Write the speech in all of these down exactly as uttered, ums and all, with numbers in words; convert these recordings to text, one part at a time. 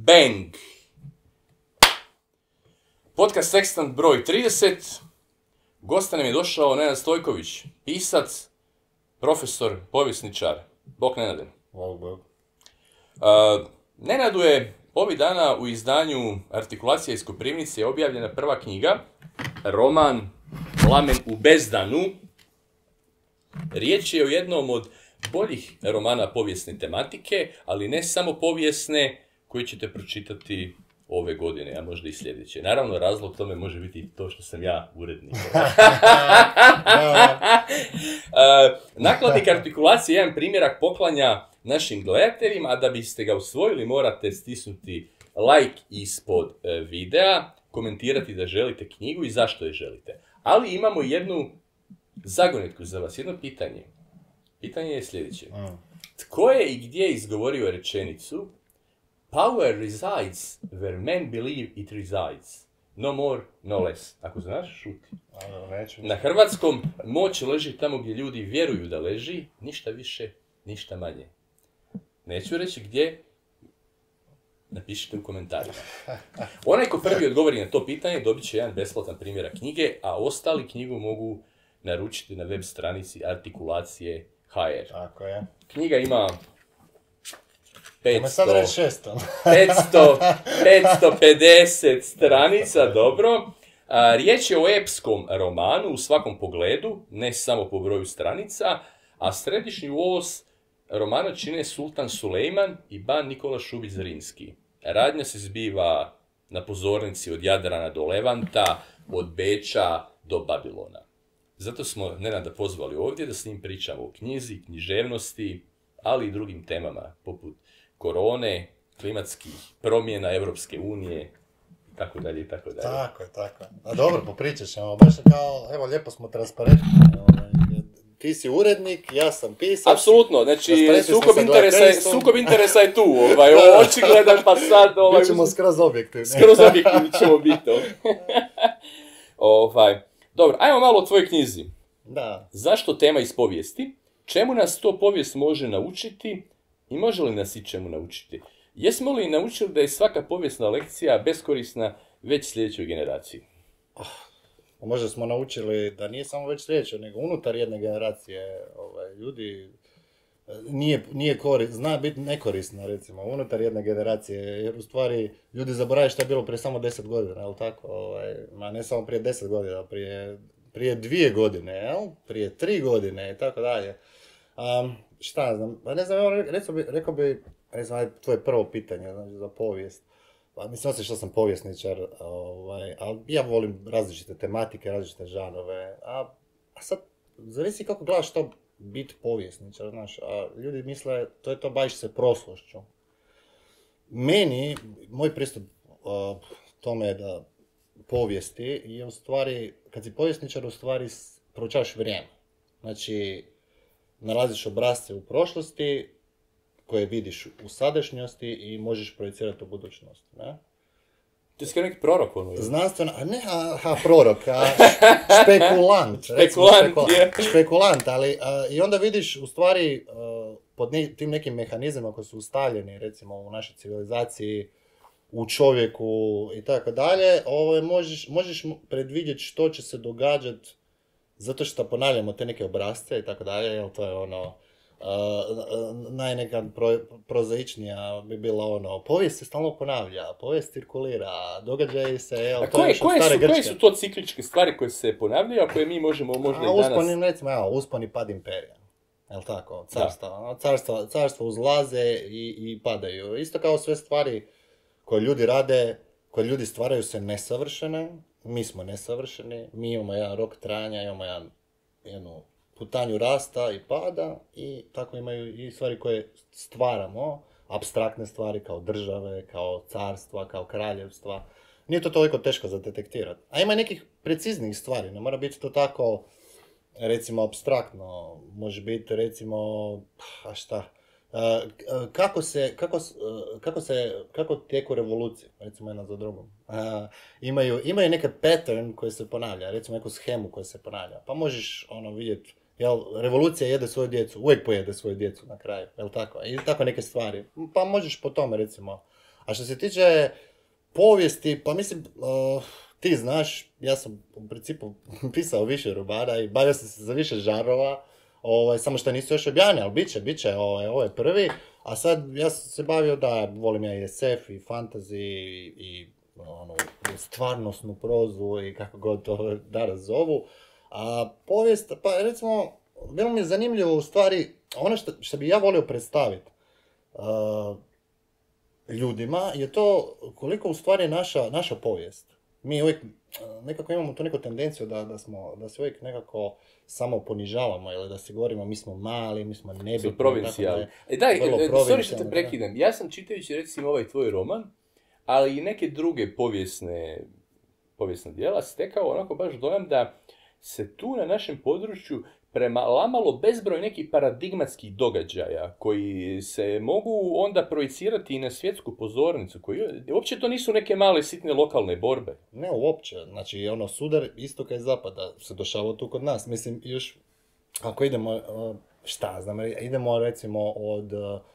Bang! Podcast Sextant broj trideset. Gosta nam je došao Nenad Stojković, pisac, profesor, povjesničar. Bog Nenade. Bog, bog. Uh, Nenadu je ovih dana u izdanju Artikulacija iz Koprivnice objavljena prva knjiga, roman Plamen u bezdanu. Riječ je o jednom od boljih romana povijesne tematike, ali ne samo povijesne, koji ćete pročitati ove godine, a možda i sljedeće. Naravno, razlog tome može biti to što sam ja urednik. uh, nakladnik Artikulacije je jedan primjerak poklanja našim gledateljima, a da biste ga usvojili morate stisnuti like ispod videa, komentirati da želite knjigu i zašto je želite. Ali imamo jednu zagonetku za vas, jedno pitanje. Pitanje je sljedeće. Tko je i gdje izgovorio rečenicu Power resides where men believe it resides. No more, no less. Ako znaš, šuti. Na hrvatskom, moć leži tamo gdje ljudi vjeruju da leži, ništa više, ništa manje. Neću reći gdje, napišite u komentarima. Onaj ko prvi odgovori na to pitanje dobit će jedan besplatan primjerak knjige, a ostali knjigu mogu naručiti na web stranici Artikulacije ha er. Tako je. Knjiga ima petsto, šesto. petsto, petsto pedeset stranica, dobro. A, riječ je o epskom romanu u svakom pogledu, ne samo po broju stranica, a središnji os romana čine Sultan Sulejman i ban Nikola Šubić Zrinski. Radnja se zbiva na pozornici od Jadrana do Levanta, od Beča do Babilona. Zato smo Nenada pozvali ovdje da s njim pričamo o knjizi, književnosti, ali i drugim temama, poput korone, klimatskih promjena, Europske unije, i tako dalje, i tako dalje. Tako je, tako je. A dobro, popričat ćemo, baš kao, evo, lijepo smo transparentni. Ti si urednik, ja sam pisac. Apsolutno, znači, sukob interesa, je, sukob interesa je tu, ovaj, očigledan, pa sad... Ovaj, Bićemo skroz objektivni. Skroz objektivni ćemo biti. ovaj. Dobro, ajmo malo o tvojoj knjizi. Da. Zašto tema iz povijesti? Čemu nas to povijest može naučiti i može li nas i čemu naučiti? Jesmo li naučili da je svaka povijesna lekcija beskorisna već sljedećoj generaciji? Oh, možda smo naučili da nije samo već sljedeće, nego unutar jedne generacije ovaj, ljudi nije, nije koris, zna biti nekorisna, recimo, unutar jedne generacije, jer u stvari ljudi zaboravaju šta je bilo prije samo deset godina, jel tako? Ovaj, ma ne samo prije deset godina, prije, prije dvije godine, jel? Prije tri godine i tako dalje. Um, šta znam, pa ne znam, evo, rekao bi, rekao bi recimo, tvoje prvo pitanje, znači, za povijest. Pa, mislim se što sam povjesničar, ovaj, ali ja volim različite tematike, različite žanove, a, a sad zavisi kako gledaš to biti povjesničar, znaš, a ljudi misle, to je to, baviš se prošlošću. Meni, moj pristup uh, tome je da povijesti je u stvari, kad si povjesničar, u stvari proučavaš vrijeme. Znači, nalaziš obrasce u prošlosti koje vidiš u sadašnjosti i možeš projecirati u budućnost. Ne? To je neki prorok ono. Znanstveno, a ne a, a prorok, a špekulant. Špekulant, špekulant, je. špekulant, ali a, i onda vidiš u stvari a, pod ne, tim nekim mehanizmima koji su ustavljeni recimo u našoj civilizaciji, u čovjeku i tako dalje, ovo možeš, možeš predvidjeti što će se događati zato što ponavljamo te neke obrasce i tako dalje, jer to je ono, uh, najneka pro, prozaičnija bi bila ono, povijest se stalno ponavlja, povijest cirkulira, događaji se, jel, a to je još od stare su, Grčke. koje su to cikličke stvari koje se ponavljaju, a koje mi možemo možda a, i danas... Usponi, recimo, evo, uspon i pad imperija, jel tako, carstva, carstva, carstva uzlaze i, i padaju. Isto kao sve stvari koje ljudi rade, koje ljudi stvaraju se nesavršene, mi smo nesavršeni, mi imamo jedan rok trajanja, imamo jedan, jednu putanju rasta i pada i tako imaju i stvari koje stvaramo, apstraktne stvari kao države, kao carstva, kao kraljevstva. Nije to toliko teško za detektirati. A ima nekih preciznijih stvari, ne mora biti to tako, recimo, apstraktno. Može biti, recimo, a šta, Uh, kako se, kako, uh, kako se, kako teku revolucije, recimo jedna za drugom. Uh, imaju, imaju neke pattern koji se ponavlja, recimo neku schemu koja se ponavlja. Pa možeš ono vidjeti, jel, revolucija jede svoju djecu, uvijek pojede svoju djecu na kraju, jel tako? I tako neke stvari. Pa možeš po tome, recimo. A što se tiče povijesti, pa mislim, uh, ti znaš, ja sam u principu pisao više romana i bavio sam se za više žanrova, ovaj, samo što nisu još objavljeni, ali bit će, bit će, ovaj, ovo je prvi, a sad ja sam se bavio da volim ja i es ef i fantasy i, i ono, stvarnosnu prozu i kako god to danas zovu, a povijest, pa recimo, bilo mi je zanimljivo u stvari, ono što, što bi ja volio predstaviti, uh, ljudima je to koliko u stvari je naša, naša povijest. Mi uvijek nekako imamo tu neku tendenciju da, da, smo, da se uvijek nekako samo ponižavamo ili da si govorimo mi smo mali, mi smo nebitni. Provincijali. E daj, sorry što te prekidam. Ja sam čitajući recimo ovaj tvoj roman, ali i neke druge povijesne, povijesne djela, stekao onako baš dojam da se tu na našem području prelamalo bezbroj nekih paradigmatskih događaja koji se mogu onda projicirati i na svjetsku pozornicu, koji uopće to nisu neke male sitne lokalne borbe. Ne, uopće. Znači, ono, sudar istoka i zapada se dešava tu kod nas. Mislim, još, ako idemo, šta znam, idemo recimo od,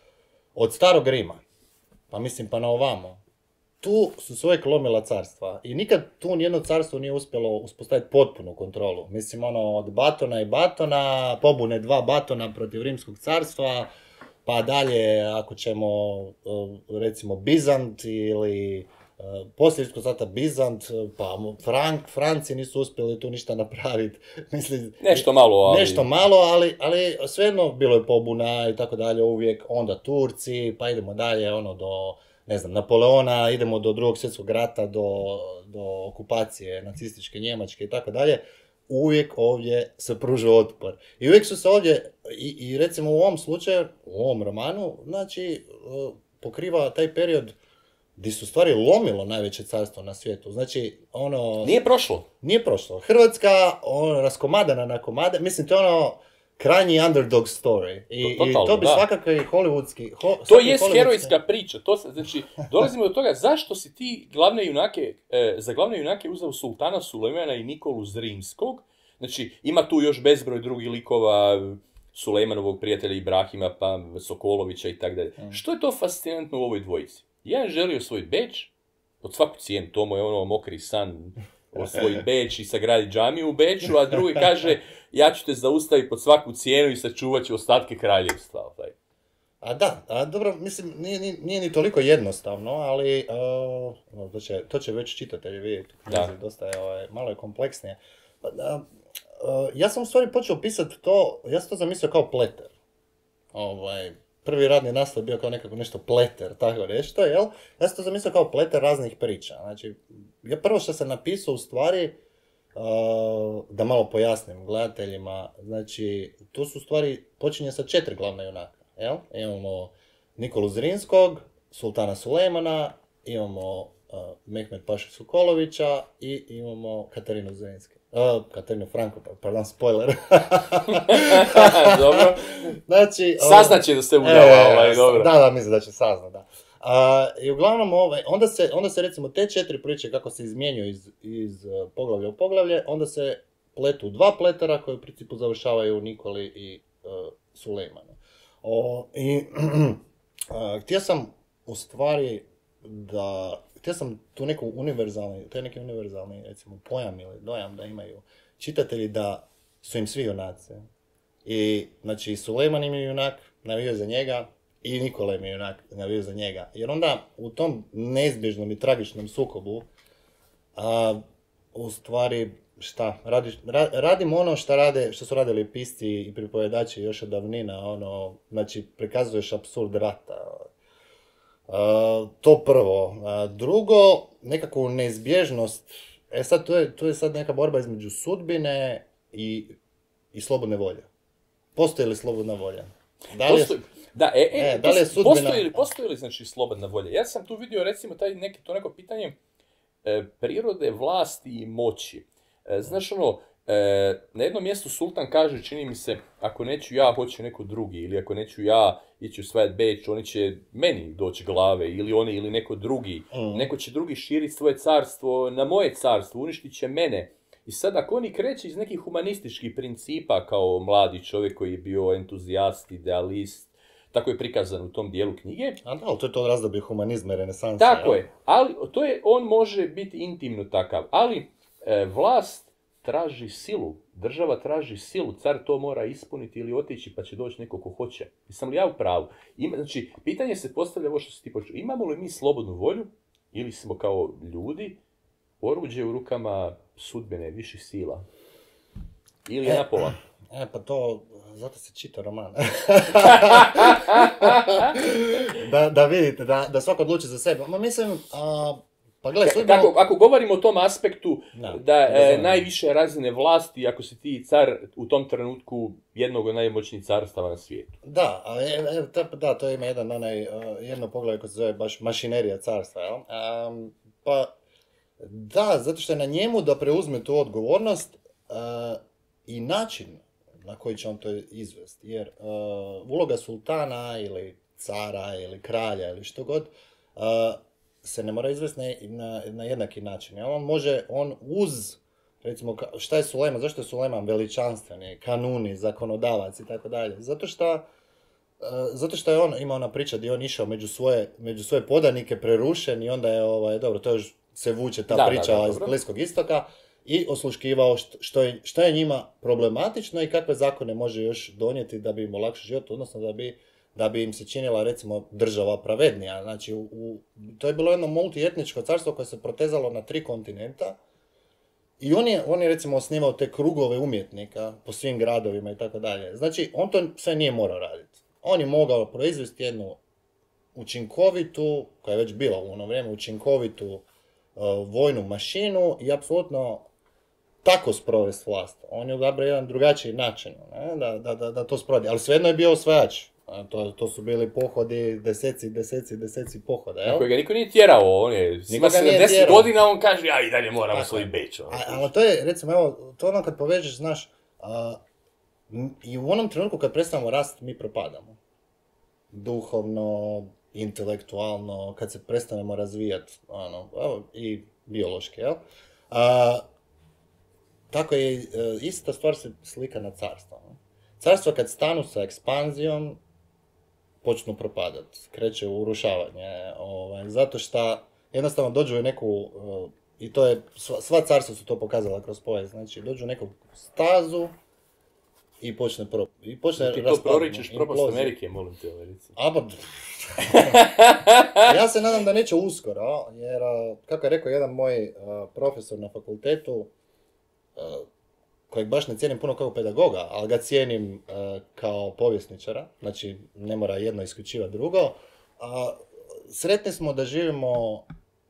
od starog Rima, pa mislim pa na ovamo. Tu su se uvijek lomila carstva i nikad tu nijedno carstvo nije uspjelo uspostaviti potpunu kontrolu. Mislim, ono, od Batona i Batona, pobune dva Batona protiv Rimskog carstva, pa dalje, ako ćemo, recimo, Bizant ili poslije Rimskog carstva Bizant, pa Frank, Franci nisu uspjeli tu ništa napraviti. Mislim, nešto malo, ali... Nešto malo, ali, ali svejedno bilo je pobuna i tako dalje uvijek. Onda Turci, pa idemo dalje, ono, do... ne znam, Napoleona, idemo do drugog svjetskog rata, do, do okupacije nacističke Njemačke i tako dalje, uvijek ovdje se pružio otpor. I uvijek su se ovdje, i, i recimo u ovom slučaju, u ovom romanu, znači, pokriva taj period gdje su stvari lomilo najveće carstvo na svijetu. Znači, ono... Nije prošlo. Nije prošlo. Hrvatska, ono, raskomadana na komade, mislim, to je ono... krajnji underdog story. I, Totalno, i to bi da. svakako i hollywoodski... Ho, to je hollywoodski... herojska priča. To, znači, dolazimo do toga zašto si ti glavne junake, e, za glavne junake uzeo Sultana Sulejmana i Nikolu Zrinskog. Znači, ima tu još bezbroj drugih likova, Sulejmanovog prijatelja Ibrahima, pa Sokolovića i tako dalje. Mm. Što je to fascinantno u ovoj dvojici? Jedan želio svoj Beč, pod svaku cijenu, to mu je ono mokri san... osvoji Beč i sagradi džamiju u Beču, a drugi kaže ja ću te zaustaviti pod svaku cijenu i sačuvat ću ostatke kraljevstva. Ovaj. A da, a dobro, mislim, nije, nije, nije ni toliko jednostavno, ali uh, to, će, to će već čitatelji vidjeti. Da. Dosta je, ovaj, malo je kompleksnije. Uh, uh, ja sam u stvari počeo pisati to, ja sam to zamislio kao pleter. Ovaj, prvi radni naslov bio kao nekako nešto pleter, tako nešto, jel? Ja sam to zamislio kao pleter raznih priča. Znači, ja prvo što sam napisao u stvari, uh, da malo pojasnim gledateljima, znači, tu su u stvari, počinje sa četiri glavna junaka, jel? Imamo Nikolu Zrinskog, Sultana Sulejmana, imamo uh, Mehmed Pašu Sokolovića i imamo Katarinu Zrinski. Uh, Katarinu Franko, pardon, spoiler. Dobro. Znači, saznaće da se udava, ovaj, e, dobro. Da, da, mislim da će saznat, da. Uh, I uglavnom, ovaj, onda, se, onda se recimo te četiri priče kako se izmjenjuju iz, iz uh, poglavlja u poglavlje, onda se pletu dva pletera koji u principu završavaju u Nikoli i uh, Sulejmanu. O, I uh, htio sam u stvari da, htio sam tu neku univerzalni, taj neki univerzalni recimo pojam ili dojam da imaju čitatelji da su im svi junaci. I znači Sulejman im je junak, navio za njega, i Nikola im je junak, navio za njega. Jer onda u tom neizbježnom i tragičnom sukobu a, u stvari šta, radi, ra, radim ono što rade, što su radili pisci i pripovedači još od davnina, ono, znači prikazuješ apsurd rata. A, to prvo. A, drugo, nekakvu neizbježnost, e sad to je, to je sad neka borba između sudbine i, i slobodne volje. Postoji li slobodna volja? Da li je, Postoji. Da, e, e, e, da li je sudbina... postoji, li, postoji li znači slobodna volja? Ja sam tu vidio recimo taj neki, to neko pitanje e, prirode, vlasti i moći. E, znaš ono, e, na jednom mjestu sultan kaže, čini mi se, ako neću ja, hoće neko drugi, ili ako neću ja ići usvajati Beč, oni će meni doći glave, ili oni ili neko drugi. Mm. Neko će drugi širiti svoje carstvo na moje carstvo, uništit će mene. I sad ako oni kreće iz nekih humanističkih principa kao mladi čovjek koji je bio entuzijast, idealist, tako je prikazan u tom dijelu knjige. A da, ali to je to razdoblje humanizma i renesansa. Tako ja? je, ali to je, on može biti intimno takav, ali e, vlast traži silu, država traži silu, car to mora ispuniti ili otići pa će doći neko ko hoće. Jesam li ja u pravu? Ima, znači, pitanje se postavlja ovo što si ti počeo. Imamo li mi slobodnu volju ili smo kao ljudi oruđe u rukama sudbene viših sila? Ili je E, napola? E, pa to, zato se čita roman. da, da vidite, da, da svako odluči za sebe. Ma mislim, a, pa gledaj, sudbeno... Kako, ako govorimo o tom aspektu Da, da e, razumijem. najviše razine vlasti, ako si ti car u tom trenutku jednog od najmoćnijih carstava na svijetu. Da, ali, e, e, to- da, to ima jedan onaj, uh, jedno poglavlje koje se zove baš mašinerija carstva, jel? Um, pa, da, zato što je na njemu da preuzme tu odgovornost uh, i način na koji će on to izvesti. Jer uh, uloga sultana ili cara ili kralja ili što god uh, se ne mora izvesti na, na, na jednaki način. Jel? On može, on uz, recimo, ka- šta je Sulejman, zašto je Sulejman veličanstveni, kanuni, zakonodavac i tako dalje? Zato što Uh, zato što je on, ima ona priča gdje je on išao među svoje, među svoje podanike prerušen i onda je, ovaj, dobro, to još se vuče ta Da, da, priča da, iz dobro. Bliskog istoka i osluškivao što, što, je, što je njima problematično i kakve zakone može još donijeti da bi im olakšao život, odnosno da bi, da bi im se činila, recimo, država pravednija. Znači, u, u, to je bilo jedno multietničko carstvo koje se protezalo na tri kontinenta. I on je, on je recimo osnivao te krugove umjetnika po svim gradovima i tako dalje. Znači, on to sve nije morao raditi. On je mogao proizvesti jednu učinkovitu, koja je već bila u ono vrijeme, učinkovitu uh, vojnu mašinu i apsolutno tako sprovesti vlast. On je odabrao jedan drugačiji način, ne, da, da, da, da to sprovodi. Ali svejedno je bio osvajač. A To, to su bili pohodi, deseci, deseci, deseci pohoda, jel? Na kojega niko nije tjerao, on je, ima Nikoga nije sedamdeset tjerao. godina, on kaže, ja i dalje moram Tako svoj je. beč. ono. A, ali to je, recimo, evo, to ono kad povežeš, znaš, a, m- i u onom trenutku kad prestanemo rasti, mi propadamo. Duhovno, intelektualno, kad se prestanemo razvijati, ono, evo, i biološki, jel? A, tako je, e, ista stvar se slika na carstvo. Ne? Carstva kad stanu sa ekspanzijom, počnu propadati, kreće u urušavanje, ovaj, zato što jednostavno dođu u neku, uh, i to je, sva, sva carstva su to pokazala kroz povijest, znači dođu u neku stazu i počne pro, i počne Ti to raspadanje, proričeš propast implozija. Amerike, molim te, ovaj, recimo. A, ba, ja se nadam da neće uskoro, jer, uh, kako je rekao jedan moj uh, profesor na fakultetu, uh, kojeg baš ne cijenim puno kao pedagoga, ali ga cijenim uh, kao povjesničara, znači ne mora jedno isključivati drugo. A, sretni smo da živimo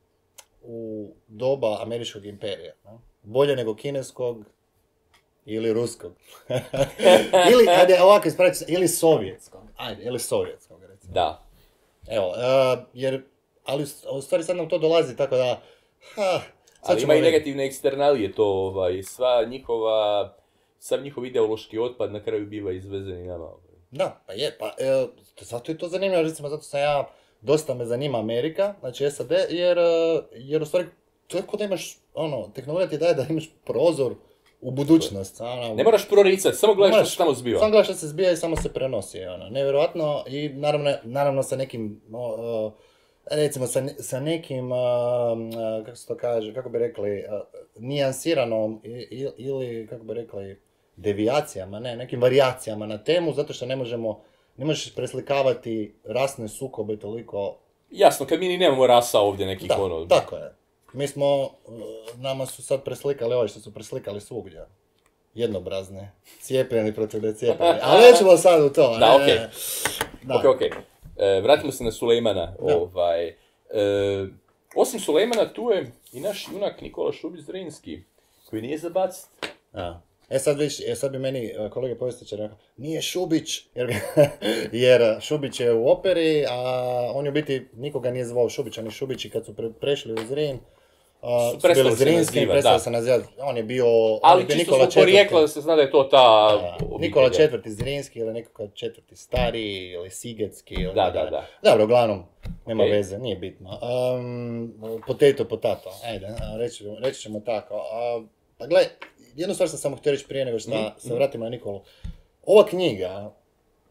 u doba američkog imperija. Ne? Bolje nego kineskog ili ruskog. ili, ajde, ovako ispraviti se, ili sovjetskog. Ajde, ili sovjetskog, recimo. Da. Evo, uh, jer, ali u stvari sad nam to dolazi tako da, ha, sad Ali ćemo ima i vidjeti. negativne eksternalije to, ovaj, sva njihova, sav njihov ideološki otpad na kraju biva izvezen i nama. Ovaj. Da, pa je, pa e, zato je to zanimljivo, recimo, zato sam ja, dosta me zanima Amerika, znači S A D, jer, e, jer u stvari, to je kod da imaš, ono, tehnologija ti daje da imaš prozor u budućnost, ono, Ne moraš proricati, samo gledaš što moraš- se tamo zbiva. Samo gledaš što se zbija i samo se prenosi, ono, nevjerojatno, i naravno, naravno sa nekim, o, e, recimo, sa, ne- sa nekim, a, a, kako se to kaže, kako bi rekli, a, nijansiranom i- i- ili, kako bi rekli, devijacijama, ne, nekim varijacijama na temu, zato što ne možemo, ne možeš preslikavati rasne sukobe toliko. Jasno, kad mi ni nemamo rasa ovdje nekih Da, ono... tako je. Mi smo, uh, nama su sad preslikali ovo što su preslikali svugdje. Jednobrazne, cijepljeni protiv necijepljeni. Ali nećemo sad u to. Da, ne, okej. ne. Da. Ok, ok. E, vratimo se na Sulejmana. Da. Ovaj, e, osim Sulejmana, tu je i naš junak Nikola Šubić Zrinski, koji nije za bacit. A. E sad, viš, e sad bi meni uh, kolega povjesničar rekao, nije Šubić, jer, jer uh, Šubić je u operi, a on je u biti, nikoga nije zvao Šubić, oni Šubići kad su pre, prešli u Zrin, uh, Su su prestali bili se Zrinski, nazivati, prestali da. se nazivati, on je bio, on je Ali bio čisto Nikola zbog porijekla četvrti. da se zna da je to ta Da, obitelj. Nikola četvrti Zrinski ili nekoga četvrti Stariji ili Sigetski. Ili Da, tako da, dalje. da. Dobro, uglavnom, nema Ok. veze, nije bitno. Um, potato, potato, ajde, a, reći, reći ćemo tako. A, pa gle, jednu stvar sam samo htio reći prije nego što Mhm, se vratimo na Nikolu. Ova knjiga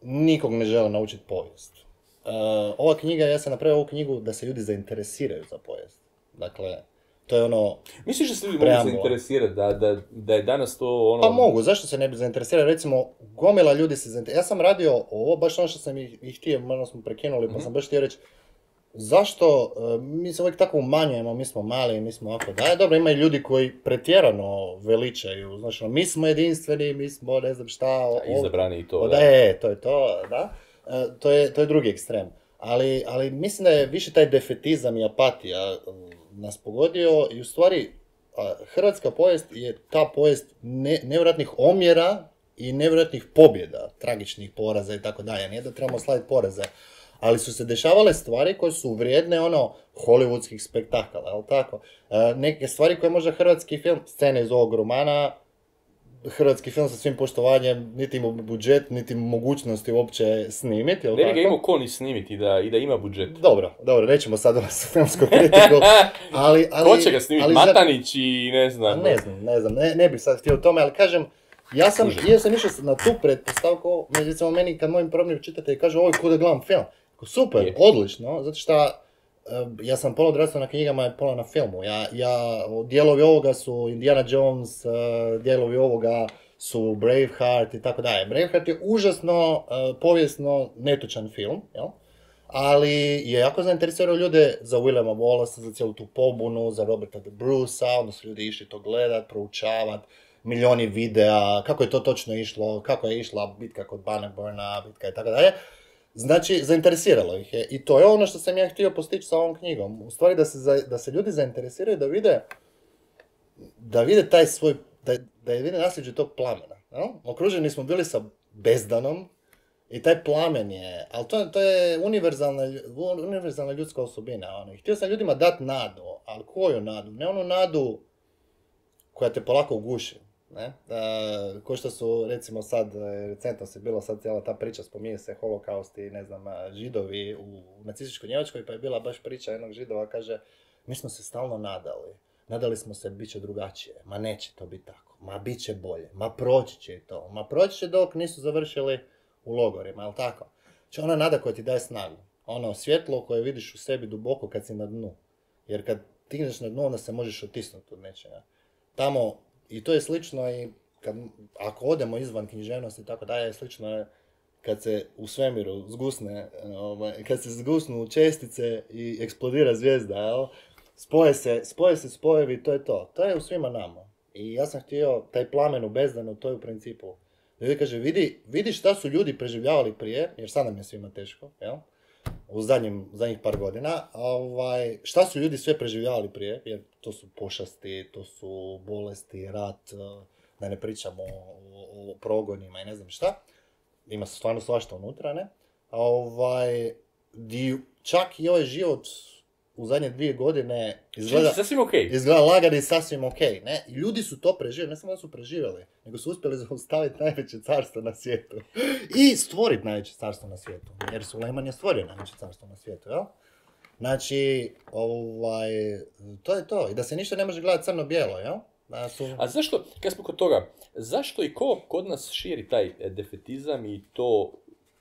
nikog ne žele naučiti povijest. Uh, ova knjiga, ja sam napravio ovu knjigu da se ljudi zainteresiraju za povijest. Dakle, to je ono... Misliš da se ljudi preambula. mogu zainteresirati, da, da, da je danas to ono... Pa mogu, zašto se ne bi zainteresirali? Recimo, gomila ljudi se zainteresirali. Ja sam radio ovo, baš ono što sam ih, ih htio, možda smo prekinuli, pa Mhm. sam baš htio reći, zašto, uh, mi se uvijek tako umanjujemo, mi smo mali, mi smo ovako, da je dobro, ima i ljudi koji pretjerano veličaju, znači, mi smo jedinstveni, mi smo ne znam šta, o- Izabrani i to, o, da. da je, to je to, da, E, to je, to je drugi ekstrem. Ali, ali mislim da je više taj defetizam i apatija um, nas pogodio i u stvari a, hrvatska povijest je ta povijest ne, nevjerojatnih omjera i nevjerojatnih pobjeda, tragičnih poraza i tako dalje. Nije da trebamo slaviti poraze, ali su se dešavale stvari koje su vrijedne ono hollywoodskih spektakala, jel tako? E, neke stvari koje možda hrvatski film, scene iz ovog romana, hrvatski film sa svim poštovanjem, niti ima budžet, niti mogućnosti uopće snimiti, jel Ne bi tako? ga imao ko ni snimiti da, i da ima budžet. Dobro, dobro, nećemo sad ono sa filmsku kritiku, ali... ali Ko će ga snimiti? ali za- Matanić i ne A znam. ne znam, ne znam, ne, ne bih sad htio o tome, ali kažem, ja sam, Užasno. ja sam išao na tu pretpostavku, recimo meni kad mojim probnim čitatelji kažu, oj, kuda gledam film. Ako, super, Je. odlično, zato što ja sam pola odrastao na knjigama i pola na filmu. Ja, ja, dijelovi ovoga su Indiana Jones, eh, dijelovi ovoga su Braveheart i tako dalje. Braveheart je užasno eh, povijesno netočan film, jel? Ali je jako zainteresirao ljude za Williama Wallace, za cijelu tu pobunu, za Roberta de Brucea, onda su ljudi išli to gledat, proučavat, milijoni videa, kako je to točno išlo, kako je išla bitka kod Bannockburna, bitka i tako dalje. Znači, zainteresiralo ih je. I to je ono što sam ja htio postići sa ovom knjigom. U stvari da se, za, da se ljudi zainteresiraju da vide da vide taj svoj, da, da je vide nasljeđe tog plamena. No? Okruženi smo bili sa bezdanom i taj plamen je, ali to, to je univerzalna, lju- univerzalna ljudska osobina. Ono. I htio sam ljudima dati nadu, ali koju nadu? Ne onu nadu koja te polako uguši. Ne? Da, ko što su, recimo sad, e, recentno se bila sad cijela ta priča, spominje se holokaust i ne znam, a, židovi u nacističkoj Njemačkoj, pa je bila baš priča jednog židova, kaže, mi smo se stalno nadali, nadali smo se bit će drugačije, ma neće to biti tako, ma bit će bolje, ma proći će i to, ma proći će dok nisu završili u logorima, jel tako? Znači ona nada koja ti daje snagu, ono svjetlo koje vidiš u sebi duboko kad si na dnu, jer kad stigneš na dnu onda se možeš otisnuti od nečega. Tamo, i to je slično i kad, ako odemo izvan književnosti i tako dalje, slično je kad se u svemiru zgusne, ovaj, kad se zgusnu čestice i eksplodira zvijezda, jel? Spoje se, spoje se spojevi, to je to. To je u svima nama. I ja sam htio taj plamen u bezdanu, to je u principu. Ljudi kaže, vidi, vidi šta su ljudi preživljavali prije, jer sad nam je svima teško, jel? U zadnjim, zadnjih par godina, ovaj, šta su ljudi sve preživljavali prije, jer to su pošasti, to su bolesti, rat, eh, da ne pričamo o, o, o progonima i ne znam šta, ima stvarno svašta unutra, ne, a ovaj, di, čak i ovaj život u zadnje dvije godine izgleda, Sasvim okej. izgleda lagan i sasvim ok, ne, i ljudi su to preživjeli, ne samo da su preživjeli, nego su uspjeli zaustaviti najveće carstvo na svijetu i stvoriti najveće carstvo na svijetu, jer Sulejman je stvorio najveće carstvo na svijetu, jel? Znači, ovaj, to je to, i da se ništa ne može gledati crno-bijelo, jel? Da su... A zašto, kad smo kod toga, zašto i ko kod nas širi taj e, defetizam i to,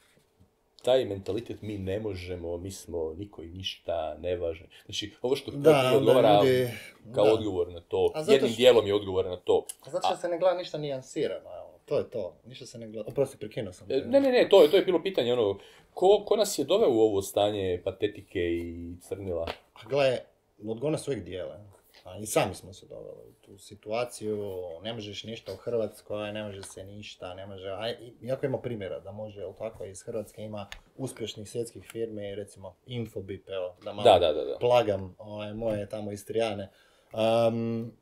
taj mentalitet mi ne možemo, mi smo niko i ništa, nevažno. Znači, ovo što Da, Hrvatski onda odgovara ljudi- kao da. odgovor na to, A zato jednim što- dijelom je odgovor na to. Zato što se ne gleda ništa nijansirano, evo, to je to, ništa se ne gleda, oprosti, prekinuo sam. E, Ne, ne, ne, to je, to je bilo pitanje, ono, ko, ko nas je doveo u ovo stanje patetike i crnila? A gle, odgovor nas uvijek dijele. A i sami smo se doveli u tu situaciju, ne možeš ništa u Hrvatskoj, ne može se ništa, ne može, a i- iako ima primjera da može, jel tako, iz Hrvatske ima uspješnih svjetskih firmi, recimo Infobip, evo, da malo Da, da, da, da. plagam ovaj, moje tamo Istrijane. Um,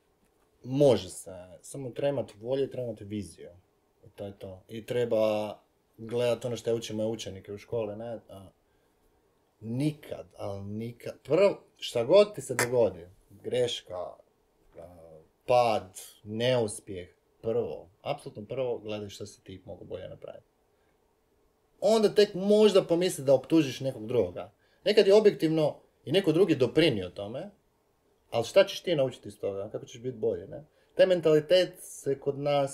može se, samo treba imati volje i treba imati viziju. I to je to. I treba gledati ono što ja učim moje učenike u školi, ne? A, nikad, ali nikad. Prvo, šta god ti se dogodi, greška, a, pad, neuspjeh, prvo, apsolutno prvo gledaj što si ti mogu bolje napraviti. Onda tek možda pomisli da optužiš nekog drugoga. Nekad je objektivno i neko drugi doprinio tome, ali šta ćeš ti naučiti iz toga? Kako ćeš biti bolje, ne? Taj mentalitet se kod nas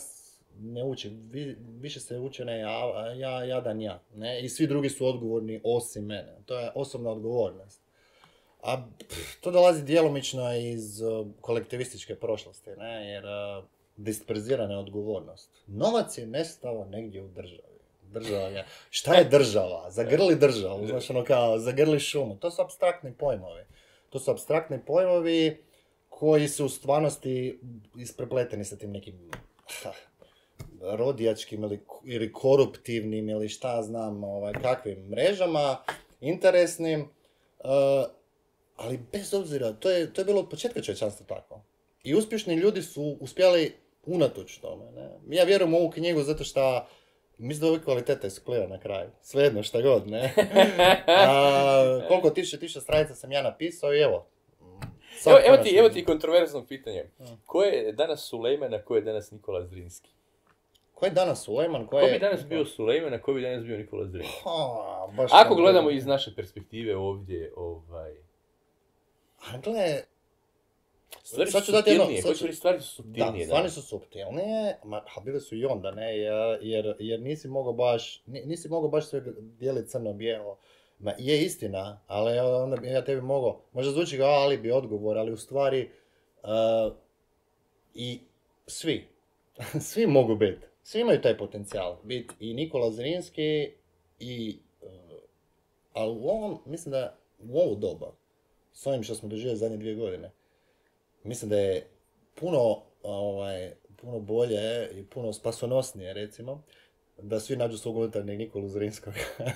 ne uči, vi, više se uče ne ja, ja, jadan ja, ne, i svi drugi su odgovorni osim mene, to je osobna odgovornost. A pff, to dolazi djelomično iz uh, kolektivističke prošlosti, ne, jer uh, disperzirana je odgovornost. Novac je nestao negdje u državi. Država je, šta je država? Zagrli državu, znači ono kao, zagrli šumu, to su apstraktni pojmovi. To su apstraktni pojmovi koji su u stvarnosti isprepleteni sa tim nekim rodijačkim ili, ili koruptivnim ili šta znam ovaj, kakvim mrežama, interesnim, uh, ali bez obzira, to je, to je bilo od početka čovječanstva tako. I uspješni ljudi su uspjeli unatoč tome. Ne? Ja vjerujem u ovu knjigu zato što mislim da ove kvaliteta isplira na kraju. Svejedno, šta god, ne? A, koliko tisuća tisuća stranica sam ja napisao i evo. Evo, evo, ti, evo ti kontroverzno pitanje. Ko je danas Sulejman, a ko je danas Nikola Zrinski? Ko je danas Sulejman? Ko, ko je... bi danas bio Sulejman, a ko bi danas bio Nikola Zrinski? Ha, baš ako gledamo iz naše perspektive ovdje, ovaj... A gle... Stvari su suptilnije, hoću li stvari su suptilnije? Da, stvari su suptilnije, a bile su i onda, ne, jer, jer nisi mogao baš, nisi mogao baš sve dijeliti crno-bijelo. Ma, je istina, ali onda ja tebi mogao, možda zvuči kao alibi odgovor, ali u stvari uh, i svi, svi mogu biti, svi imaju taj potencijal, biti i Nikola Zrinski i, uh, ali u ovom, mislim da u ovu doba, s ovim što smo doživjeli zadnje dvije godine, mislim da je puno, ovaj, puno bolje i puno spasonosnije, recimo, da svi nađu svog unutarnjeg Nikolu Zrinskog.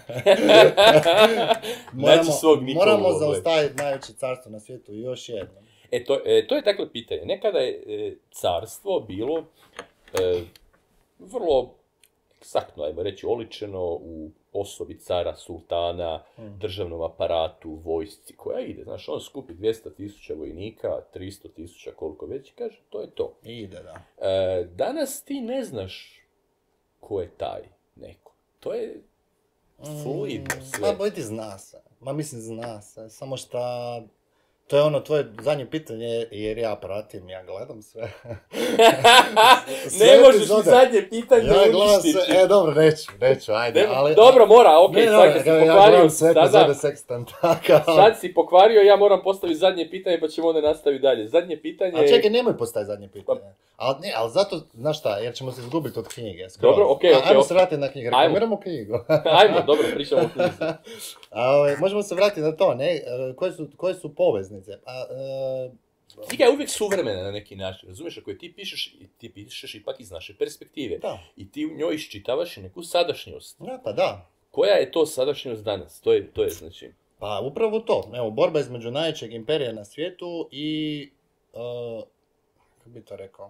moramo svog Nikolu, moramo zaustaviti najveće carstvo na svijetu još jedno. E, to, e, to je dakle pitanje. Nekada je e, carstvo bilo e, vrlo egzaktno, ajmo reći, oličeno u osobi cara, sultana, hmm. državnom aparatu, vojsci koja ide. Znaš, on skupi dvjesto tisuća vojnika, tristo tisuća koliko već, kaže, to je to. Ide, da. E, danas ti ne znaš ko je taj neko. To je fluidno sve. Ma, bojti zna se. Ma, mislim, zna se. Samo što... To je ono tvoje zadnje pitanje, jer ja pratim, ja gledam sve. sve ne možeš mi zadnje pitanje ja uništiti. E, dobro, neću, neću, ajde. Ne, ali, dobro, mora, okej, okay, sad si pokvario ja sada, sextant, sad si pokvario, ja moram postaviti zadnje pitanje, pa ćemo onda nastaviti dalje. Zadnje pitanje... A čekaj, nemoj postaviti zadnje pitanje. Ali, ne, ali zato, znaš šta, jer ćemo se izgubiti od knjige. Skoro. Dobro, okej, okay, okej. Okay, ajmo okay. se vratiti na knjige, reklamiramo knjigu. Ajmo, dobro, pričamo o knjizi. A, možemo se vratiti na to, ne? Koje su, koje su poveznice? A, e... Knjiga je uvijek suvremena na neki način, razumiješ? Ako je ti pišeš, ti pišeš ipak iz naše perspektive. Da. I ti u njoj iščitavaš i neku sadašnjost. Ja, pa da. Koja je to sadašnjost danas? To je, to je znači... Pa upravo to. Evo, borba između najvećeg imperija na svijetu i... Uh, kako bi to rekao?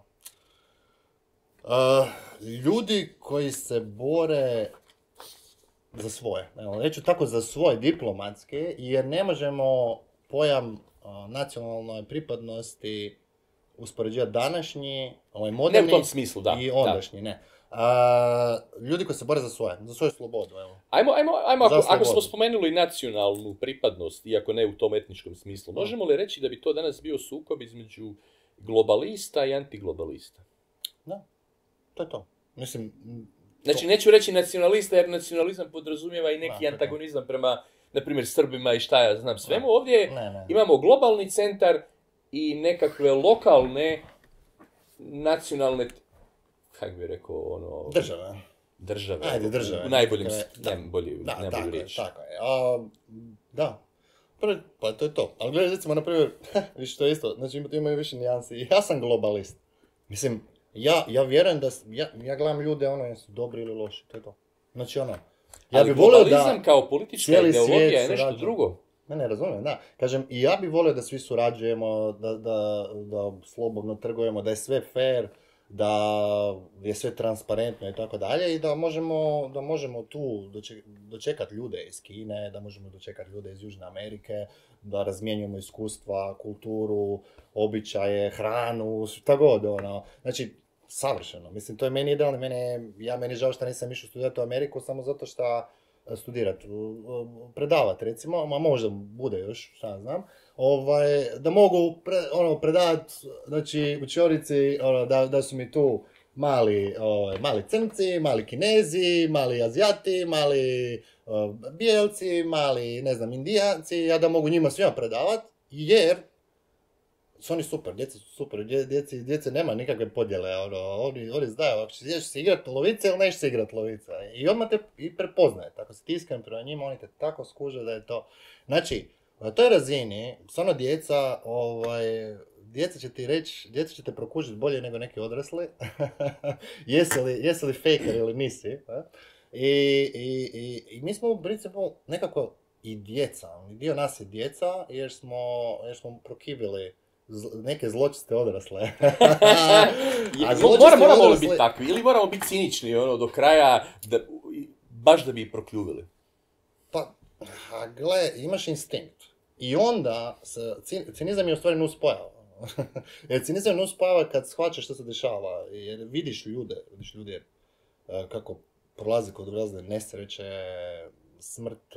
Uh, ljudi koji se bore za svoje. Evo, neću tako za svoje diplomatske, jer ne možemo pojam uh, nacionalnoj pripadnosti uspoređivati današnji, ovaj moderni, ne u tom smislu, da, i ondašnji, da. Ne. Uh, ljudi koji se bore za svoje, za svoju slobodu. Evo. Ajmo, ajmo, ajmo ako, ako smo spomenuli nacionalnu pripadnost, iako ne u tom etničkom smislu, možemo li reći da bi to danas bio sukob između globalista i antiglobalista? Da, to je to. Mislim, znači, to. neću reći nacionalista, jer nacionalizam podrazumijeva i neki da, antagonizam prema, na primjer, Srbima i šta ja znam svemu. Ovdje ne, ne. imamo globalni centar i nekakve lokalne, nacionalne, kako bi rekao, ono... Države. Države. Ajde, države. U najboljem, da. najbolji, da, najbolju tako riječ. Je, tako je. A, da. Pa to je to. Ali gledaj, recimo, na primjer, viš to je isto, znači imaju više nijansi. Ja sam globalist. Mislim, ja, ja vjerujem da, ja, ja gledam ljude, ono, jesu dobri ili loši, to je to. Znači, ono, ja ali bi volio da... globalizam kao politička ideologija je nešto surađuje. Drugo. Ne, ne, razumijem, da. Kažem, i ja bi volio da svi surađujemo, da, da, da slobodno trgujemo, da je sve fair, da je sve transparentno i tako dalje i da možemo, da možemo tu dočekati ljude iz Kine, da možemo dočekati ljude iz Južne Amerike, da razmjenjujemo iskustva, kulturu, običaje, hranu, šta god, ono. Znači, savršeno. Mislim, to je meni idealno. Mene, ja meni žao što nisam išao studirati u Ameriku samo zato što studirati, predavati recimo, a možda bude još, šta znam, ovaj, da mogu pre, ono, predavati, znači, učionici, ono, da, da su mi tu mali, ovaj, mali crnci, mali Kinezi, mali Azijati, mali uh, bijelci, mali, ne znam, Indijanci, ja da mogu njima svima predavati, jer su oni super, djeca su super, djeci, djece nema nikakve podjele, ono, oni, oni znaju, ako ćeš se igrati lovice ili nećeš se igrati lovica. I odmah te i prepoznaje, tako si ti iskren prema njima, oni te tako skuže da je to. Znači, na toj razini, stvarno djeca, ovaj, djeca će ti reći, djeca će te prokužiti bolje nego neki odrasli, jesi li, jesi li faker ili nisi. A? I, i, i, I mi smo u principu nekako i djeca, dio nas je djeca jer smo, jer smo prokivili neke zločiste odrasle. A zločiste moramo odrasle... li biti takvi ili moramo biti cinični ono, do kraja, da, baš da bi ih prokljuvili? Pa, a gle, imaš instinkt. I onda, cinizam je u stvari nuspojava. Jer cinizam je nuspojava kad shvaćaš što se dešava. Jer vidiš ljude, vidiš ljude kako prolazi kod razne nesreće, smrt,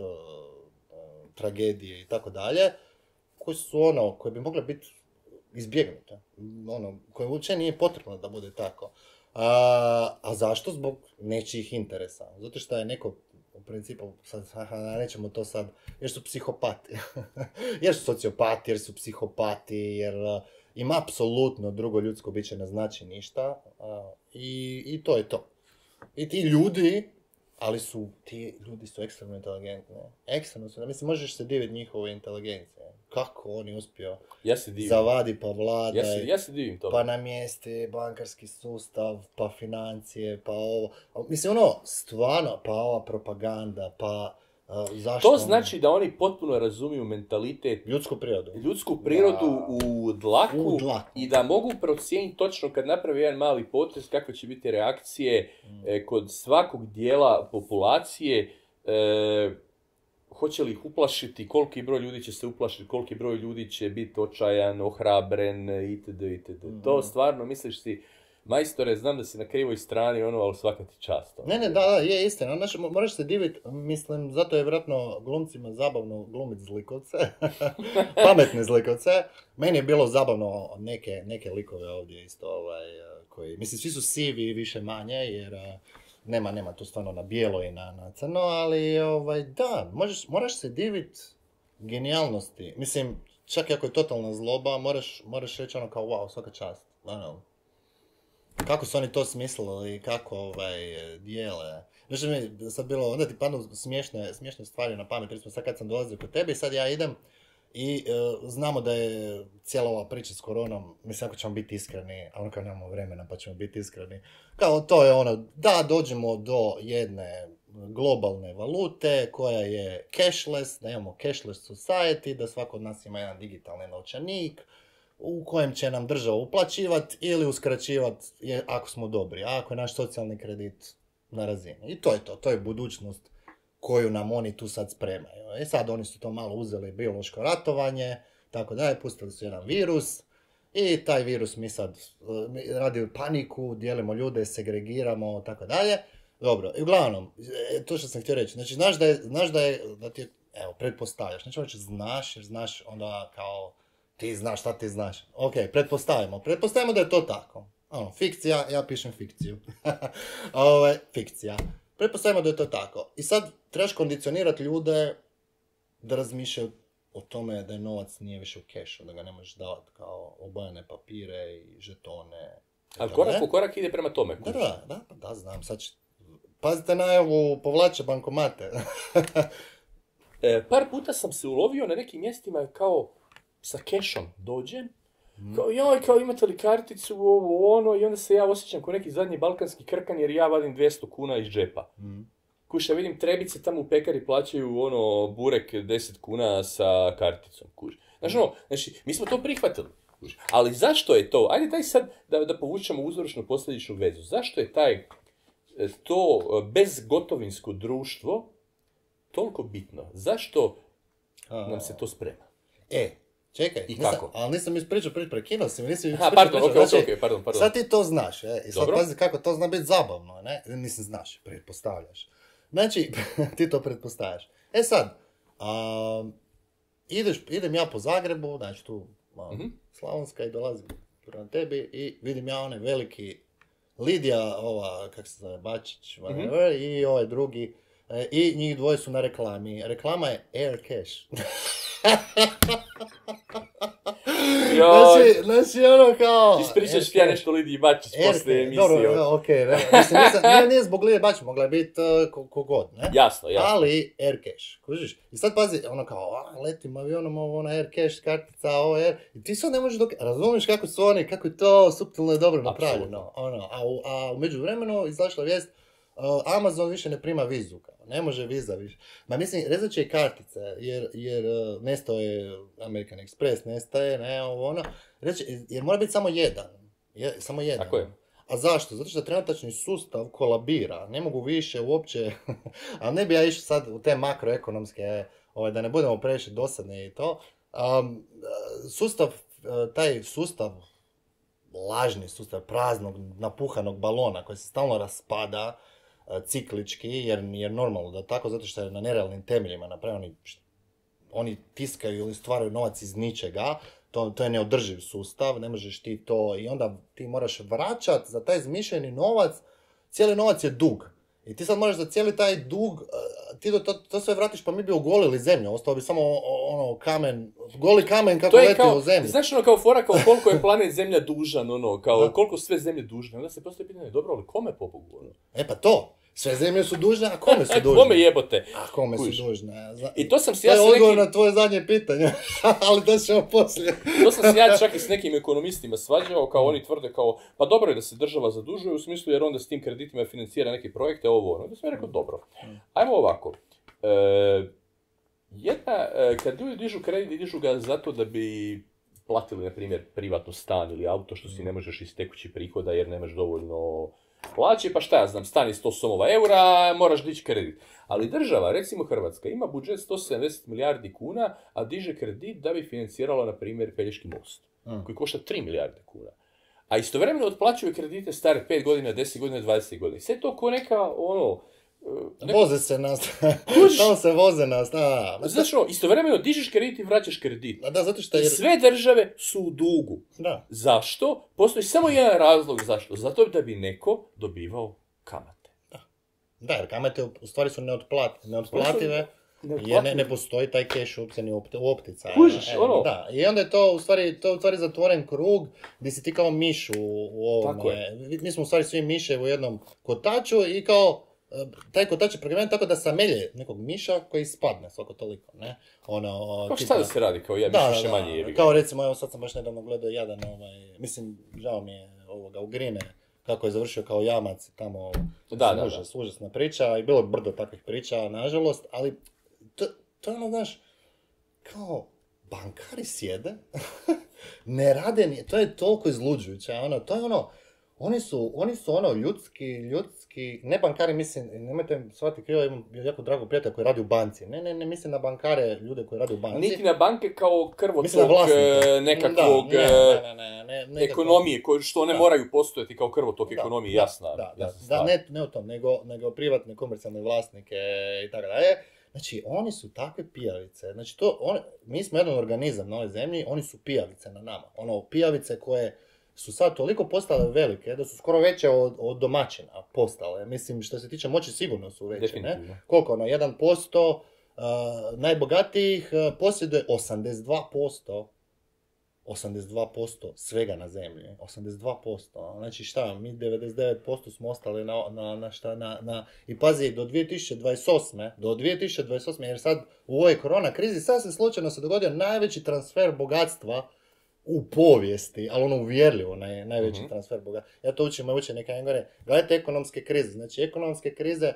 tragedije i tako dalje, koji su ono, koje bi mogle biti izbjegnute, ono, koje uopće nije potrebno da bude tako. A, a zašto? Zbog nečijih interesa. Zato što je neko, u principu, sad, nećemo to sad, jer su psihopati. Jer su sociopati, jer su psihopati, jer uh, im apsolutno drugo ljudsko biće ne znači ništa. Uh, i, I to je to. I ti ljudi, ali su, ti ljudi su ekstremno inteligentni. Ekstremno su, mislim, možeš se diviti njihove inteligencije. Kako oni uspio ja se divim. Zavadi pa vladaj, ja se, ja se divim to. Pa namjesti bankarski sustav, pa financije, pa ovo. Mislim, ono, stvarno, pa ova propaganda, pa uh, zašto... To znači da oni potpuno razumiju mentalitet... Ljudsku prirodu. Ljudsku prirodu da. u, dlaku, u dlaku i da mogu procijeniti točno kad napravi jedan mali potez kakve će biti reakcije mm. e, kod svakog dijela populacije, e, hoće li ih uplašiti, koliki broj ljudi će se uplašiti, koliki broj ljudi će biti očajan, ohrabren, itd. itd. Mm. To stvarno, misliš si, majstore, znam da si na krivoj strani, ono, ali svaka ti čast. Ono. Ne, ne, da, da, je istina. Znači, moraš se diviti, mislim, zato je vjerojatno glumcima zabavno glumiti zlikovce, pametne zlikovce. Meni je bilo zabavno neke, neke likove ovdje isto, ovaj, koji, mislim, svi su sivi više manje, jer... Nema, nema tu stvarno na bijelo i na, na crno, ali ovaj, da, možeš, moraš se diviti genijalnosti. Mislim, čak i ako je totalna zloba, moraš, moraš reći ono kao wow, svaka čast. Ono, kako su oni to smislili i kako ovaj, dijele. Znači mi sad bilo, onda ti padnu smiješne, smiješne stvari na pamet, recimo sad kad sam dolazio kod tebe i sad ja idem i uh, znamo da je cijela ova priča s koronom, mislim ako ćemo biti iskreni, a ono kao nemamo vremena pa ćemo biti iskreni, kao to je ono, da dođemo do jedne globalne valute koja je cashless, da imamo cashless society, da svako od nas ima jedan digitalni novčanik u kojem će nam država uplaćivati ili uskraćivati ako smo dobri, a ako je naš socijalni kredit na razini. I to je to, to je budućnost koju nam oni tu sad spremaju. E sad oni su to malo uzeli biološko ratovanje, tako da je, pustili su jedan virus i taj virus mi sad radi paniku, dijelimo ljude, segregiramo, tako dalje. Dobro, i uglavnom, to što sam htio reći, znači znaš da je, znaš da je, da ti, evo, pretpostavljaš, znači znači znaš, jer znaš onda kao, ti znaš šta ti znaš. Ok, pretpostavimo, pretpostavimo da je to tako. Ono, fikcija, ja pišem fikciju. Ovo je fikcija. Pretpostavimo da je to tako. I sad trebaš kondicionirati ljude da razmišljaju o tome da je novac nije više u kešu, da ga ne možeš davati kao obojene papire i žetone. Ali korak po korak ide prema tome. Da, da, da, da, znam. Sad će... Pazite najavu, povlače bankomate. e, par puta sam se ulovio na nekim mjestima kao sa kešom dođem. Mm. Kao, joj, kao imate li karticu, ovo, ono, i onda se ja osjećam kao neki zadnji balkanski krkan jer ja vadim dvjesto kuna iz džepa. Mm. Kuša, vidim, trebice tamo u pekari plaćaju ono burek deset kuna sa karticom. Kuš. Znači, ono, znači, mi smo to prihvatili. Kuš. Ali zašto je to? Ajde daj sad da, da povučemo uzročno posljedičnu vezu. Zašto je taj to bezgotovinsko društvo toliko bitno? Zašto nam se to sprema? E, čekaj, i nisam, kako? ali nisam ispričao, prič, prekinuo si mi, nisam ispričao. Pardon, ok, znači, ok, pardon, pardon. Sad ti to znaš, e, i sad Dobro. pazi kako to zna biti zabavno, ne? Mislim, znaš, pretpostavljaš. Znači, ti to pretpostavljaš. E sad, um, ideš, idem ja po Zagrebu, znači tu um, mm-hmm. Slavonska i dolazim prema tebi i vidim ja onaj veliki Lidija, ova, kak se zove, Bačić, whatever, Mhm. i ovaj drugi, e, i njih dvoje su na reklami. Reklama je Air Cash. Joj. Znači, znači ono kao... Ispričaš Air ti ja Cash. nešto Lidiji Bačić Air poslije Cash, emisije. dobro, ono. ok, ne, mislim, nisam, nije, nije zbog Lidije Bačić, mogla je biti uh, ko- kogod, ne? Jasno, jasno. Ali Air Cash, kužiš? I sad pazi, ono kao, a, letim avionom, ovo na Air Cash kartica, ovo Air... I ti sad ne možeš dok... Razumiješ kako su oni, kako je to suptilno i dobro napravljeno. Ono, a, u, a u međuvremenu izašla vijest, uh, Amazon više ne prima vizu, kao, ne može viza više. Ma mislim, rezat će i kartice, jer, jer uh, nestao je American Express, nestaje, ne, ovo ono. Reći, jer mora biti samo jedan. Je, samo jedan. Tako je. A zašto? Zato što trenutačni sustav kolabira, ne mogu više uopće, ali ne bi ja išao sad u te makroekonomske, ovaj, da ne budemo previše dosadni i to. Um, sustav, taj sustav, lažni sustav praznog, napuhanog balona koji se stalno raspada ciklički, jer je normalno da tako, zato što je na nerealnim temeljima napravljeni, oni tiskaju ili stvaraju novac iz ničega. To, to je neodrživ sustav, ne možeš ti to, i onda ti moraš vraćati za taj izmišljeni novac, cijeli novac je dug. I ti sad moraš za cijeli taj dug, ti to, to, to sve vratiš, pa mi bi ogolili zemlju, ostao bi samo ono kamen, goli kamen kako leti kao, u zemlju. znaš ono kao fora, kao koliko je planet Zemlja dužan, ono, kao koliko sve zemlje dužne. Onda se postoji pitanje, dobro, ali kome pobogu? Ono? E pa to, sve zemlje su dužne, a kome su dužne? Kome jebote? A kome Kužiš. su dužne? Zna... I to sam si To ja je sa odgovor nekim, na tvoje zadnje pitanje, ali to ćemo poslije. to sam si ja čak i s nekim ekonomistima svađao, kao oni tvrde kao, pa dobro je da se država zadužuje u smislu jer onda s tim kreditima financira neke projekte, ovo ono. Onda sam ja rekao, dobro, ajmo ovako. E, jedna, e, kad ljudi dižu kredit, dižu ga zato da bi platili, na primjer, privatno stan ili auto što si ne možeš iz tekućih prihoda jer nemaš dovoljno plaće, pa šta ja znam, stan je sto somova eura, moraš dići kredit. Ali država, recimo Hrvatska, ima budžet sto sedamdeset milijardi kuna, a diže kredit da bi financirala, na primjer, Pelješki most, Mm. koji košta tri milijarde kuna. A istovremeno otplaćuju kredite stare pet godina, deset godina, dvadeset godina. Sve to ko neka, ono... Neko... Voze se nas, Kužiš? tamo se voze nas, da. Znaš ono, istovremeno dižeš kredit i vraćaš kredit. Da, zato što I je... sve države su u dugu. Da. Zašto? Postoji samo jedan razlog zašto. Zato da bi neko dobivao kamate. Da, jer kamate u stvari su neotplat, neotplative, Neotplative. jer ne, ne postoji taj cash uopće ni u opt- u opticaju. Kužiš, E, ono. Da, i onda je to u stvari, to je u stvari zatvoren krug gdje si ti kao miš u, u ovome. Tako je. Mi- Mi smo u stvari svi miše u jednom kotaču i kao e, taj kotač je programiran tako da samelje nekog miša koji spadne svako toliko, ne? Ono, Pa tipa- šta da se radi, kao ja, Da, mislim da, više da. manje jebi ga. Kao recimo, evo sad sam baš nedavno gledao jadan, ovaj, mislim, žao mi je ovoga, u Grine, kako je završio kao jamac tamo, Da, da, užas, užasna priča, i bilo je brdo takvih priča, nažalost, ali to, to je ono, znaš, kao, bankari sjede, ne rade, ni, to je toliko izluđujuće, ono, to je ono, oni su, oni su ono ljudski, ljudski, ne bankari, mislim, nemojte shvatiti krivo, imam jako drago prijatelja koji radi u banci, ne, ne, ne mislim na bankare, ljude koji radi u banci. Niti na banke kao Mislim na krvotok vlasnike. e, nekakvog Da, e, ne, ne, ne, ne, ne, ekonomije, koje, što one Da. moraju postojati kao krvotok Da, ekonomije, da, jasna. Da, da, jasna da, stvar. ne, ne o tom, nego, nego privatne komercijalne vlasnike i tako dalje. Znači, oni su takve pijavice. Znači, to, on, mi smo jedan organizam na ovoj zemlji, oni su pijavice na nama. Ono, pijavice koje su sad toliko postale velike da su skoro veće od, od domaćina postale. Mislim, što se tiče moći, sigurno su veće, ne? Definitivno. Koliko, ono, jedan posto uh, najbogatijih uh, posjeduje osamdeset dva posto osamdeset dva posto svega na zemlji. osamdeset dva posto. Znači šta, mi devedeset devet posto smo ostali na, na, na šta, na, na... I pazi, do dvije tisuće dvadeset osme. Do dvije tisuće dvadeset osme, jer sad u ovoj korona krizi sasvim slučajno se dogodio najveći transfer bogatstva u povijesti, ali ono uvjerljivo naj, najveći Mhm. transfer bogatstva. Ja to učim, moje učenike Engore. Gledajte ekonomske krize. Znači, ekonomske krize, e,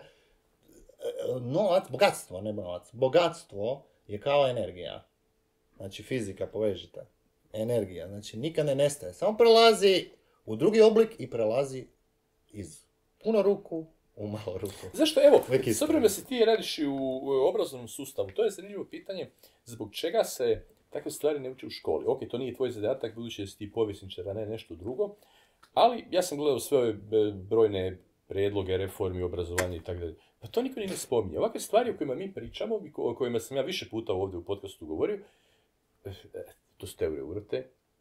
novac, bogatstvo, ne novac. Bogatstvo je kao energija. Znači, fizika, povežite. Energija, znači nikad ne nestaje. Samo prelazi u drugi oblik i prelazi iz puno ruku u malo ruku. Zašto, evo, Uvijek s obzirom da se ti radiš i u, u obrazovnom sustavu, to je zanimljivo pitanje, zbog čega se takve stvari ne uče u školi. Ok, to nije tvoj zadatak, budući da si ti povjesničar, a ne nešto drugo, ali ja sam gledao sve ove e, brojne prijedloge, reformi, obrazovanja i tako dalje. Pa to niko ni ne spominje. Ovakve stvari o kojima mi pričamo, i ko- o kojima sam ja više puta ovdje u podcastu govorio, e, to su teorije urote,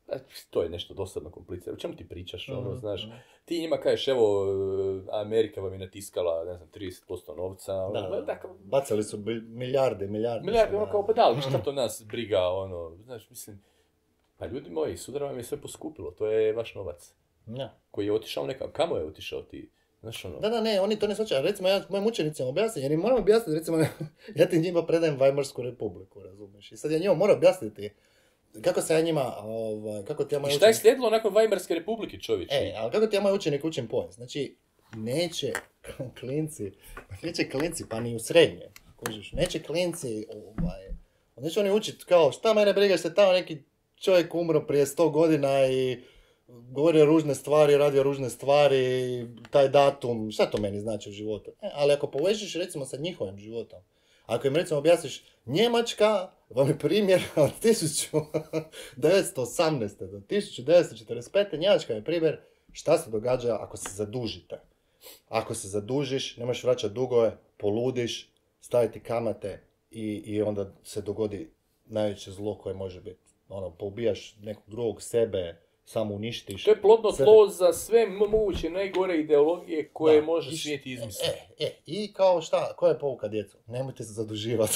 To je nešto dosadno komplicirano. O čemu ti pričaš, ono, Mhm, znaš? mhm. Ti njima kažeš, evo, Amerika vam je natiskala, ne znam, trideset posto novca. Da, Ono, da, dakle, bacali su bi- milijarde, milijarde. milijarde, su, ono da. kao, pa da, ali šta to nas briga, ono, znaš, mislim, pa ljudi moji, sudara vam je sve poskupilo, to je vaš novac, Da. koji je otišao nekam, kamo je otišao ti, znaš, ono, Da, da, ne, oni to ne shvaćaju. Recimo, ja mojim učenicima objasnim, jer im moram objasniti, recimo, ja ti njima predajem Weimarsku republiku, razumiješ? I sad ja njima moram objasniti kako se ja njima, ovaj, kako ti ja moj i šta je učenik... slijedilo nakon Weimarske republike, čovječe? E, ali kako ti ja moj učenik učim povijest? Znači, neće klinci, neće klinci, pa ni u srednje, kužiš, neće klinci, ovaj, neće oni učiti kao, šta mene briga, što je tamo neki čovjek umro prije sto godina i govorio ružne stvari, radio ružne stvari, taj datum, šta to meni znači u životu? E, ali ako povežeš recimo sa njihovim životom, ako im recimo objasniš Njemačka, vam je primjer od tisuću devetsto osamnaeste. do tisuću devetsto četrdeset pete. Njemačka je primjer šta se događa ako se zadužite. Ako se zadužiš, nemaš vraćati dugove, poludiš, staviti kamate i, i onda se dogodi najveće zlo koje može biti. Ono, poubijaš nekog drugog, sebe, samo uništiš. To je plodno Sebe. tlo za sve m- moguće najgore ideologije koje Da, može i š- svijet izmisliti. E, e, i kao šta, koja je pouka djecu? Nemojte se zaduživati.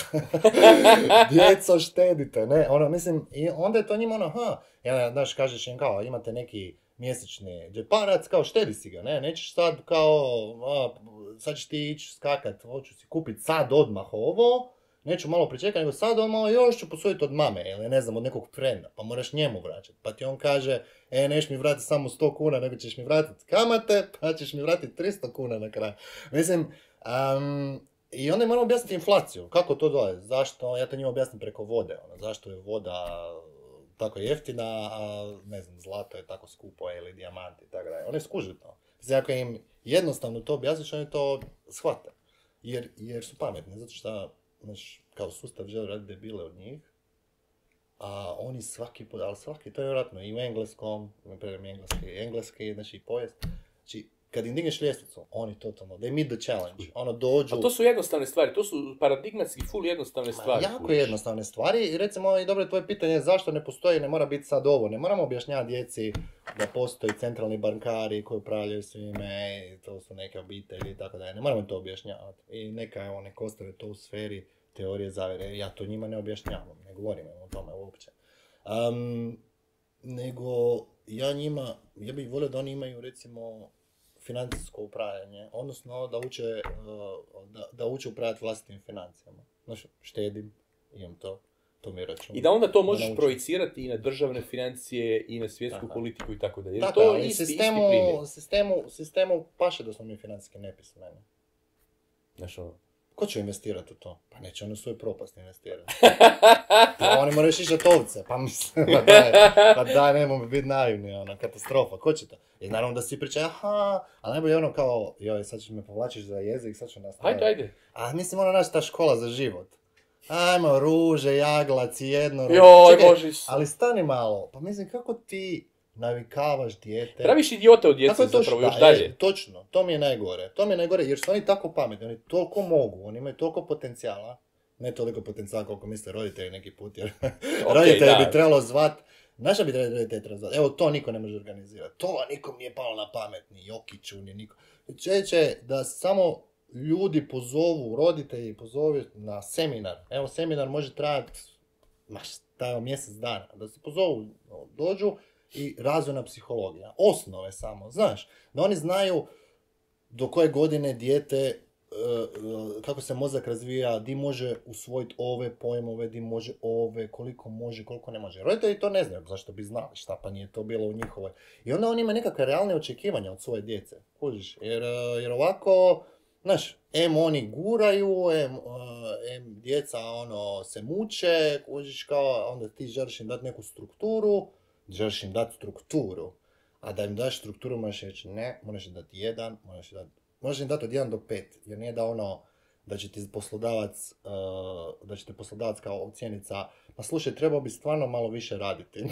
Djeco, štedite, ne, ono, mislim, i onda je to njima ono, ha, ja, znaš, kažeš im kao, imate neki mjesečni džeparac, kao štedi si ga, ne, nećeš sad kao, a, sad ćeš ti ići skakat, hoću si kupiti sad odmah ovo, neću malo pričekati, nego sad odmah još ću posuditi od mame, ili ne znam, od nekog frenda, pa moraš njemu vraćati, pa ti on kaže, e, neš mi vratiti samo sto kuna, nego ćeš mi vratiti kamate, pa ćeš mi vratiti tristo kuna na kraju. Mislim, um, i onda im moram objasniti inflaciju, kako to dolazi, zašto, ja to njima objasnim preko vode, ono, zašto je voda tako jeftina, a ne znam, zlato je tako skupo ili dijamanti i tako dalje. Oni skuže to. Mislim, ako im jednostavno to objasniš, oni to shvate. Jer, jer su pametni, zato što, znaš, kao sustav želi raditi debile od njih, a oni svaki put, ali svaki, to je vjerojatno i u engleskom, ne predam engleski, engleski, znači i povijest, znači, kad im digneš ljestvicu, oni totalno, they meet the challenge, ono dođu... A to su jednostavne stvari, to su paradigmatski full jednostavne Ma, stvari. jako kužiš. jednostavne stvari i recimo i dobro je tvoje pitanje zašto ne postoji, ne mora biti sad ovo, ne moramo objašnjavati djeci da postoji centralni bankari koji upravljaju svime i to su neke obitelji i tako dalje, ne moramo to objašnjavati i neka evo nek ostave to u sferi teorije zavjere, ja to njima ne objašnjavam, ne govorim o tome uopće. Um, nego ja njima, ja bih volio da oni imaju recimo financijsko upravljanje, odnosno da uče, uh, da, da uče upravljati vlastitim financijama. Znači, štedim, imam to, to mi je račun. I da onda to Da možeš naučim. projicirati i na državne financije i na svjetsku Tako. politiku i tako dalje. Jer Tako, to ali je isti, sistemu, isti primjer. sistemu, sistemu paše da smo mi financijski nepismeni. Znaš, ono, Ko će investirati u to? Pa neće oni u svoj propast investirati. Pa oni moraju šišati ovce, pa mislim, pa daj, pa daj, nemoj biti naivni, ono, katastrofa, ko će to? I naravno da si priča, aha, a najbolje ono kao, joj, sad ćeš me povlačiš za jezik, sad ću nastaviti. ajde, ajde. A mislim, ono naš ta škola za život. Ajmo, ruže, jaglaci, jedno... Joj, Čekaj, Bože Isus. ali stani malo, pa mislim, kako ti navikavaš dijete... Praviš idiota od Kako djece je to zapravo, šta? još dalje. E, točno, to mi je najgore. To mi je najgore jer su oni tako pametni, oni toliko mogu, oni imaju toliko potencijala. Ne toliko potencijala koliko misle roditelji neki put, jer roditelji da. bi trebalo zvat, naša bi roditelji trebalo zvat, evo to niko ne može organizirati, to nikom nije palo na pamet, ni Jokiću, ni niko. Čeće da samo ljudi pozovu, roditelji pozovu na seminar, evo seminar može trajati, ma šta je, mjesec dana, da se pozovu, dođu, i razvojna psihologija. Osnove samo, znaš. Da oni znaju do koje godine dijete, uh, kako se mozak razvija, di može usvojiti ove pojmove, di može ove, koliko može, koliko ne može. Roditelji to ne znaju, zašto bi znali šta, pa nije to bilo u njihovoj. I onda oni imaju nekakve realne očekivanja od svoje djece. Kužiš? Jer, uh, jer ovako, znaš, em oni guraju, em, uh, em djeca ono, se muče, kužiš kao, onda ti želiš im dati neku strukturu, želiš im dati strukturu, a da im daš strukturu možeš reći ne, moraš im dati jedan, moraš im dati, možeš im dati od jedan do pet, jer nije da ono, da će ti poslodavac, uh, da će ti poslodavac kao ocjenica, pa slušaj, trebao bi stvarno malo više raditi.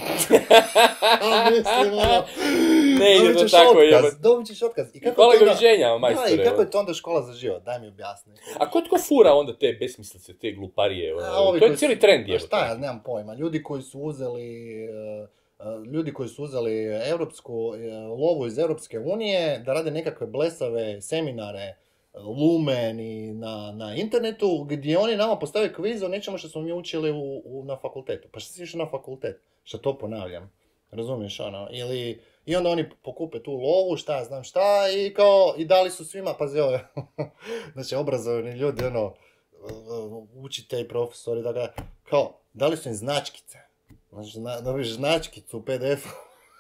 A mislim, ono, Ne ide dobit to ćeš tako, otkaz, jebote. dobit ćeš otkaz. I kako Hvala to onda- doviđenja, Da, majstore. i kako evo. je to onda škola za život, daj mi objasni. A ko tko fura onda te besmislice, te gluparije? ono? A, ovi To je koji cijeli su- trend, pa jebote. šta, ja nemam pojma. Ljudi koji su uzeli uh, ljudi koji su uzeli europsku lovu iz Europske unije da rade nekakve blesave seminare Lumen i na, na internetu, gdje oni nama postave kviz o nečemu što smo mi učili u, u, na fakultetu. Pa što si išao na fakultet? Što to ponavljam. Razumiješ, ono? Ili, i onda oni pokupe tu lovu, šta ja znam šta, i kao, i dali su svima, pazi ovo, znači obrazovani ljudi, ono, učitelji, profesori, da ga, kao, dali su im značkice. Znači, dobiš značkicu u pe de efu.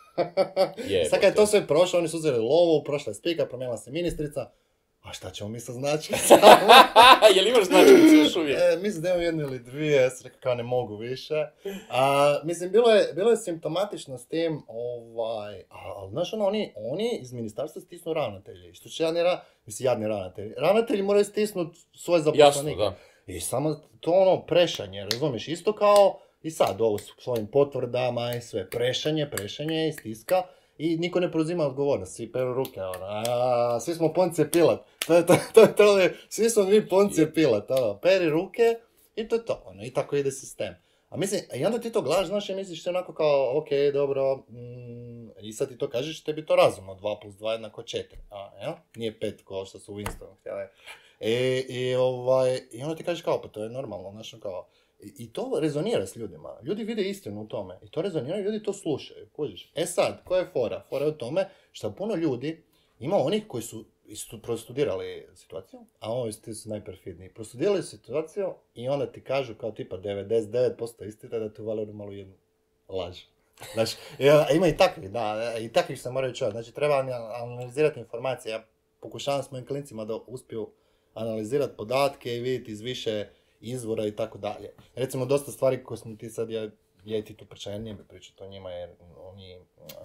Sad kad je to sve prošlo, oni su uzeli lovu, prošla je spika, promijenila se ministrica. A šta ćemo mi sa značkicama? Jel imaš značkicu još uvijek? E, mislim da imam jednu ili dvije, ja sam rekao kao ne mogu više. A, mislim, bilo je, bilo je simptomatično s tim, ovaj, ali znaš ono, oni, oni iz ministarstva stisnu ravnatelji. Što će jadni, ra, mislim, jadni ravnatelji. Ravnatelji moraju stisnuti svoje zaposlenike. Jasno, da. I samo to ono prešanje, razumiješ, isto kao i sad ovo s svojim potvrdama i sve, prešanje, prešanje i stiska. I niko ne preuzima odgovornost, svi peru ruke, ono, a, svi smo Poncije Pilat, to je to, to, to, to je, svi smo mi Poncije Pilat, ono, peri ruke i to je to, ono, i tako ide sistem. A mislim, i onda ti to gledaš, znaš, i misliš onako kao, ok, dobro, mm, i sad ti to kažeš, tebi to razumno, dva plus dva jednako četiri, a, ja? Nije pet kao što su u Winstonu htjeli. I, i, ovaj, i onda ti kažeš kao, pa to je normalno, znaš, kao, i to rezonira s ljudima. Ljudi vide istinu u tome. I to rezonira i ljudi to slušaju. Kužiš. E sad, koja je fora? Fora je u tome što puno ljudi, ima onih koji su istu, prostudirali situaciju, a ovi ti su najperfidniji. Prostudirali situaciju i onda ti kažu kao tipa devedeset devet posto istina da tu vale malo jednu laž. Znači, ima i takvih, da, i takvih se moraju čuvati. Znači, treba analizirati informacije. Ja pokušavam s mojim klincima da uspiju analizirati podatke i vidjeti iz više izvora i tako dalje. Recimo, dosta stvari koje smo ti sad, ja, ja i ti tu pričaju, nije bi pričati o njima, jer oni,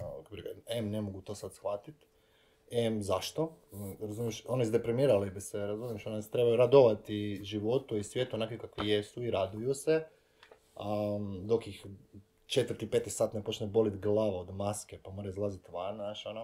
M, ne mogu to sad shvatiti, M, zašto? Razumiješ, oni izdeprimirali bi se, razumiješ, oni se trebaju radovati životu i svijetu onakvi kakvi jesu i raduju se, um, dok ih četvrti, peti sat ne počne boliti glava od maske, pa mora izlaziti van, znaš, ono.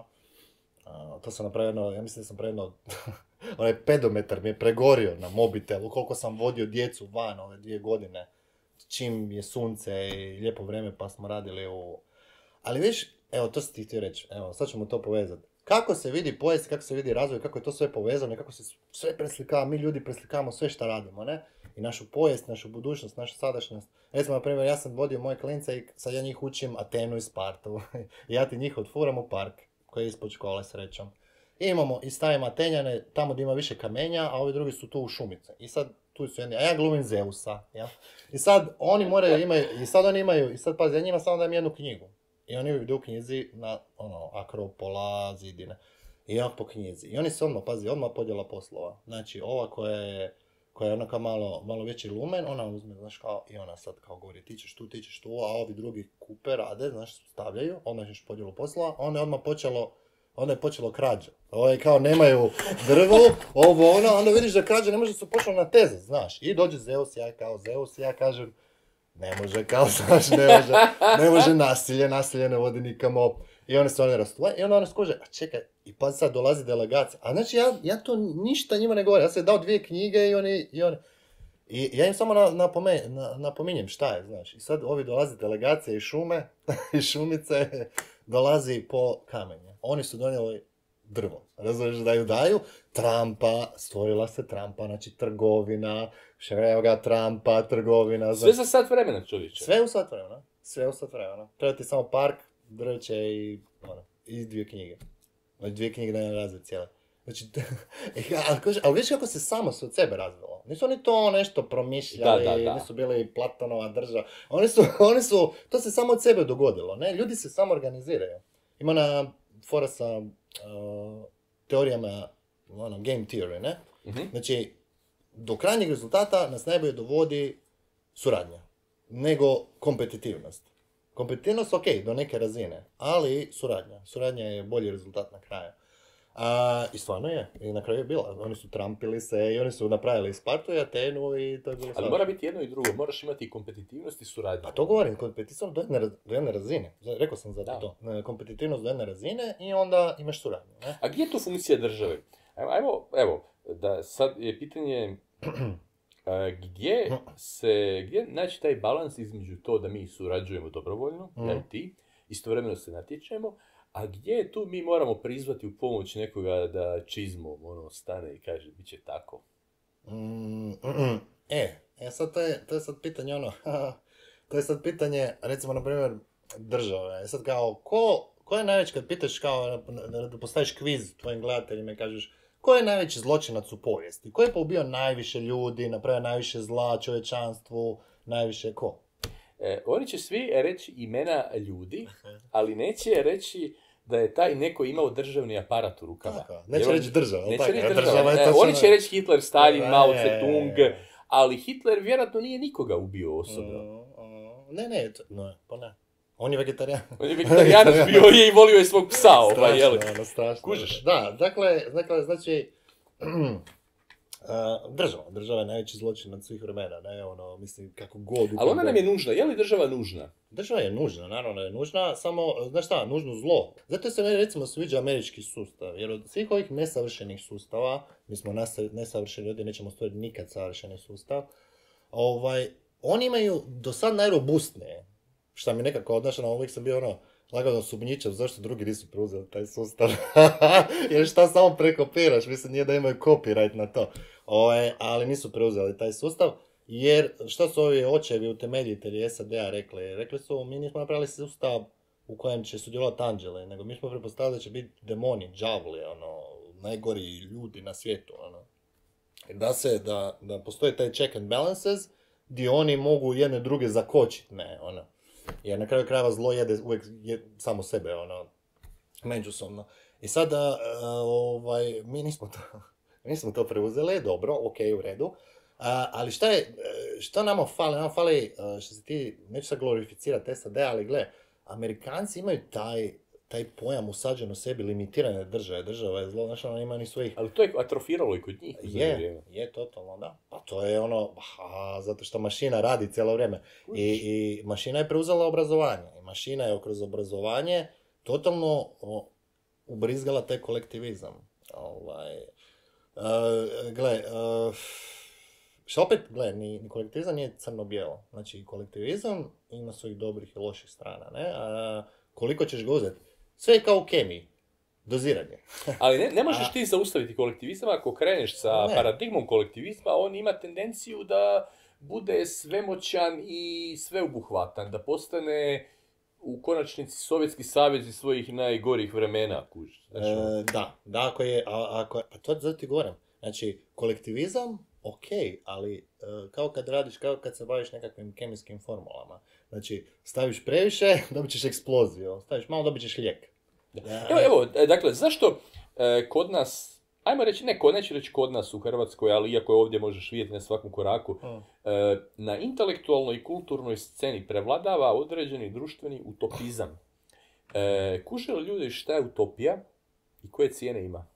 Uh, to sam napravio jedno, ja mislim da sam napravio jedno, onaj pedometar mi je pregorio na mobitelu, koliko sam vodio djecu van ove dvije godine, čim je sunce i lijepo vrijeme pa smo radili u... Ali viš, evo to si ti htio reći, evo sad ćemo to povezati. Kako se vidi povijest, kako se vidi razvoj, kako je to sve povezano i kako se sve preslikava, mi ljudi preslikavamo sve što radimo, ne? I našu povijest, našu budućnost, našu sadašnjost. Recimo, na primjer, ja sam vodio moje klince i sad ja njih učim Atenu i Spartu. I ja ti njih odfuram u park, koji je ispod škole, srećom. I imamo, i stavimo Atenjane tamo gdje ima više kamenja, a ovi drugi su tu u šumice. I sad, tu su jedni, a ja glumim Zeusa, ja? I sad, oni moraju, imaju, i sad oni imaju, i sad pazi, ja njima samo dajem jednu knjigu. I oni idu u knjizi na, ono, Akropola, zidine. I ja po knjizi. I oni se odmah, pazi, odmah podjela poslova. Znači, ova koja je, koja je ono kao malo, malo veći lumen, ona uzme, znaš, kao, i ona sad kao govori, ti ćeš tu, ti ćeš tu, a ovi drugi kupe, rade, znaš, stavljaju, odmah ćeš podjelu poslova, onda je odmah počelo, onda je počelo krađa. Ovo je kao, nemaju drvo, ovo, ono, onda vidiš da krađa ne može se počelo na teze, znaš. I dođe Zeus, ja kao Zeus, ja kažem, ne može, kao, znaš, ne može, ne može nasilje, nasilje ne vodi nikamo. I oni se oni rastuju, i onda oni skuže, a čekaj, i pa sad dolazi delegacija. A znači, ja, ja to ništa njima ne govorim, ja sam dao dvije knjige i oni, i oni, i ja im samo na, napome, na, napominjem šta je, znaš. I sad ovi dolazi delegacije iz šume, iz šumice, dolazi po kamenje. Oni su donijeli drvo, razumiješ, da ju daju, trampa, stvorila se trampa, znači trgovina, evo ga trampa, trgovina. Sve za sat vremena, čovječe. Sve u sat vremena, sve u sat vremena. Treba ti samo park, drveće i, ono, i dvije knjige. Znači dvije knjige da ne razvije cijele. Znači, ali, ali vidiš kako se samo se od sebe razvilo. Nisu oni to nešto promišljali, da, da, da. Nisu bili Platonova država. Oni su, oni su, to se samo od sebe dogodilo, ne? Ljudi se samo organiziraju. Ima na fora sa uh, teorijama, ono, game theory, ne? Mm-hmm. Znači, do krajnjeg rezultata nas najbolje dovodi suradnja, nego kompetitivnost. Kompetitivnost, ok, do neke razine, ali suradnja. Suradnja je bolji rezultat na kraju. A, I stvarno je, i na kraju je bila. Oni su trampili se i oni su napravili Spartu i Atenu i to je bilo stvarno. Ali mora biti jedno i drugo, moraš imati i kompetitivnost i suradnju. Pa to govorim, kompetitivnost do jedne, do jedne razine. Rekao sam zato to. Kompetitivnost do jedne razine i onda imaš suradnju. Ne? A gdje je tu funkcija države? Evo, evo, da sad je pitanje gdje se, gdje naći taj balans između to da mi surađujemo dobrovoljno, mm. ja i ti, istovremeno se natječemo, a gdje je tu mi moramo prizvati u pomoć nekoga da čizmom ono, stane i kaže, bit će tako. Mm, mm, e, e, sad to je, to je sad pitanje ono, to je sad pitanje, recimo, na primjer, države. E sad kao, ko, ko je najveći, kad pitaš kao, da, da postaviš kviz tvojim gledateljima i kažeš, ko je najveći zločinac u povijesti? Ko je poubio najviše ljudi, napravio najviše zla čovječanstvu, najviše ko? E, oni će svi reći imena ljudi, ali neće reći da je taj neko imao državni aparat u rukama. Tako, neće reći država. Neće tako, reći država. država. država E, točno... oni će reći Hitler, Stalin, ne, Mao Tse-tung, ali Hitler vjerojatno nije nikoga ubio osobno. Mm, mm, ne, ne, to, no, pa ne. On je vegetarijan. On je vegetarijanac bio je i volio je svog psa. Ovaj, jel? Strašno, ono, strašno. Kužiš? Da, dakle, dakle znači, Uh, država, država je najveći zločin od svih vremena, ne, ono, mislim, kako god... Ali ona nam je nužna, je li država nužna? Država je nužna, naravno je nužna, samo, znaš šta, nužno zlo. Zato se meni, recimo, sviđa američki sustav, jer od svih ovih nesavršenih sustava, mi smo nesavršeni ljudi, nećemo stvoriti nikad savršeni sustav, ovaj, oni imaju do sad najrobustnije, šta mi nekako odnašano, uvijek sam bio ono, lagano sumnjičav, zašto drugi nisu preuzeli taj sustav. Jer šta samo prekopiraš, mislim nije da imaju copyright na to. Ove, ali nisu preuzeli taj sustav, jer što su ovi očevi utemeljitelji S A D-a rekli? Rekli su, mi nismo napravili sustav u kojem će sudjelovati anđele, nego mi smo pretpostavili da će biti demoni, đavli, ono, najgori ljudi na svijetu. Ono. Da se, da, da postoji taj check and balances, gdje oni mogu jedne druge zakočiti, ne, ono. Jer na kraju krajeva zlo jede uvijek je, samo sebe, ono, međusobno. I sada, uh, ovaj, mi nismo to, nismo to preuzeli, dobro, ok, u redu. Uh, ali šta je, šta nama fali? Nama fali, uh, što se ti, neću sad glorificirati S A D, ali gle, Amerikanci imaju taj, taj pojam usađen u sebi limitirane države. Država je zlo, znaš, ono, ima ni svojih... Ali to je atrofiralo i kod njih. Je, je, totalno, da. Pa to je ono, ha, zato što mašina radi cijelo vrijeme. I, i mašina je preuzela obrazovanje. I mašina je kroz obrazovanje totalno o, ubrizgala taj kolektivizam. Ovaj, uh, gle, uh, što opet, gle, ni, ni kolektivizam nije crno-bijelo. Znači, kolektivizam ima svojih dobrih i loših strana, ne? A koliko ćeš ga uzeti? Sve je kao u kemiji. Doziranje. Ali ne, ne možeš ti zaustaviti kolektivizam ako kreneš sa ne. paradigmom kolektivizma, on ima tendenciju da bude svemoćan i sveobuhvatan, da postane u konačnici Sovjetski savez iz svojih najgorih vremena. Kuž, znači, e, da, da, ako je, a, ako je, pa to zato ti govorim. Znači, kolektivizam, ok, ali e, kao kad radiš, kao kad se baviš nekakvim kemijskim formulama. Znači, staviš previše, dobit ćeš eksploziju, staviš malo, dobit ćeš lijek. Da. Evo, evo, dakle, zašto e, kod nas, ajmo reći, ne, ko, neću reći kod nas u Hrvatskoj, ali iako je ovdje možeš vidjeti na svakom koraku, e, na intelektualnoj i kulturnoj sceni prevladava određeni društveni utopizam. E, kuže li ljudi šta je utopija i koje cijene ima?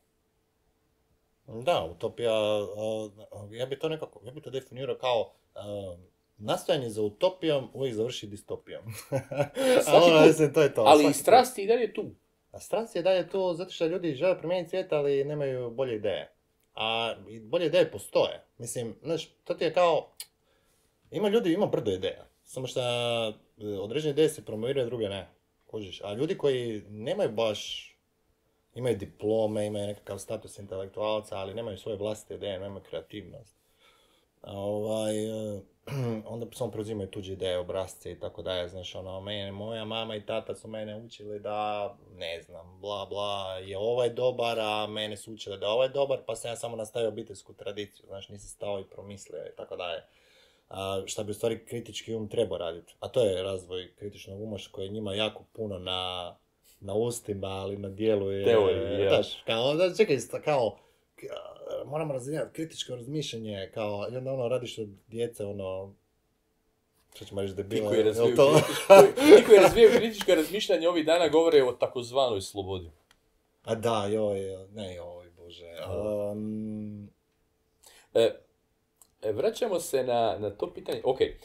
Da, utopija, uh, ja bi to nekako, ja bi to definirao kao uh, nastojanje za utopijom uvijek završi distopijom. ali, mislim, to je to. Ali strast i dalje tu. A strast je dalje tu zato što ljudi žele promijeniti svijet, ali nemaju bolje ideje. A bolje ideje postoje. Mislim, znaš, to ti je kao, ima ljudi, ima brdo ideja. Samo što određene ideje se promoviraju, druge ne. Kužiš. A ljudi koji nemaju baš, imaju diplome, imaju nekakav status intelektualca, ali nemaju svoje vlastite ideje, nemaju kreativnost. Ovaj, onda samo preuzimaju tuđe ideje, obrazce i tako dalje, znaš, ono, mene, moja mama i tata su mene učili da, ne znam, bla, bla, je ovaj dobar, a mene su učili da je ovaj dobar, pa sam ja samo nastavio obiteljsku tradiciju, znaš, nisi stao i promislio i tako dalje. A, šta bi u stvari kritički um trebao raditi, a to je razvoj kritičnog uma koji je njima jako puno na, na ustima, ali na dijelu je... Teoriji, ja. Znaš, kao, da, čekaj, kao, moramo razvijati kritičko razmišljanje, kao, i onda ono, radiš od djece, ono, što ćemo reći debila, je jel to? Ti koji razvijaju kritičko razmišljanje ovih dana govore o takozvanoj slobodi. A da, joj, ne, joj, bože. Um... E, vraćamo se na, na to pitanje, ok, e,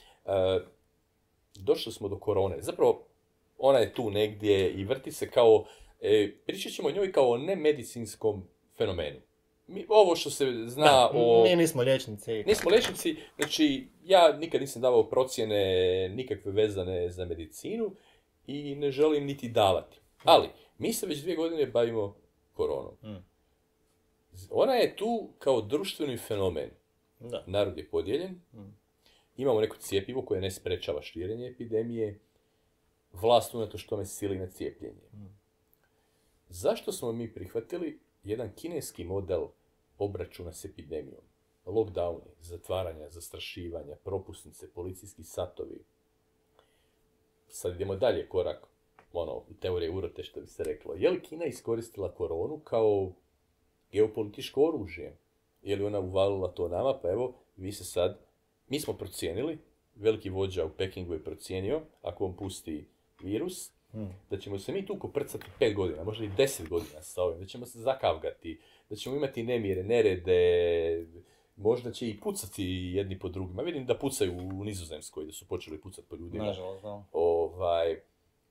došli smo do korone, zapravo ona je tu negdje i vrti se kao, e, pričat ćemo o njoj kao o nemedicinskom fenomenu. Mi, ovo što se zna da, o... Mi nismo liječnici. Nismo liječnici, znači ja nikad nisam davao procjene nikakve vezane za medicinu i ne želim niti davati. Ali, mi se već dvije godine bavimo koronom. Mm. Ona je tu kao društveni fenomen. Da. Narod je podijeljen, Mm. imamo neko cijepivo koje ne sprečava širenje epidemije, vlast unatoč tome sili na cijepljenje. Mm. Zašto smo mi prihvatili jedan kineski model obračuna s epidemijom? Lockdowni, zatvaranja, zastrašivanja, propusnice, policijski satovi. Sad idemo dalje korak, ono, u teorije urote što bi se reklo. Je li Kina iskoristila koronu kao geopolitičko oružje? Je li ona uvalila to nama? Pa evo, vi se sad, mi smo procijenili, veliki vođa u Pekingu je procijenio, ako on pusti virus, Mm. da ćemo se mi tu koprcati pet godina, možda i deset godina sa ovim, da ćemo se zakavgati, da ćemo imati nemire, nerede, možda će i pucati jedni po drugima. Vidim da pucaju u Nizozemskoj, da su počeli pucati po ljudima. Nažalost, da. Ovaj, e,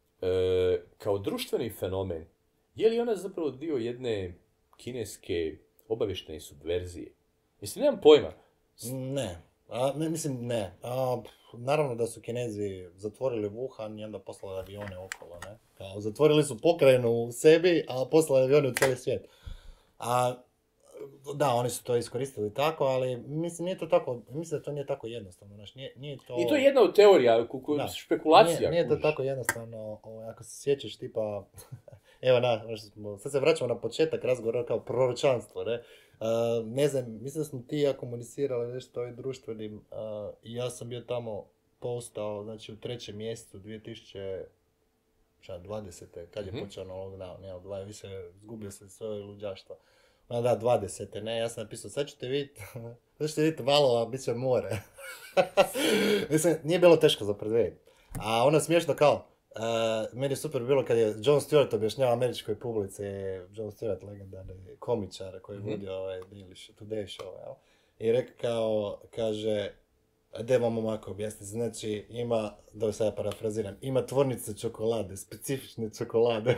kao društveni fenomen, je li ona zapravo dio jedne kineske obavještene subverzije? Mislim, nemam pojma. Ne. A, ne, mislim, ne. A, pff, naravno da su Kinezi zatvorili Wuhan i onda poslali avione okolo, ne? Kao, zatvorili su pokrajinu u sebi, a poslali avione u cijeli svijet. A, da, oni su to iskoristili tako, ali mislim, nije to tako, mislim da to nije tako jednostavno, znaš, nije, nije to... I to je jedna od teorija, ku- ku- Da. špekulacija. Nije, nije to kužiš. tako jednostavno, ovaj, ako se sjećaš tipa, evo na, ono što smo, sad se vraćamo na početak razgovora kao proročanstvo, ne? Uh, ne znam, mislim da smo ti i ja komunicirali nešto ovim društvenim uh, i ja sam bio tamo postao, znači u trećem mjesecu dvije tisuće dvadesete kad je Mhm. počeo na lockdown, ja, dva, više zgubio se sve ove luđaštva. No da, dvadesete ne, ja sam napisao, sad ćete vidjeti, sad ćete vidjeti valova, bit će more. Mislim, nije bilo teško za predvidjeti. A ono smiješno kao, Uh, meni je super bilo kad je Jon Stewart objašnjava američkoj publici, Jon Stewart, legendarni komičar koji je Mhm. vodio ovaj Daily Show, Today Show, jel? I rekao, kaže, da vam ovako objasniti, znači ima, da sad ja parafraziram, ima tvornice čokolade, specifične čokolade.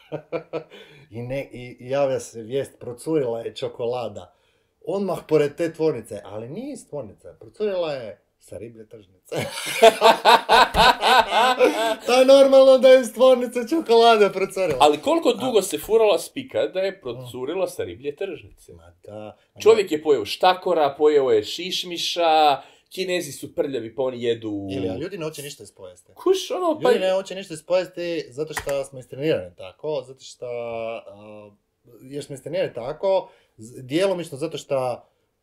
I, ne, i, i javlja se vijest, procurila je čokolada. Odmah pored te tvornice, ali nije iz tvornice, procurila je sa riblje tržnice. To je normalno da je iz tvornice čokolade procurila. Ali koliko dugo se furala spika da je procurila sa riblje tržnice? Ma da. Čovjek je pojeo štakora, pojeo je šišmiša, Kinezi su prljavi pa oni jedu... Ili, a ljudi ne hoće ništa ispojesti. Kuš, ono, pa... Ljudi ne hoće ništa ispojesti zato što smo istrenirani tako, zato što... Uh, jer smo istrenirani tako, z- djelomično zato što...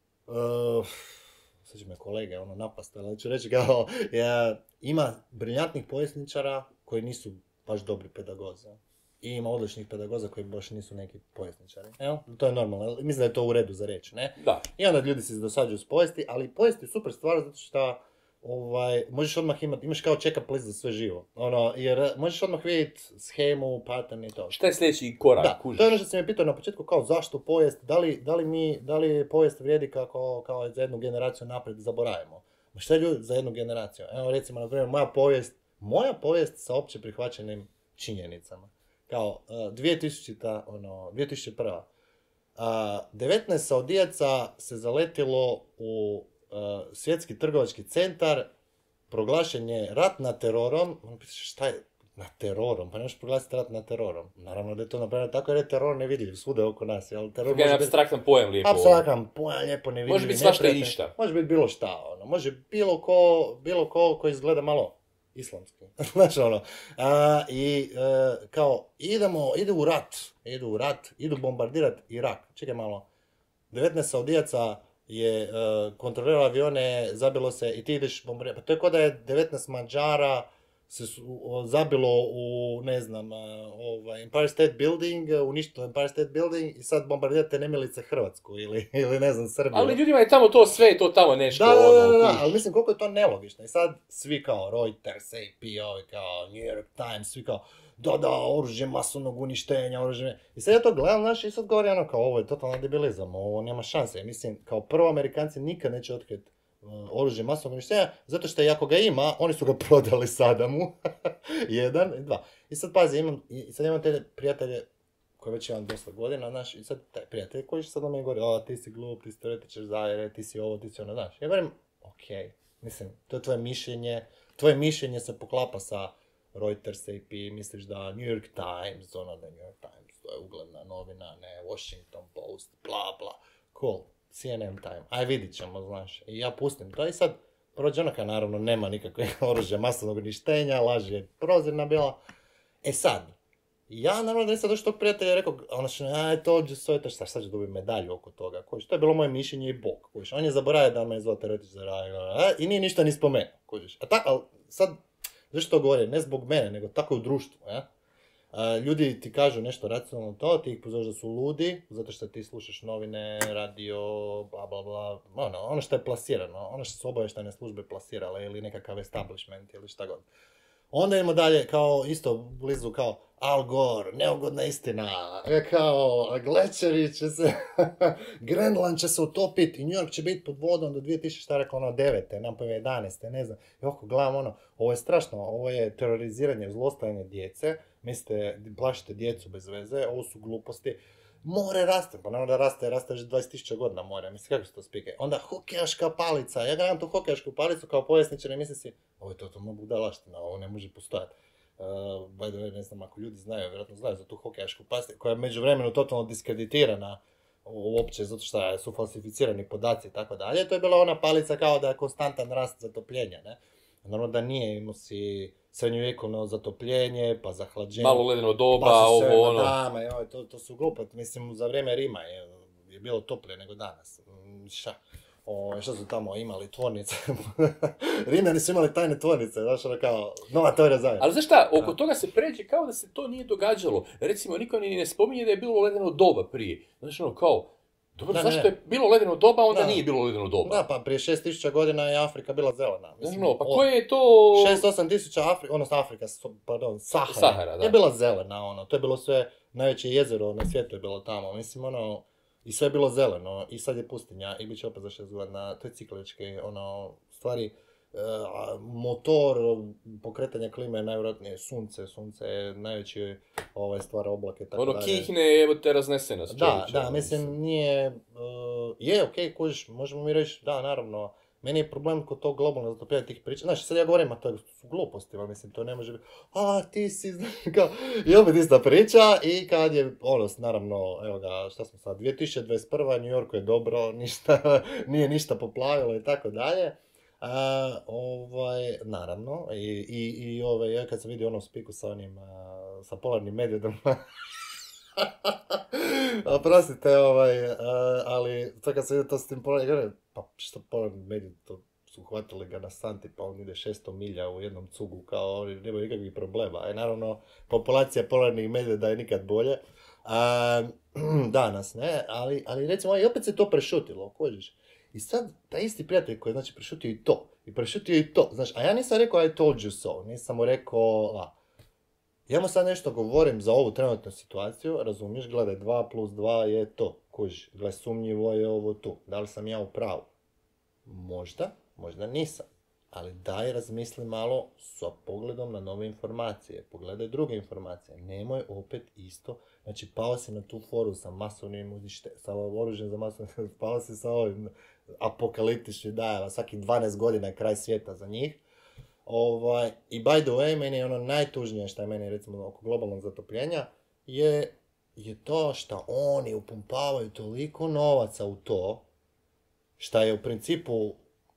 Uh, sad će me kolege ono napast, ali ću reći kao, ja, ima briljantnih povjesničara koji nisu baš dobri pedagozi. I ima odličnih pedagoza koji baš nisu neki povjesničari. Evo, to je normalno, mislim da je to u redu za reći, ne? Da. I onda ljudi se dosađuju s povijesti, ali povijest je super stvar zato što ovaj, možeš odmah imati, imaš kao check-up list za sve živo. Ono, jer možeš odmah vidjeti shemu, pattern i to. Šta je sljedeći korak, Da, kužiš? to je ono što si me pitao na početku, kao zašto povijest, da li, da li mi, da li povijest vrijedi kako, kao za jednu generaciju naprijed zaboravimo. Ma šta je ljudi za jednu generaciju? Evo recimo, na primjer, moja povijest, moja povijest sa opće prihvaćenim činjenicama. Kao uh, dvije tisućita, ono, dvije tisuće prva. Uh, devetnaest Saudijaca se zaletilo u uh, svjetski trgovački centar, proglašen je rat nad terorom. Ono pitaš, šta je nad terorom? Pa ne možeš proglasiti rat nad terorom. Naravno da je to napravljeno tako jer je teror nevidljiv svuda oko nas. Jel? Teror To je može biti apstraktan pojam lijepo. apstraktan pojam, lijepo nevidljiv. Može biti svašta i neprijatelj. ništa. Može biti bilo šta. Ono. Može bilo ko, bilo ko koji izgleda malo islamski. Znači ono. A, I e, kao idemo, idu u rat. Idu u rat, idu bombardirati Irak. Čekaj malo. devetnaest Saudijaca je uh, kontroliralo avione, zabilo se i ti ideš bombardirati. Pa to je kao da je devetnaest Mađara se su, o, zabilo u, ne znam, uh, ovaj, Empire State Building, uh, uništilo Empire State Building i sad bombardirate nemilice Hrvatsku ili, ili ne znam, Srbiju. Ali ljudima je tamo to sve, to tamo nešto. Da, da, da, ono, da, da, kužiš. ali mislim koliko je to nelogično. I sad svi kao Reuters, A P, ovi kao New York Times, svi kao da, da, oružje masovnog uništenja, oružje... I sad ja to gledam, znaš, i sad govori ono kao ovo je totalno debilizam, ovo nema šanse. Mislim, kao prvo Amerikanci nikad neće otkriti uh, oružje masovnog uništenja, zato što i ako ga ima, oni su ga prodali Sadamu. Jedan, i dva. I sad pazi, imam, i sad imam te prijatelje koje već imam dosta godina, znaš, i sad taj prijatelj koji sad o meni govori, o, ti si glup, ti si teoretičar zavjere, ti si ovo, ti si ono, znaš. Ja govorim, okej, mislim, to je tvoje mišljenje, tvoje mišljenje se poklapa sa Reuters, A P, misliš da New York Times, ono da New York Times, to je ugledna novina, ne, Washington Post, bla bla, cool, C N N Time, aj vidit ćemo, znaš, i ja pustim to i sad, prođe onaka, naravno, nema nikakve oružja masovnog uništenja, laž je prozirna bila, e sad, ja naravno da nisam došao tog prijatelja i rekao, ono što, aj, told you so, to šta, šta ću dobiti medalju oko toga, kojiš, to je bilo moje mišljenje i bog, kojiš, on je zaboravio da me je zvao teoretičar i nije ništa ni spomenuo, kojiš, a tako, sad, zašto to govori, ne zbog mene, nego tako u društvu, ja? A, ljudi ti kažu nešto racionalno to, ti ih pozoveš da su ludi, zato što ti slušaš novine, radio, bla bla bla, ono, ono što je plasirano, ono što su obavještajne službe plasirale ili nekakav establishment ili šta god. Onda idemo dalje, kao isto blizu kao Al Gore, neugodna istina, kao glečeri će se, Grenland će se utopiti i New York će biti pod vodom do dvije tisuće, šta rekao ono, devete, nam pojme jedanaeste, ne znam. I oko gledam ono, ovo je strašno, ovo je teroriziranje, zlostavljanje djece, mislite, plašite djecu bez veze, ovo su gluposti. More raste, pa naravno da raste, raste već dvadeset tisuća godina more, mislim kako se to spike. Onda hokejaška palica, ja gledam tu hokejašku palicu kao povjesničar i mislim si, ovo je totalno budalaština, ovo ne može postojati. Uh, by the way, ne znam ako ljudi znaju, vjerojatno znaju za tu hokejašku palicu, koja je među vremenu totalno diskreditirana uopće, zato što su falsificirani podaci i tako dalje. To je bila ona palica kao da je konstantan rast zatopljenja, ne? Naravno da nije, imao si srednjovjekovno zatopljenje, pa zahlađenje. Malo ledeno doba, pa ovo ono. Dame, joj, to, to su glupo, mislim za vrijeme Rima je, je bilo toplije nego danas. Ša, o, šta su tamo imali tvornice? Rimljani su imali tajne tvornice, znaš ono kao, nova teorija zavjera. Ali znaš šta, oko toga se pređe kao da se to nije događalo. Recimo, niko ni ne spominje da je bilo ledeno doba prije. Znaš ono kao, dobro, da, zašto ne. je bilo ledeno doba, onda da. nije bilo ledeno doba? Da, pa prije šest tisuća godina je Afrika bila zelena. Mislim, no, pa koje je to... šest do osam tisuća Afrika, odnosno Afrika, pardon, Sahara, Sahara da. je bila zelena, ono, to je bilo sve, najveće jezero na svijetu je bilo tamo, mislim, ono, i sve je bilo zeleno, i sad je pustinja, i bit će opet za šest godina, to je ciklički, ono, stvari, uh, motor pokretanja klime je najvjerojatnije sunce, sunce je najveći ovaj, stvar oblake, tako ono dalje. kihne, evo te raznese nas. Da, čovječe, da, mislim, nije, uh, je, okej, okay, kužiš, možemo mi reći, da, naravno, meni je problem kod tog globalnog zatopljenja tih priča, znaš, sad ja govorim, a to su gluposti, mislim, to ne može biti, a, ti si, kao, i opet ista priča, i kad je, ono, naravno, evo ga, šta smo sad, dvije tisuće dvadeset prva. New Yorku je dobro, ništa, nije ništa poplavilo i tako dalje. A, ovaj, naravno, i, i, i ovaj, ja kad sam vidio ono spiku sa onim, a, sa polarnim medvjedom, oprostite, ovaj, a, ali to kad sam vidio to s tim polarnim, pa što polarni medvjed, to su uhvatili ga na santi, pa on ide šesto milja u jednom cugu, kao oni nemaju nikakvih problema. A naravno, populacija polarnih medvjeda je nikad bolje. A, danas, ne, ali, ali recimo, i opet se to prešutilo, kožiš. I sad, taj isti prijatelj koji je, znači, prešutio i to, i prešutio i to, znaš, a ja nisam rekao I told you so, nisam mu rekao, a, ja mu sad nešto govorim za ovu trenutnu situaciju, razumiješ, gledaj, dva plus dva je to, kuži, gledaj, sumnjivo je ovo tu, da li sam ja u pravu? Možda, možda nisam, ali daj razmisli malo sa pogledom na nove informacije, pogledaj druge informacije, nemoj opet isto, znači pao si na tu foru sa masovnim udište, sa oružjem za masovnim, pao si sa ovim apokaliptičnim dajava, svaki dvanaest godina je kraj svijeta za njih. Ovaj, i by the way, meni je ono najtužnije što je meni recimo oko globalnog zatopljenja, je, je to što oni upumpavaju toliko novaca u to, što je u principu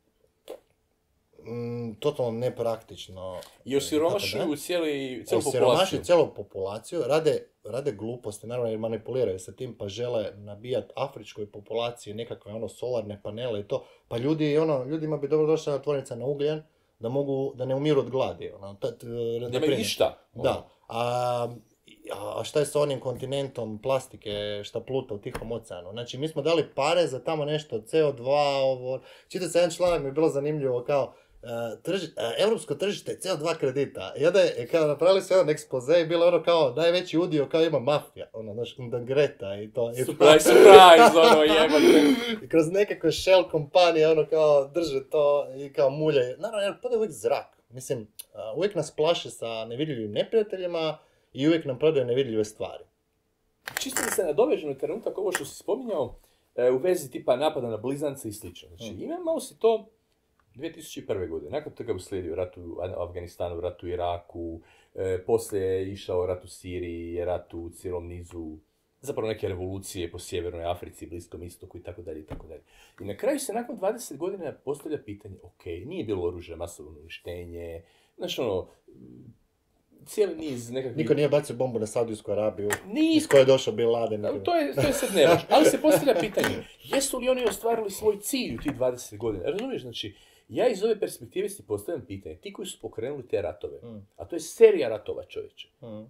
mm, totalno nepraktično. I osiromašuju cijeli, cijelu populaciju. Osiromašuju cijelu populaciju, rade, rade gluposti, naravno jer manipuliraju sa tim, pa žele nabijati afričkoj populaciji nekakve ono solarne panele i to, pa ljudi, ono, ljudima bi dobro došla na tvornica na ugljen, da mogu, da ne umiru od gladi. Ono, nema ništa. Da. A, a šta je sa onim kontinentom plastike šta pluta u Tihom oceanu? Znači, mi smo dali pare za tamo nešto, C O dva, ovo... Čitao sam jedan članak, mi je bilo zanimljivo, kao, Uh, trži, uh, europsko tržište C O dva kredita. I onda je, kao napravili su jedan ekspoze i bilo ono kao najveći udio kao ima mafija. Ono, znaš, Undangreta i to. Surprise, surprise, ono jebate. I kroz nekakve shell kompanije, ono kao drže to i kao mulje. Naravno, jer pada uvijek zrak. Mislim, uh, uvijek nas plaše sa nevidljivim neprijateljima i uvijek nam prodaju nevidljive stvari. Čisto da se nadovežem na trenutak ovo što si spominjao, uh, u vezi tipa napada na blizance i slično. Znači, mm. ima malo si to dvije tisuće prve. godine. Nakon toga je uslijedio rat u Afganistanu, rat u Iraku, e, poslije je išao rat u Siriji, rat u cijelom nizu, zapravo neke revolucije po Sjevernoj Africi, Bliskom istoku i tako dalje i tako dalje. I na kraju se nakon dvadeset godina postavlja pitanje, ok, nije bilo oružje, masovno uništenje, znači ono, cijeli niz nekakvih... Niko nije bacio bombu na Saudijsku Arabiju, Nis... iz koje je došao Bin Laden. To je, to je sad nevažno. Ali se postavlja pitanje, jesu li oni ostvarili svoj cilj u tih dvadeset godina? Razumiješ, znači, ja iz ove perspektive si postavljam pitanje, ti koji su pokrenuli te ratove, mm. a to je serija ratova, čovječe, mm.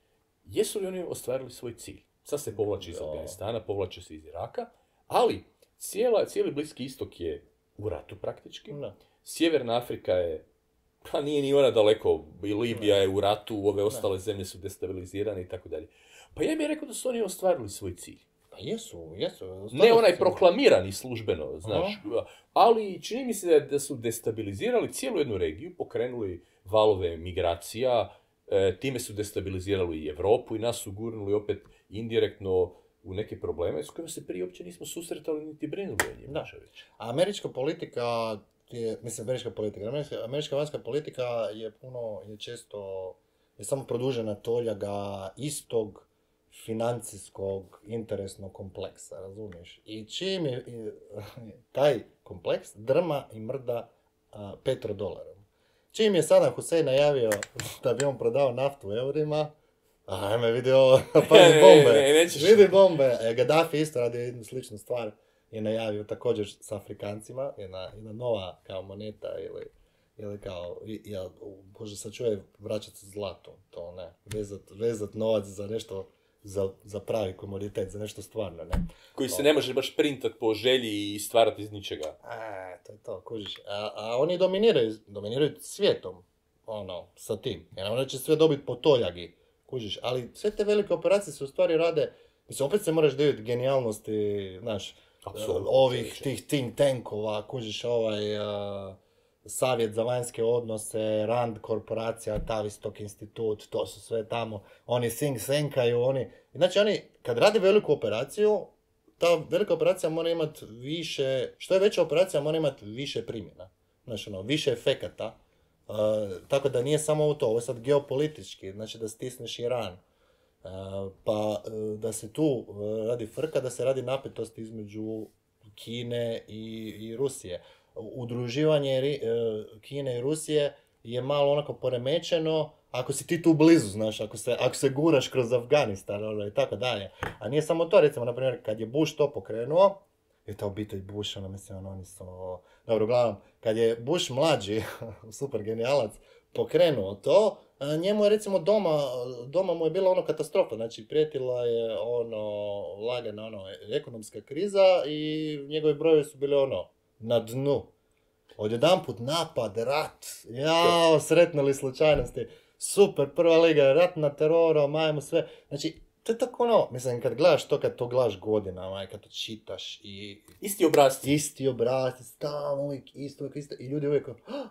jesu li oni ostvarili svoj cilj? Sad se povlači iz Afganistana, povlače se iz Iraka, ali cijela, cijeli Bliski istok je u ratu praktički. No. Sjeverna Afrika je, pa nije ni ona daleko, i Libija je u ratu, ove ostale no. zemlje su destabilizirane i tako dalje. Pa ja bih rekao da su oni ostvarili svoj cilj. Pa jesu, jesu. Ne onaj proklamirani službeno, znaš, Aha. ali čini mi se da su destabilizirali cijelu jednu regiju, pokrenuli valove migracija, e, time su destabilizirali i Europu i nas su gurnuli opet indirektno u neke probleme s kojima se prije uopće nismo susretali niti brinuli o njima. A američka politika, je, mislim američka politika, američka, američka vanjska politika je puno, je često, je samo produžena toljaga istog financijskog interesnog kompleksa, razumiješ? I čim je i, taj kompleks drma i mrda a, petrodolarom. Čim je Saddam Hussein najavio da bi on prodao naftu u eurima, ajme, vidi ovo, pazi bombe, ne, ne, ne, vidi bombe. E, Gaddafi isto radi jednu sličnu stvar, je najavio također s Afrikancima, jedna, jedna nova kao moneta ili, ili kao, ja, bože, sad čuje vraćati se zlato, to ne, vezat, vezat novac za nešto, za, za pravi komoditet, za nešto stvarno, ne. Koji se o, ne može baš printat po želji i stvarati iz ničega. A, to je to, kužiš. A, a oni dominiraju, dominiraju svijetom, ono, sa tim. Jer ono će sve dobiti po toljagi. Kužiš, ali sve te velike operacije se u stvari rade, mislim, opet se moraš diviti genijalnosti, znaš, Absolutno. ovih tih think tankova, kužiš, ovaj uh, Savjet za vanjske odnose, Rand korporacija, Tavistock institut, to su sve tamo, oni think tankaju, oni, znači oni, kad rade veliku operaciju, ta velika operacija mora imati više, što je veća operacija, mora imati više primjena, znači ono, više efekata. Uh, tako da nije samo to, ovo je sad geopolitički, znači da stisneš Iran, uh, pa uh, da se tu uh, radi frka, da se radi napetost između Kine i, i Rusije. Udruživanje uh, Kine i Rusije je malo onako poremećeno, ako si ti tu blizu, znaš, ako se, ako se guraš kroz Afganistan, ono, i tako dalje. A nije samo to, recimo, na primjer, kad je Bush to pokrenuo, je ta obitelj Bush, ono, mislim, ono, oni su... Dobro, uglavnom, kad je Bush mlađi, super genijalac, pokrenuo to, njemu je, recimo, doma, doma mu je bila ono katastrofa, znači, prijetila je, ono, lagana, ono, ekonomska kriza i njegovi brojevi su bili, ono, na dnu. Odjedanput napad, rat, jao, sretnuli slučajnosti, super, prva liga, rat na terorom, ajmo sve, znači, to je tako ono, mislim, kad gledaš to, kad to gledaš godinama, kad to čitaš i... Isti obrazci. Isti obrazci, stalno uvijek isto, uvijek isto, i ljudi uvijek kao...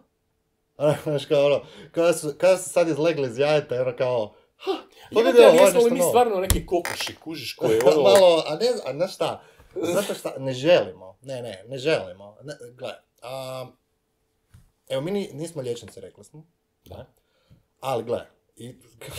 Znaš, kao ono, kada su, kada su sad izlegli iz jajeta, ono kao... Pa vidi ovo, jesmo li mi stvarno neki kokoši, kužiš koje ono... Malo, a ne, a znaš šta, zato šta, ne želimo, ne, ne, ne želimo, ne, gledaj, a, evo, mi nismo liječnici, rekli smo, da, ali gledaj, i...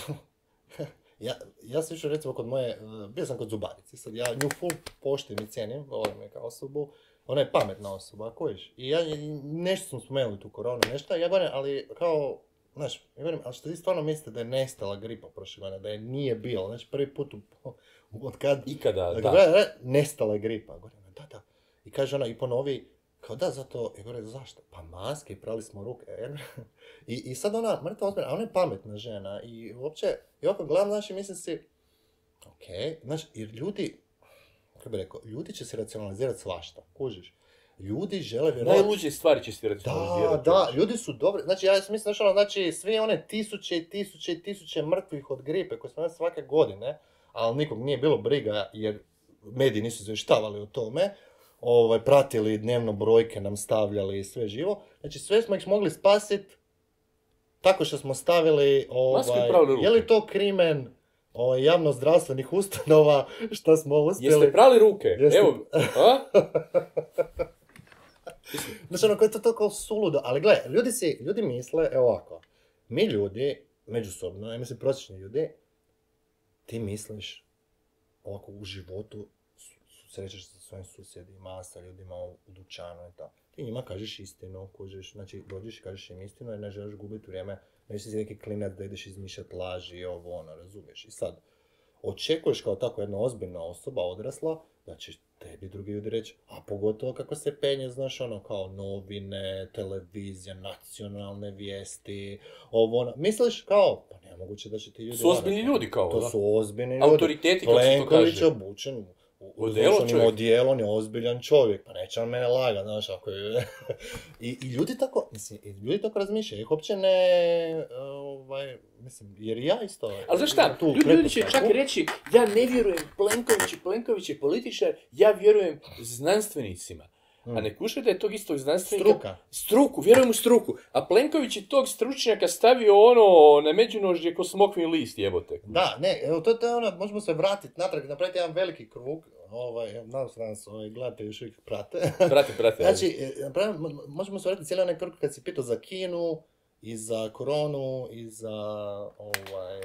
Ja, ja sam išao recimo kod moje, bio sam kod zubarice, sad ja nju full poštim i cijenim, volim je kao osobu, ona je pametna osoba, kojiš, i ja nešto smo spomenuli tu koronu, nešto, ja govorim, ali kao, znaš, ja govorim, ali što vi stvarno mislite da je nestala gripa prošle godine, da je nije bilo, znači prvi put u, od kad, ikada, da, da. Nestala je gripa, govorim, da, da, i kaže ona, i ponovi, kao da, zato, ja govorim, zašto? Pa maske i prali smo ruke, jer... I, I sad ona, mrtva ozbiljna, a ona je pametna žena i uopće, i ovako gledam, znači, mislim si, ok, znači, jer ljudi, kako bi rekao, ljudi će se racionalizirati svašta, kužiš, ljudi žele vjerovati... Najluđe stvari će se racionalizirati. Da, da, ljudi su dobri, znači, ja mislim, znači, ono, znači, sve one tisuće i tisuće i tisuće mrtvih od gripe koje smo imali svake godine, ali nikog nije bilo briga, jer mediji nisu izvještavali o tome, ovaj, pratili dnevno brojke, nam stavljali i sve živo, znači, sve smo ih mogli spasiti tako što smo stavili, ovaj, je li to krimen ovaj, javno-zdravstvenih ustanova što smo uspjeli... Jeste prali ruke? Jeste... Evo, a? Znači, ono, koje je to toliko suludo. Ali gle, ljudi si, ljudi misle, evo ovako, mi ljudi, međusobno, ja mislim prosječni ljudi, ti misliš ovako u životu, srećeš sa svojim susjedima, sa ljudima u dućanu i tako. Ti njima kažeš istinu, kužiš, znači dođeš i kažeš im istinu jer ne želiš gubiti vrijeme, ne si neki klinac da ideš izmišljati laži i ovo ono, razumiješ. I sad, očekuješ kao tako jedna ozbiljna osoba odrasla, da će tebi drugi ljudi reći, a pogotovo kako se penje, znaš, ono, kao novine, televizija, nacionalne vijesti, ovo ono. Misliš kao, pa nije moguće da će ti ljudi... Su ozbiljni ljudi kao, to da. su ozbiljni ljudi. Autoriteti, kako se to kaže. Plenković je obučen, Odijelo čovjek. Odijelo, on je ozbiljan čovjek, pa neće on mene laga, znaš, ako je... I, I ljudi tako, mislim, i ljudi tako razmišljaju, ih uopće ne, ovaj, mislim, jer ja isto... Ali znaš šta, ljudi, ljudi će čak reći, ja ne vjerujem Plenković i Plenković je političar, ja vjerujem znanstvenicima. Hmm. A ne kušaj da je tog istog znanstvenika... Struka. Struku, vjerujem u struku. A Plenković je tog stručnjaka stavio ono na međunožje ko smokvin list, jebote. Da, ne, evo, to, to je ono, možemo se vratiti natrag, napraviti jedan veliki krug, ovaj, nadam se da nas ovaj, gledate još uvijek prate. Prate, prate. Znači, napravim, možemo se vratiti cijeli onaj krug kad si pitao za Kinu, i za koronu, i za, ovaj,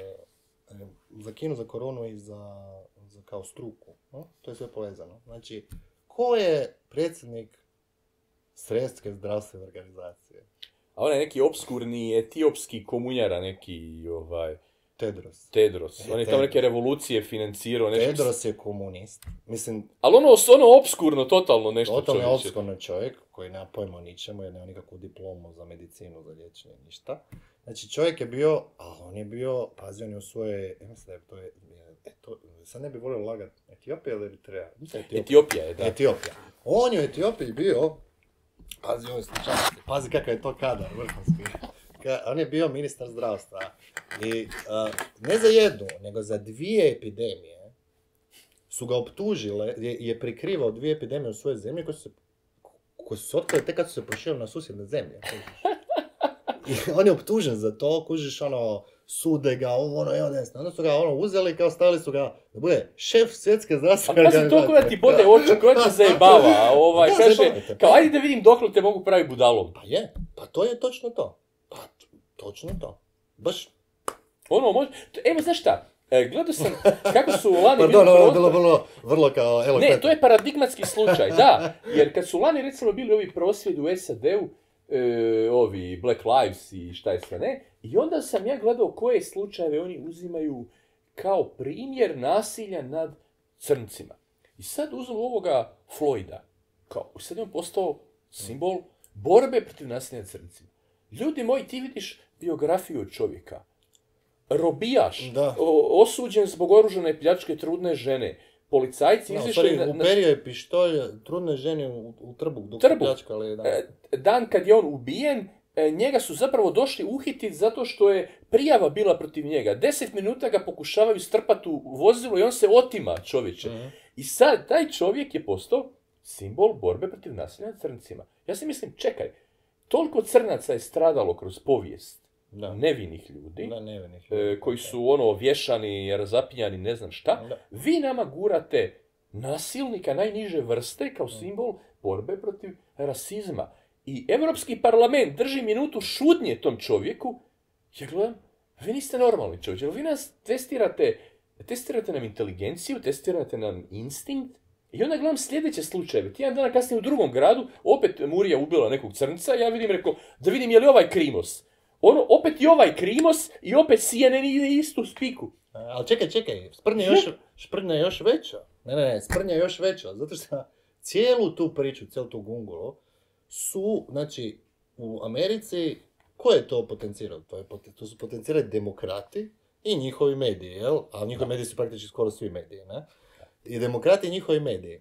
za Kinu, za koronu i za, za kao struku. No? To je sve povezano. Znači, ko je predsjednik Svjetske zdravstvene organizacije? A on je neki obskurni etiopski komunjara, neki ovaj... Tedros. Tedros. E, on je tamo neke revolucije financirao. Nešto... Tedros je komunist. Mislim... Ali ono, ono obskurno, totalno nešto Totalno je čovječe. obskurno čovjek koji nema pojma o ničemu jer nema nikakvu diplomu za medicinu, za liječenje, ništa. Znači čovjek je bio, a on je bio, pazi, on je u svoje, ja mislim da je to je, e, to, sad ne bi volio lagati, Etiopija ili Eritreja? Etiopija. Etiopija je, da. Etiopija. On je u Etiopiji bio, pazi, on je slučajnosti, pazi kakav je to kadar, vrhunski. On je bio ministar zdravstva i uh, ne za jednu, nego za dvije epidemije su ga optužile, je, je prikrivao dvije epidemije u svojoj zemlji koje su se, koje su se otkrile tek kad su se proširili na susjedne zemlje. I on je optužen za to, kužiš, ono, sude ga, ono, evo desno. Onda su ga ono uzeli kao stavili su ga da bude šef svjetske zdravstvene organizacije. A pazi, toliko da ti bode oči, koja te zajebava, ovaj, da, kaže, kao, ajde da vidim dokle te mogu pravi budalom. Pa je, pa to je točno to. Pa, točno to. Baš. Ono, može, evo, znaš šta, e, gledao sam kako su lani... Pardon, ovo je bilo vrlo, vrlo kao elokventno. Ne, to je paradigmatski slučaj, da, jer kad su lani recimo bili ovi prosvjedi u S A D-u, e, ovi Black Lives i šta je sve ne, i onda sam ja gledao koje slučajeve oni uzimaju kao primjer nasilja nad crncima. I sad uzmu ovoga Floyda, kao, sad je on postao simbol borbe protiv nasilja nad crncima. Ljudi moji, ti vidiš biografiju čovjeka. Robijaš, o, osuđen zbog oružane pljačke trudne žene. Policajci no, izišli... Sorry, na, uperio je pištolj trudne žene u, u trbuh dok trbuh. pljačkali. Da. Dan kad je on ubijen, njega su zapravo došli uhititi zato što je prijava bila protiv njega. Deset minuta ga pokušavaju strpati u vozilo i on se otima, čovječe. Uh-huh. I sad, taj čovjek je postao simbol borbe protiv nasilja nad crncima. Ja si mislim, čekaj, toliko crnaca je stradalo kroz povijest. Da. Nevinih ljudi, da, nevinih ljudi e, koji su ono vješani, razapinjani, ne znam šta. Da. Vi nama gurate nasilnika najniže vrste kao simbol borbe protiv rasizma. I Europski parlament drži minutu šutnje tom čovjeku. Ja gledam, vi niste normalni čovječe, vi nas testirate, testirate nam inteligenciju, testirate nam instinkt. I onda gledam sljedeće slučajeve. Tijedan dana kasnije u drugom gradu, opet Murija ubila nekog crnca, ja vidim, rekao, da vidim je li ovaj krimos. Ono, opet i ovaj krimos i opet C N N ide istu spiku. A, ali čekaj, čekaj, sprnja još, sprnja još veća. Ne, ne, ne, sprnja još veća, zato što cijelu tu priču, cijelu tu gungulu, su, znači, u Americi, ko je to potencirao? To, je, to su potencirali demokrati i njihovi mediji, jel? A njihovi mediji su praktički skoro svi mediji, ne? I demokrati i njihovi mediji.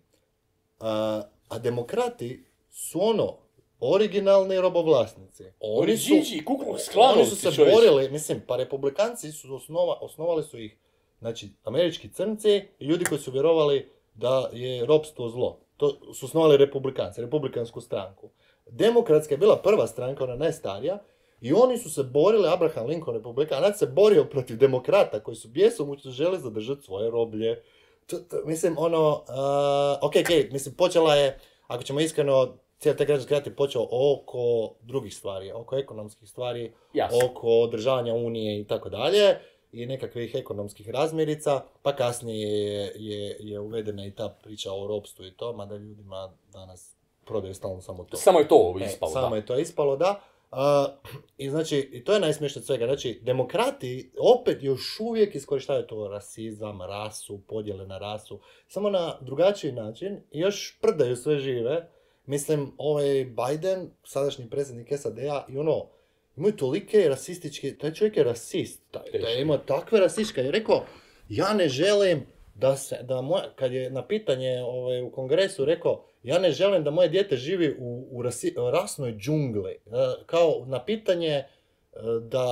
A, a demokrati su ono, originalni robovlasnici. Oni su, oni su se borili, mislim, pa republikanci su osnova, osnovali su ih, znači, američki crnci i ljudi koji su vjerovali da je ropstvo zlo. To su osnovali republikanci, republikansku stranku. Demokratska je bila prva stranka, ona najstarija, i oni su se borili, Abraham Lincoln, republikanac, se borio protiv demokrata koji su bjesomučno žele zadržati svoje roblje. To, to, mislim, ono, uh, ok, ok, mislim, počela je, ako ćemo iskreno, cijeli taj građanski rat je počeo oko drugih stvari, oko ekonomskih stvari, Jasno. oko održavanja unije i tako dalje, i nekakvih ekonomskih razmirica, pa kasnije je, je, je uvedena i ta priča o ropstvu i to, mada ljudima danas prodaju stalno samo to. Samo je to ispalo, e, Samo da. je to ispalo, da. Uh, I znači, i to je najsmješnije od svega. Znači, demokrati opet još uvijek iskorištavaju to rasizam, rasu, podjele na rasu, samo na drugačiji način i još prdaju sve žive. Mislim, ovaj Biden, sadašnji predsjednik S A D-a, i ono, imaju tolike rasističke, taj čovjek je rasist, taj, taj ima takve rasističke, je rekao, ja ne želim da se, da moja, kad je na pitanje ovaj, u kongresu rekao, ja ne želim da moje dijete živi u, u rasi, rasnoj džungli, kao na pitanje da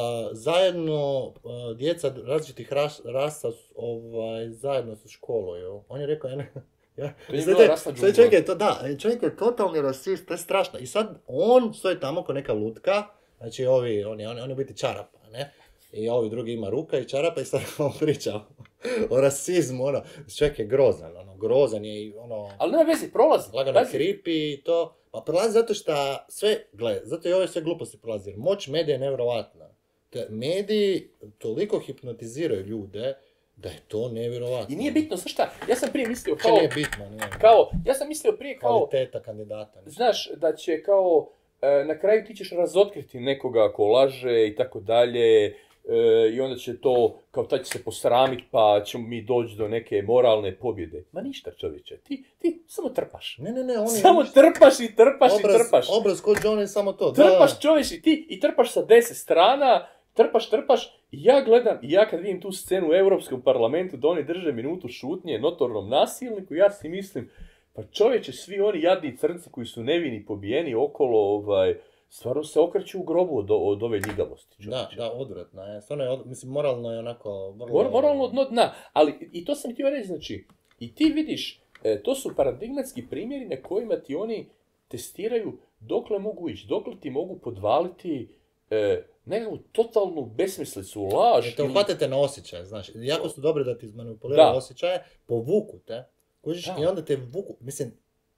zajedno djeca različitih ras, rasa ovaj, zajedno su školuju. On je rekao, ja ne... Ja, to je sve, bila rasna džungla. Čovjek je to, da, čovjek je totalni rasist, to je strašno. I sad on stoji tamo ko neka lutka, znači ovi, on je, on je, on je biti čarapa, ne? I ovi drugi ima ruka i čarapa i sad on priča o rasizmu, ono, čovjek je grozan, ono, grozan je i ono... Ali nema veze, prolazi. Lagano kripi i to, pa prolazi zato što sve, gle, zato i ove sve gluposti prolazi, jer moć medija je nevjerovatna. Te mediji toliko hipnotiziraju ljude, da je to nevjerovatno. I nije bitno, znaš šta, ja sam prije mislio kao... Nije bitno, nije. Kao, ja sam mislio prije kao... Kvaliteta kandidata. Ne. Znaš, da će kao, e, na kraju ti ćeš razotkriti nekoga ko laže i tako dalje, e, i onda će to, kao taj će se posramiti, pa ćemo mi doći do neke moralne pobjede. Ma ništa, čovječe, ti, ti samo trpaš. Ne, ne, ne, on je... Samo trpaš i trpaš obraz, i trpaš. Obraz kod John je samo to. Trpaš, da. čovječ, i ti, i trpaš sa deset strana, trpaš, trpaš, i ja gledam, i ja kad vidim tu scenu u Europskom parlamentu da oni drže minutu šutnje notornom nasilniku, ja si mislim, pa čovječe, svi oni jadni crnci koji su nevini pobijeni okolo, ovaj, stvarno se okreću u grobu od, od ove ljigavosti. Da, da, odvratno je. Stvarno je, od, mislim, moralno je onako... Vrlo... Mor, moralno dno dna, ali i to sam htio reći, znači, i ti vidiš, e, to su paradigmatski primjeri na kojima ti oni testiraju dokle mogu ići, dokle ti mogu podvaliti e, nekakvu totalnu besmislicu, laž. Jer te uhvatite na osjećaje, znaš. Jako su dobri da ti izmanipuliraju osjećaje, povuku te, kužiš, i onda te vuku, mislim,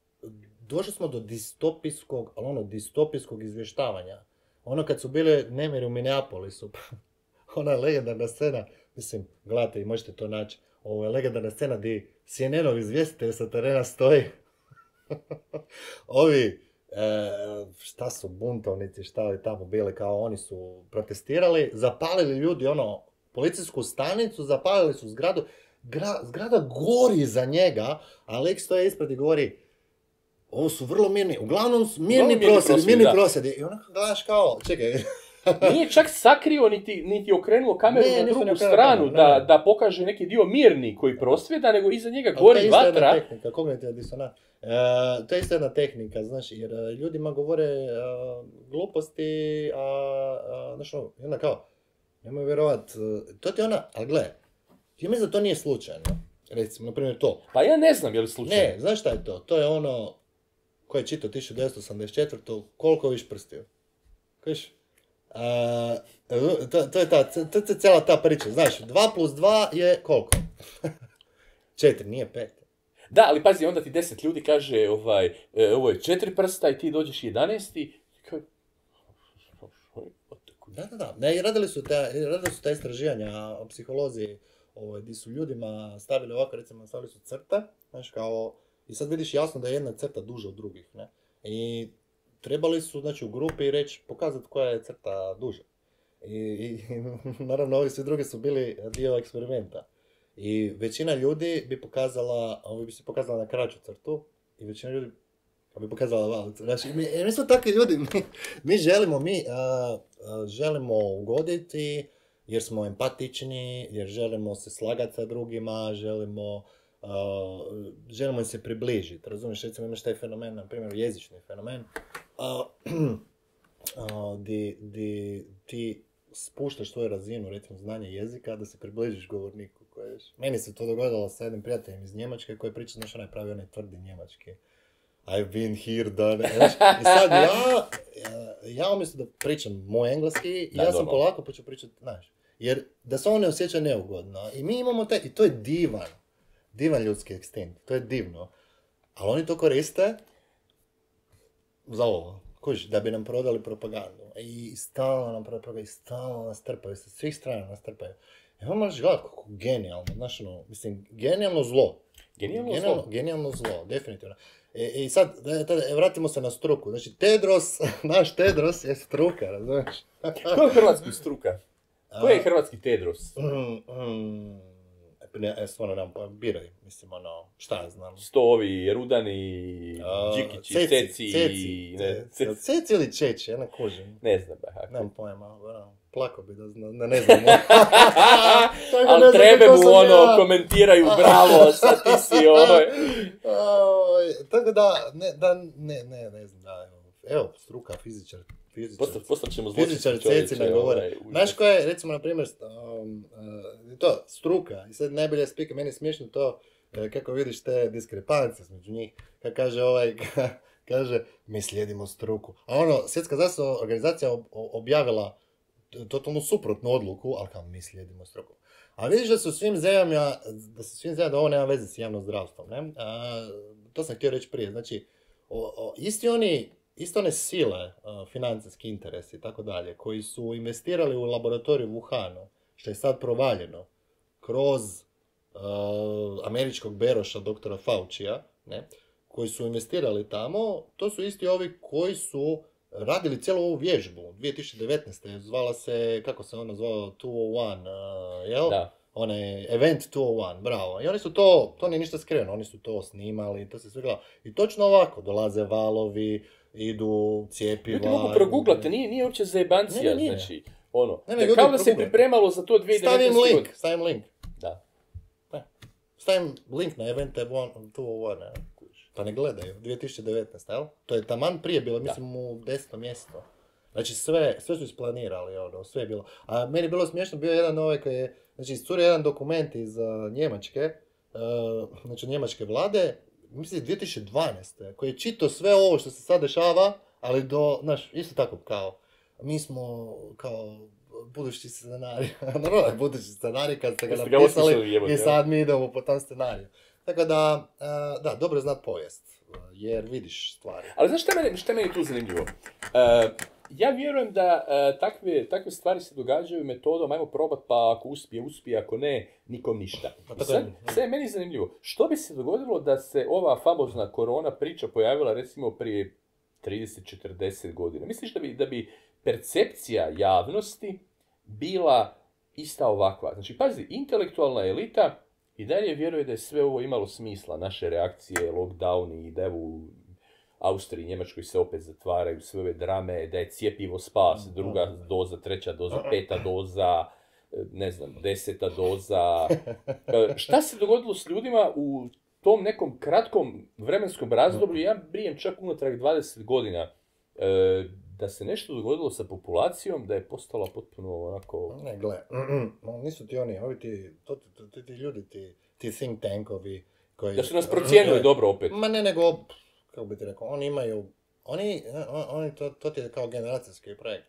došli smo do distopijskog, ali ono, distopijskog izvještavanja. Ono kad su bile nemiri u Minneapolisu, ona je legendarna scena, mislim, gledajte i možete to naći, ovo je legendarna scena gdje C N N-ov izvjestitelj sa terena stoji. Ovi, e, šta su buntovnici, šta li tamo bili, kao oni su protestirali, zapalili ljudi, ono, policijsku stanicu, zapalili su zgradu, Gra, zgrada gori za njega, a lik stoje ispred i govori, ovo su vrlo mirni, uglavnom su mirni prosjedi, mirni prosjedi. I onako gledaš kao, čekaj. Nije čak sakrio, niti, niti okrenuo kameru ne, na drugu stranu, kameru, da, da pokaže neki dio mirni koji prosvjeda, nego iza njega gori vatra. To je isto jedna tehnika, kognitivna disonans. E, to je isto jedna tehnika, znaš, jer ljudima govore a, gluposti, a, a znaš, onda kao, nemoj vjerovat, to ti ona, ali gle, ja mislim da to nije slučajno, recimo, na primjer to. Pa ja ne znam je li slučajno. Ne, znaš šta je to? To je ono, ko je čitao tisuću devetsto osamdeset četvrtu koliko viš prstio. Kojiš? Uh, to, to je ta, to je cijela ta priča, znaš, dva plus dva je koliko? četiri, nije pet. Da, ali pazi, onda ti deset ljudi kaže, ovaj, e, ovo je četiri prsta i ti dođeš jedanesti. Da, da, da. Ne, radili su ta, radili su ta istraživanja o psiholozi, ovaj, gdje su ljudima stavili ovako, recimo, stavili su crte, znaš, kao, i sad vidiš jasno da je jedna crta duža od drugih, ne? I trebali su, znači, u grupi reći, pokazati koja je crta duža. I, i naravno, ovi svi drugi su bili dio eksperimenta. I većina ljudi bi pokazala, ovi bi se pokazala na kraću crtu, i većina ljudi bi pokazala malu crtu. Znači, mi, mi smo takvi ljudi, mi, mi želimo, mi a, a, želimo ugoditi, jer smo empatični, jer želimo se slagati sa drugima, želimo, uh, želimo im se približiti. Razumiješ, recimo imaš taj fenomen, na primjer jezični fenomen, uh, uh, di, di ti spuštaš svoju razinu, recimo znanja jezika, da se približiš govorniku. Koješ. Meni se to dogodilo sa jednim prijateljem iz Njemačke koji priča, znaš, onaj pravi onaj tvrdi njemački. I've been here, done. I sad ja, ja umjesto da pričam moj engleski, da, ja sam dobro. Polako počeo pričati, znaš. Jer da se on ne osjeća neugodno. I mi imamo taj, i to je divan, divan ljudski instinkt, to je divno. Ali oni to koriste za ovo. Kuži, da bi nam prodali propagandu. I stalno nam prodali propagandu, i stalno nas trpaju, sa svih strana nas trpaju. I onda možeš gledati kako genijalno, znaš ono, mislim, genijalno zlo. Genijalno, Genijalno, zlo. genijalno zlo, definitivno. E, I sad, da, da, da, vratimo se na struku. Znači, Tedros, naš Tedros je struka, razumiješ? Ko je hrvatski struka? Ko je hrvatski Tedros? Mm, mm, ne, e, stvarno nam pa biraj, mislim, ono, šta ja znam. Sto ovi Rudani, A, Đikići, Ceci, Ceci, Ceci, ne, Ceci, Ceci. Ceci ili Čeči, ja ne kužim. Ne znam, bah. Nemam pojma, ono, plako bi da znam, da ne znam. Ali trebe mu ono, komentiraju, bravo, sad ti si ovaj. Tako da, ne, da, ne, ne, ne znam, da, evo, evo, struka, fizičar, fizičar. Postat, postat ćemo Fizičar zločinski čovječe. Ceci ne govore. ovaj, Znaš ko je, recimo, na primjer, um, uh, to, struka, i sad najbolje spika, meni je smiješno to, uh, kako vidiš te diskrepancije između njih, kad kaže ovaj, kaže, mi slijedimo struku. A ono, Svjetska zdravstvena organizacija ob- objavila totalno suprotnu odluku, ali kao mi slijedimo struku. A vidiš da su u svim zemljama, da su svim zemljama da ovo nema veze s javnim zdravstvom, ne? A, to sam htio reći prije, znači, o, o, isti oni, isto one sile, uh, financijski interesi i tako dalje, koji su investirali u laboratoriju u Wuhanu, što je sad provaljeno, kroz uh, američkog beroša doktora Faucija, ne, koji su investirali tamo, to su isti ovi koji su radili cijelu ovu vježbu. dvije tisuće devetnaeste. zvala se, kako se ona zvala, dvjesto jedan, uh, jel? Da. Onaj event dvjesto jedan, bravo. I oni su to, to nije ništa skriveno, oni su to snimali, to se sve gleda. I točno ovako, dolaze valovi, idu cijepiva. Ljudi mogu proguglati, nije, nije uopće zajebancija, Ne, ne, nije. znači, ono, Ne, ne, da ljudi, kao da se proguglajte. pripremalo za to dvije tisuće devetnaeste. Stavim link, godine. stavim link. Da. Stavim link na event dvjesto jedan, ne? Pa ne gledaju, dvije tisuće devetnaeste, jel? To je taman prije bilo, mislim, u desetom mjesecu. Znači sve, sve su isplanirali, ono, sve je bilo. A meni je bilo smiješno, bio jedan ovaj koji je, znači iscurio jedan dokument iz uh, Njemačke, uh, znači njemačke vlade, mislim dvije tisuće dvanaeste, koji je čitao sve ovo što se sad dešava, ali do, znaš, isto tako kao, mi smo kao budući scenarij, normalno je budući scenarij kad ste ga Jeste ga napisali osmislili, jebote, i sad mi idemo po tom scenariju. Tako da, uh, da, dobro je znat povijest, uh, jer vidiš stvari. Ali znaš šta meni, šta meni tu zanimljivo? Uh, ja vjerujem da uh, takve, takve stvari se događaju metodom ajmo probat pa ako uspije, uspije, ako ne, nikom ništa. Pa I tako sad, je. sad je meni zanimljivo. Što bi se dogodilo da se ova famozna korona priča pojavila recimo prije trideset četrdeset godina? Misliš da bi, da bi percepcija javnosti bila ista ovakva? Znači, pazi, intelektualna elita i dalje vjeruje da je sve ovo imalo smisla, naše reakcije, lockdowni i da evo u Austriji i Njemačkoj se opet zatvaraju sve ove drame, da je cjepivo spas, druga doza, treća doza, peta doza, ne znam, deseta doza. E, Šta se dogodilo s ljudima u tom nekom kratkom vremenskom razdoblju, ja brijem čak unatrag dvadeset godina, e, da se nešto dogodilo sa populacijom, da je postala potpuno onako... Ne, gle, no, nisu ti oni, ovi ti, to, to, to, ti ljudi, ti, ti think tankovi koji... Da su nas procijenili dobro opet. Ma ne, nego, kako bi ti rekao, oni imaju, oni, on- oni to, to ti je kao generacijski projekt.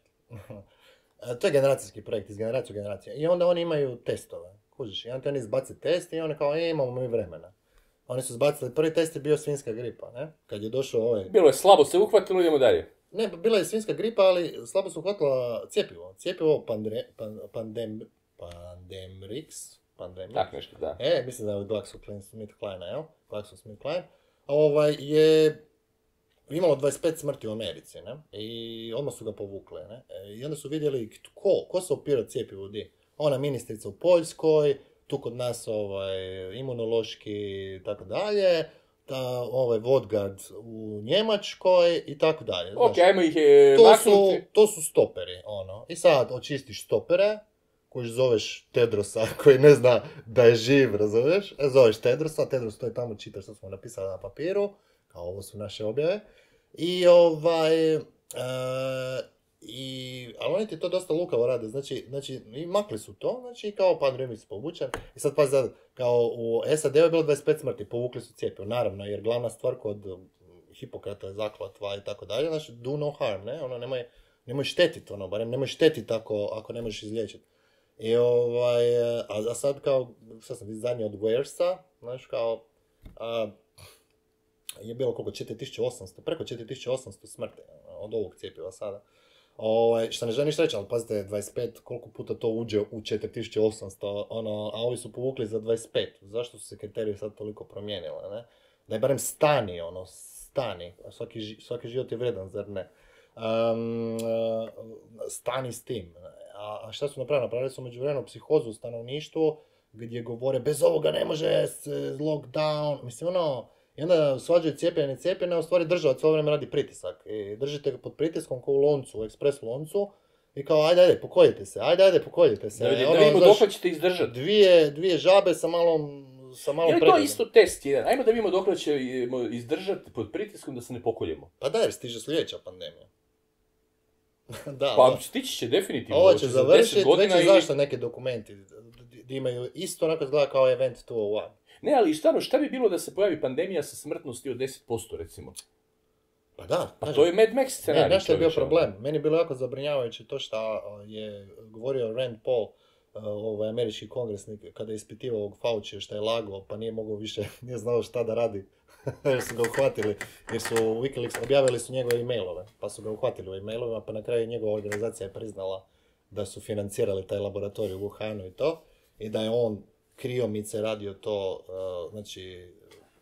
To je generacijski projekt, iz generacije u generaciju. I onda oni imaju testove, kužiš, i onda ti oni izbaci test i oni kao, e, imamo mi vremena. Oni su izbacili, prvi test je bio svinjska gripa, ne? Kad je došao ovaj... Bilo je slabo se uhvatilo, idemo dalje. Ne, bila je svinjska gripa, ali slabo su uhvatila cjepivo. Cjepivo pandre, pan, pandem, Pandemrix, Pandemrix. Tak nešto, da. E, mislim da je od GlaxoSmithKline, jel? GlaxoSmithKline. Ovaj je imalo dvadeset pet smrti u Americi, ne? I odmah su ga povukli, ne? E, I onda su vidjeli ko, ko se opira cjepivo di. Ona ministrica u Poljskoj, tu kod nas ovaj, imunološki i tako dalje, ta, ovaj Vodgard u Njemačkoj i tako dalje. Ok, znaš. ajmo ih je To su, maknuti. to su stoperi, ono. I sad očistiš stopere, koji zoveš Tedrosa, koji ne zna da je živ, razumiješ? E, zoveš Tedrosa, Tedros to je tamo, čitaš što smo napisali na papiru, kao ovo su naše objave. I ovaj, e, i, ali oni ti to dosta lukavo rade, znači, znači i makli su to, znači kao pandemijski povučen. I sad pa sad, kao u S A D-u je bilo dvadeset pet smrti, povukli su cjepivo, naravno, jer glavna stvar kod Hipokrata je zakletva i tako dalje, znači do no harm, ne, ono nemoj, nemoj štetiti, ono, barem nemoj štetiti ako, ako ne možeš izliječiti. I ovaj, a, a sad kao, šta sam ti zadnji od Walesa, znaš, kao, a, je bilo koliko, četiri tisuće osamsto, preko četiri tisuće osamsto smrti od ovog cjepiva sada. Ovaj, što ne želim ništa reći, ali pazite, dvadeset pet, koliko puta to uđe u četiri tisuće osamsto, ono, a ovi su povukli za dvadeset pet. Zašto su se kriteriji sad toliko promijenile, ne? Da je barem stani, ono, stani. Svaki, ži, svaki život je vredan, zar ne? Um, stani s tim. A, a šta su napravili? Napravili su međuvremenu psihozu u stanovništvu, gdje govore, bez ovoga ne može se lockdown. Mislim, ono, i onda svađaju cijepljene, ne cijepljene, a u stvari država cijelo vrijeme radi pritisak. I držite ga pod pritiskom kao u loncu, u ekspres loncu. I kao, ajde, ajde, pokoljite se, ajde, ajde, pokoljite se. Da vidimo, ono, da vidimo znaš, dok ćete izdržati. Dvije, dvije žabe sa malom, sa malom Je li to predvodom. isto test jedan? Ajmo da vidimo dok ćemo izdržati pod pritiskom da se ne pokoljemo. Pa da, jer stiže sljedeća pandemija. da, Pa da. stići će definitivno. Ovo će za završiti, deset godina već je i- zašto neki dokumenti di imaju isto onako izgleda kao Event sto jedan. Ne, ali stvarno, šta bi bilo da se pojavi pandemija sa smrtnosti od deset posto recimo? Pa da, Pa kažem. to je Mad Max scenarij. Ne, znaš što je bio čovječe, ono. problem? Meni je bilo jako zabrinjavajuće to što je govorio Rand Paul, ovaj američki kongresnik, kada je ispitivao ovog Fauci što je lagao, pa nije mogao više, nije znao šta da radi. Jer su ga uhvatili, jer su Wikileaks objavili su njegove e-mailove, pa su ga uhvatili u e-mailovima, pa na kraju njegova organizacija je priznala da su financirali taj laboratorij u Wuhanu i to, i da je on kriomice radio to, uh, znači,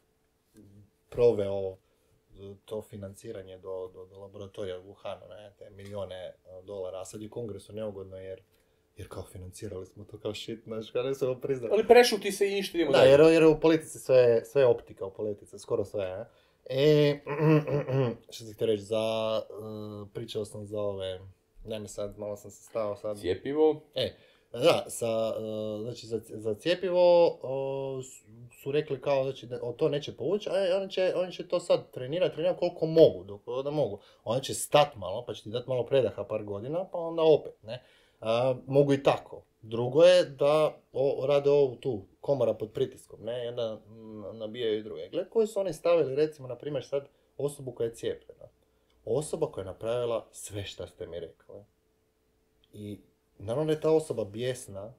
proveo to financiranje do, do, do laboratorija u Wuhanu, ne, te milijone uh, dolara, a sad je kongresu neugodno jer, jer kao financirali smo to kao shit, znaš, kada su ovo priznali. Ali prešuti se i ništa idemo Da, dalje. jer, jer u politici sve, sve je optika u politici, skoro sve, ne? E, što sam htio reći, za, uh, pričao sam za ove, ne mi sad, malo sam se stao sad. Cijepivo. E, da, sa, uh, znači za, za cjepivo uh, su rekli kao, znači, da to neće povući, a oni će, oni će to sad trenirati, trenirati koliko mogu, dok da mogu. Oni će stat malo, pa će ti dati malo predaha par godina, pa onda opet, ne. Uh, mogu i tako. Drugo je da o, rade ovu tu, komora pod pritiskom, ne, i onda mm, nabijaju i druge. Gle, koji su oni stavili, recimo, na primjer, sad osobu koja je cijepljena. Osoba koja je napravila sve što ste mi rekli. I naravno da je ta osoba bijesna,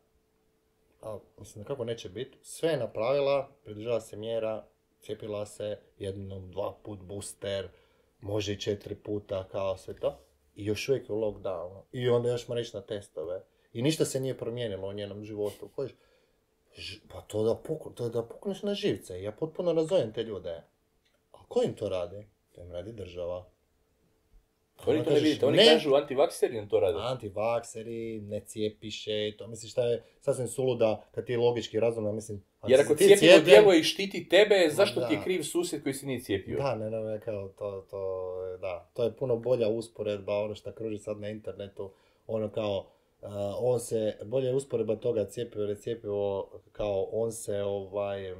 a mislim da kako neće biti, sve je napravila, pridržava se mjera, cijepila se jednom, dva put booster, može i četiri puta, kao sve to, i još uvijek je u lockdownu. I onda još mora ići na testove. I ništa se nije promijenilo u njenom životu. Kojiš, ž, pa to da, puknu, to da pukneš na živce. Ja potpuno razumijem te ljude. A ko im to radi? To im radi država. Oni Onda to ne kažeš, vidite, oni ne, kažu antivakseri nam to rade. antivakseri, ne cijepiše i to. Misliš šta je sasvim suluda kad ti je logički razumno, mislim... Jer ako ti cijepivo cijepljen- djeluje i štiti tebe, zašto da. ti je kriv susjed koji se nije cijepio? Da, ne, ne, ne, kao to, to, da, to je puno bolja usporedba, ono što kruži sad na internetu, ono kao, uh, on se, bolja je usporedba toga cijepivo, jer je cijepivo, kao, on se, ovaj, uh,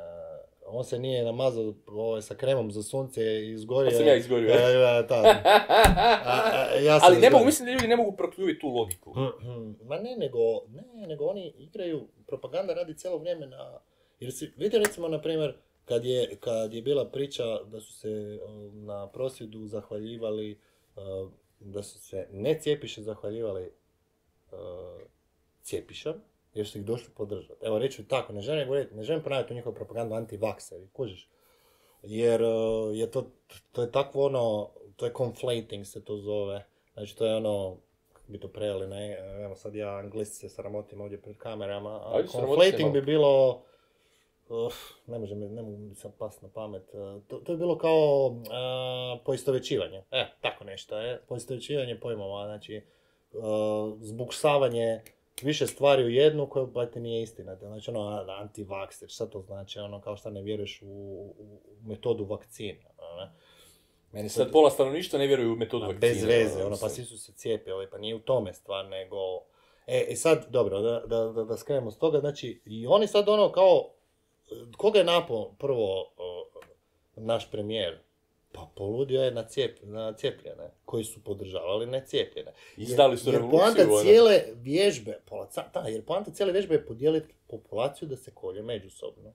on se nije namazao ovaj, sa kremom za sunce i izgorio. Pa sam ja izgorio. E, e, da. A, a, ja sam Ali ne mogu, izgorio. mislim da ljudi ne mogu prokljuviti tu logiku. Ma ne, nego, ne, nego oni igraju, propaganda radi cijelo vrijeme na, jer si, vidite recimo, na primjer, kad je, kad je bila priča da su se uh, na prosvjedu zahvaljivali, uh, da su se ne cijepiše zahvaljivali uh, cijepiša, jer su ih došli podržati. Evo, reću tako, ne želim govoriti, ne želim ponavljati u njihovu propagandu antivakseri, kužiš. Jer uh, je to, to je takvo ono, to je conflating se to zove. Znači to je ono, kako bi to prejeli, ne, evo sad ja anglisti se sramotim ovdje pred kamerama, a Ajde, sramoti se conflating malo. bi bilo, uh, ne može mi, ne mogu mi sad past na pamet, uh, to, to je bilo kao uh, poistovjećivanje, e, tako nešto, e, poistovjećivanje pojmova, znači uh, zbuksavanje više stvari u jednu koja pa ti nije istina. Znači ono antivakser, šta to znači? Ono kao šta ne vjeruješ u, u, u metodu vakcine. Ono, ne? Meni Sad pola stanovništva ne vjeruju u metodu Ma, vakcine. bez veze, ono, pa sad. svi su se cijepili, pa nije u tome stvar, nego... E, i sad, dobro, da, da, da, da skrenemo s toga, znači, i oni sad ono kao, koga je napao prvo o, naš premijer? Pa poludio je na, cijep, na cijepljene, koji su podržavali necijepljene. Izdali su jer, jer revoluciju, poanta ono. cijele vježbe, polaca, da, jer poanta cijele vježbe je podijeliti populaciju da se kolje međusobno.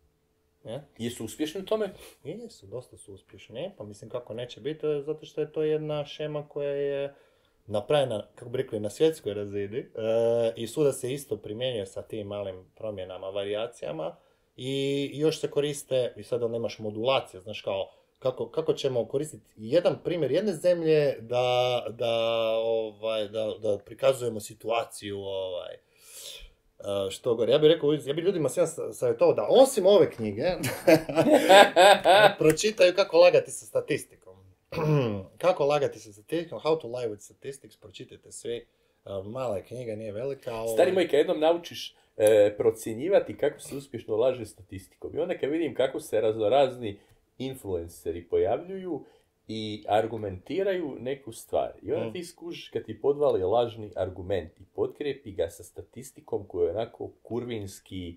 Ne? Jesu uspješni u tome? Jesu, dosta su uspješni, pa mislim kako neće biti, zato što je to jedna šema koja je napravljena, kako bi rekli, na svjetskoj razini e, i svuda se isto primjenjuje sa tim malim promjenama, varijacijama i još se koriste, i sada nemaš modulacije, znaš kao, kako, kako ćemo koristiti jedan primjer jedne zemlje da, da, ovaj, da, da prikazujemo situaciju, ovaj, što gore. Ja bih rekao, ja bih ljudima sve savjetovao da osim ove knjige pročitaju kako lagati sa statistikom. Kako lagati sa statistikom, How to lie with statistics, pročitajte svi. Mala je knjiga, nije velika. Ovo... Stari moj, kad jednom naučiš e, procjenjivati kako se uspješno laže statistikom. I onda kad vidim kako se raznorazni influenceri pojavljuju i argumentiraju neku stvar. I onda ti skužiš kad ti podvali lažni argument i potkrijepi ga sa statistikom koju je onako kurvinski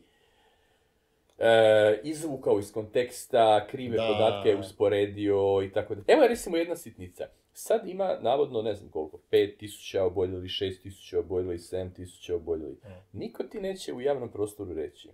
e, izvukao iz konteksta, krive da. podatke usporedio i tako da. Evo recimo jedna sitnica. Sad ima navodno, ne znam koliko, pet tisuća oboljeli, šest tisuća oboljeli, sedam tisuća oboljeli. Niko ti neće u javnom prostoru reći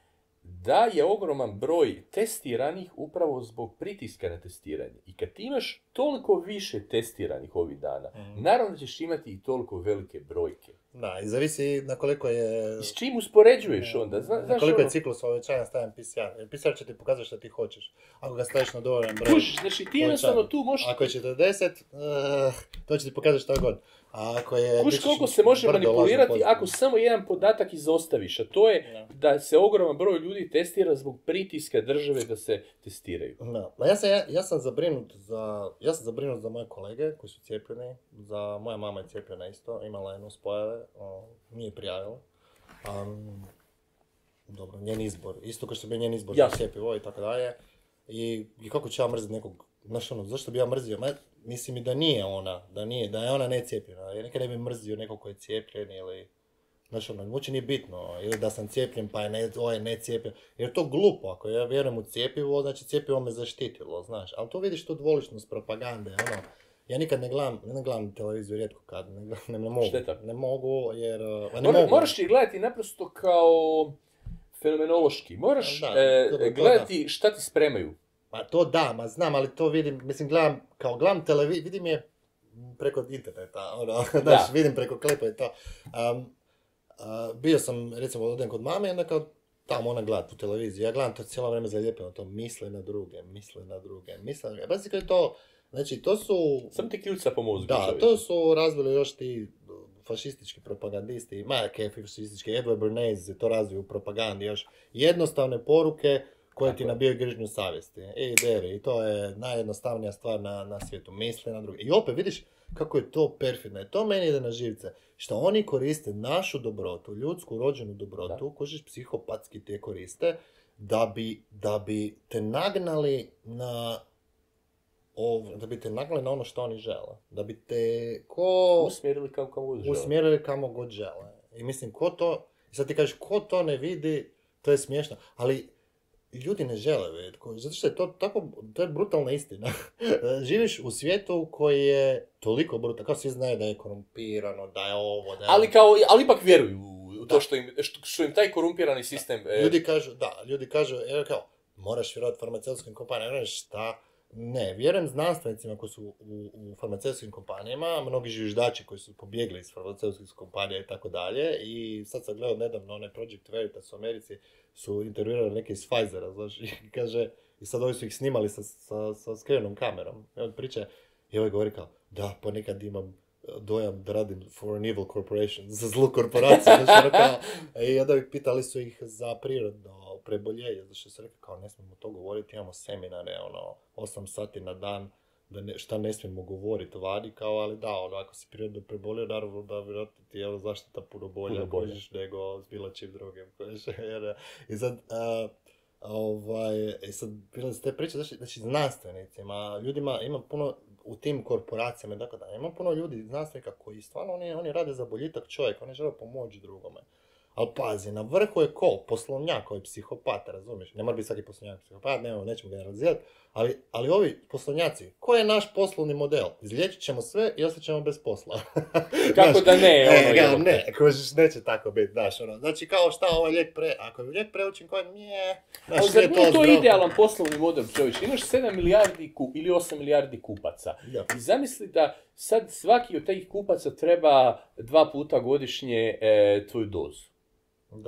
da je ogroman broj testiranih upravo zbog pritiska na testiranje. I kad ti imaš toliko više testiranih ovih dana, mm. naravno da ćeš imati i toliko velike brojke. Da, i zavisi na koliko je... I s čim uspoređuješ onda? Zna, na koliko ono... je ciklus uvećanja stavljen P C R. Jer P C R će ti pokazati što ti hoćeš. Ako ga staviš na dovoljan broj... Kužiš, znači ti jednostavno tu možeš... Ako je četrdeset, uh, to će ti pokazati što god. A ako je... Kužiš koliko se može manipulirati ako samo jedan podatak izostaviš, a to je no. da se ogroman broj ljudi testira zbog pritiska države da se testiraju. No. Ja, sam, ja, ja sam zabrinut za... Ja sam zabrinut za moje kolege koji su cijepljeni. Za moja mama je cijepljena isto, imala je nuspojave, nije prijavila. Um, dobro, njen izbor. Isto kao što bi njen izbor za cjepivo i tako dalje. I, i kako ću ja mrziti nekog, znaš ono, zašto bi ja mrzio? Ma, mislim i da nije ona, da nije, da je ona necijepljena. Ja nekad ne bi mrzio nekog koji je cijepljen ili, znaš ono, uopće nije bitno. Ili da sam cijepljen pa je ne, ovaj necijepljen. Jer to glupo, ako ja vjerujem u cijepivo, znači cijepivo me zaštitilo, znaš. Ali to vidiš tu dvoličnost propagande, ono. Ja nikad ne gledam, ne gledam televiziju rijetko kad, ne, ne, ne mogu. Šteta. Ne mogu jer... Ne Mor, mogu. Moraš ti gledati naprosto kao fenomenološki. Moraš da, e, to, to, gledati da. Šta ti spremaju. Ma to da, ma znam, ali to vidim, mislim, gledam, kao gledam televiziju, vidim je preko interneta, ono, znaš, vidim preko klipa i to. Um, uh, bio sam, recimo, odem kod mame i onda kao tamo ona gleda tu televiziju, ja gledam to cijelo vrijeme zalijepeno, to misle na druge, misle na druge, misle na druge. Bazi kao je to, znači, to su... Sam ti ključa po mozgu. Da, to su razvili još ti fašistički propagandisti, Maja fašistički, Edward Bernays je to razvio u propagandi još. Jednostavne poruke koje ti nabijaju grižnju savjesti. I deri, i to je najjednostavnija stvar na, na svijetu, misli na druge. I opet vidiš kako je to perfidno, to meni ide na živce. Što oni koriste našu dobrotu, ljudsku rođenu dobrotu, kožiš psihopatski te koriste, da bi, da bi te nagnali na... O, da bi te nagnali na ono što oni žele. Da bi te ko... Usmjerili kamo, kamo god žele. Usmjerili kamo god žele. I mislim, ko to... I sad ti kažeš, ko to ne vidi, to je smiješno. Ali ljudi ne žele vidjeti. Zato što je to tako... To je brutalna istina. Živiš u svijetu koji je toliko brutalno. Kao svi znaju da je korumpirano, da je ovo, da je... Ali, kao, ali ipak vjeruju u to što im, što, što im taj korumpirani sistem... Da. Ljudi kažu, da, ljudi kažu, evo kao, moraš vjerovati farmaceutskim kompanijama, šta... Ne, vjerujem znanstvenicima koji su u, u farmaceutskim kompanijama, mnogi zviždači koji su pobjegli iz farmaceutskih kompanija i tako dalje. I sad sam gledao nedavno onaj Project Veritas u Americi, su intervjuirali neke iz Pfizera, znaš, i kaže, i sad ovi su ih snimali sa, sa, sa skrenom kamerom. I on priča, i ovaj govori kao, da, ponekad imam dojam da radim for an evil corporation, za zlu korporaciju, znači ono kao, i onda pitali su ih za prirodno preboljenje, znači su rekli kao ne smijemo to govoriti, imamo seminare, ono, osam sati na dan, da ne, šta ne smijemo govoriti vani, kao, ali da, ono, ako si prirodno prebolio, naravno da vjerojatno ti je zaštita puno bolja, kožiš, nego s bilo čim drugim, kožiš, jer, i sad, uh, ovaj, i sad, bilo se te priče, znači, znači znanstvenicima, ljudima, ima puno, u tim korporacijama i tako da. Ima puno ljudi, znanstvenika koji stvarno oni, oni rade za boljitak čovjeka, oni žele pomoći drugome. Ali pazi, na vrhu je ko? Poslovnjak, koji je psihopat, razumiješ? Ne mora biti svaki poslovnjak psihopat, ne, nećemo generalizirati, ali, ali ovi poslovnjaci, ko je naš poslovni model? Izliječit ćemo sve i ostat ćemo bez posla. Kako znaš, da ne, ono, e, ja, ne, kožiš, neće tako biti, znaš, ono. Znači, kao šta ovaj lijek pre, ako je lijek preučinkovit, nije, znaš, ali zar nije to idealan poslovni model, čovječ? Imaš sedam milijardi ku, ili osam milijardi kupaca. Ja. I zamisli da sad svaki od tih kupaca treba dva puta godišnje e, tvoju dozu. Da.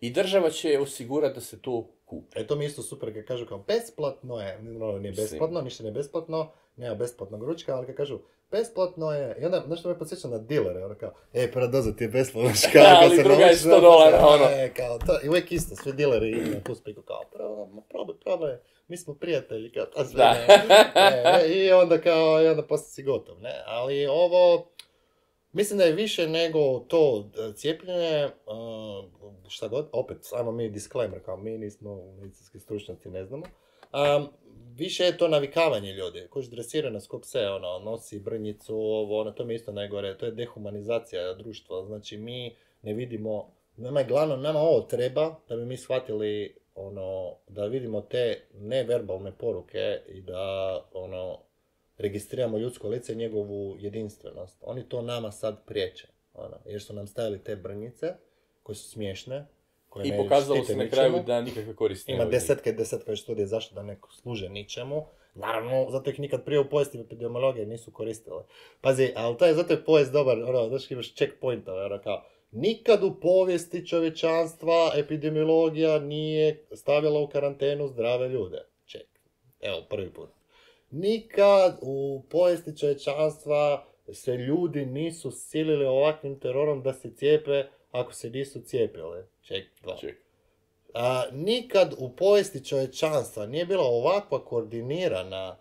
I država će osigurati da se to kupi. E to mi je isto super kad kažu kao besplatno je, no, nije besplatno, ništa nije besplatno, nema besplatnog ručka, ali kad kažu besplatno je, i onda nešto me podsjeća na dilere, ono kao, ej, prva doza ti je besplatno, kao, ali druga je sto dolara, ono. E, kao, to, i uvijek isto, svi dileri idu na tu spiku, kao, prvo, probaj, probaj, mi smo prijatelji, kao, ta sve, Da. ne, e, i onda kao, i onda poslije si gotov, ne, ali ovo, mislim da je više nego to cijepljenje, uh, šta god, opet, ajmo mi disclaimer, kao mi nismo medicinski stručnjaci, ne znamo. Um, više je to navikavanje ljudi, koji dresira nas ko pse, ono, nosi brnjicu, ovo, ono, to mi je isto najgore, to je dehumanizacija društva, znači mi ne vidimo, nama je glavno, nama ovo treba, da bi mi shvatili, ono, da vidimo te neverbalne poruke i da, ono, registriramo ljudsko lice i njegovu jedinstvenost. Oni to nama sad priječe, ono, jer su nam stavili te brnjice, koje su smiješne, koje I ne pokazalo štite se na ničemu. kraju da nikakve koristi Ima nema. desetke i desetke studije zašto da ne služe ničemu. Naravno, zato ih nikad prije u povijesti epidemiologije nisu koristile. Pazi, ali to je, zato je povijest dobar, ono, znaš, imaš checkpointove, ono, kao, nikad u povijesti čovječanstva epidemiologija nije stavila u karantenu zdrave ljude. Ček. Evo, prvi put. Nikad u povijesti čovječanstva se ljudi nisu silili ovakvim terorom da se cijepe ako se nisu cijepili. Ček, dva. Ček. A, nikad u povijesti čovječanstva nije bila ovakva koordinirana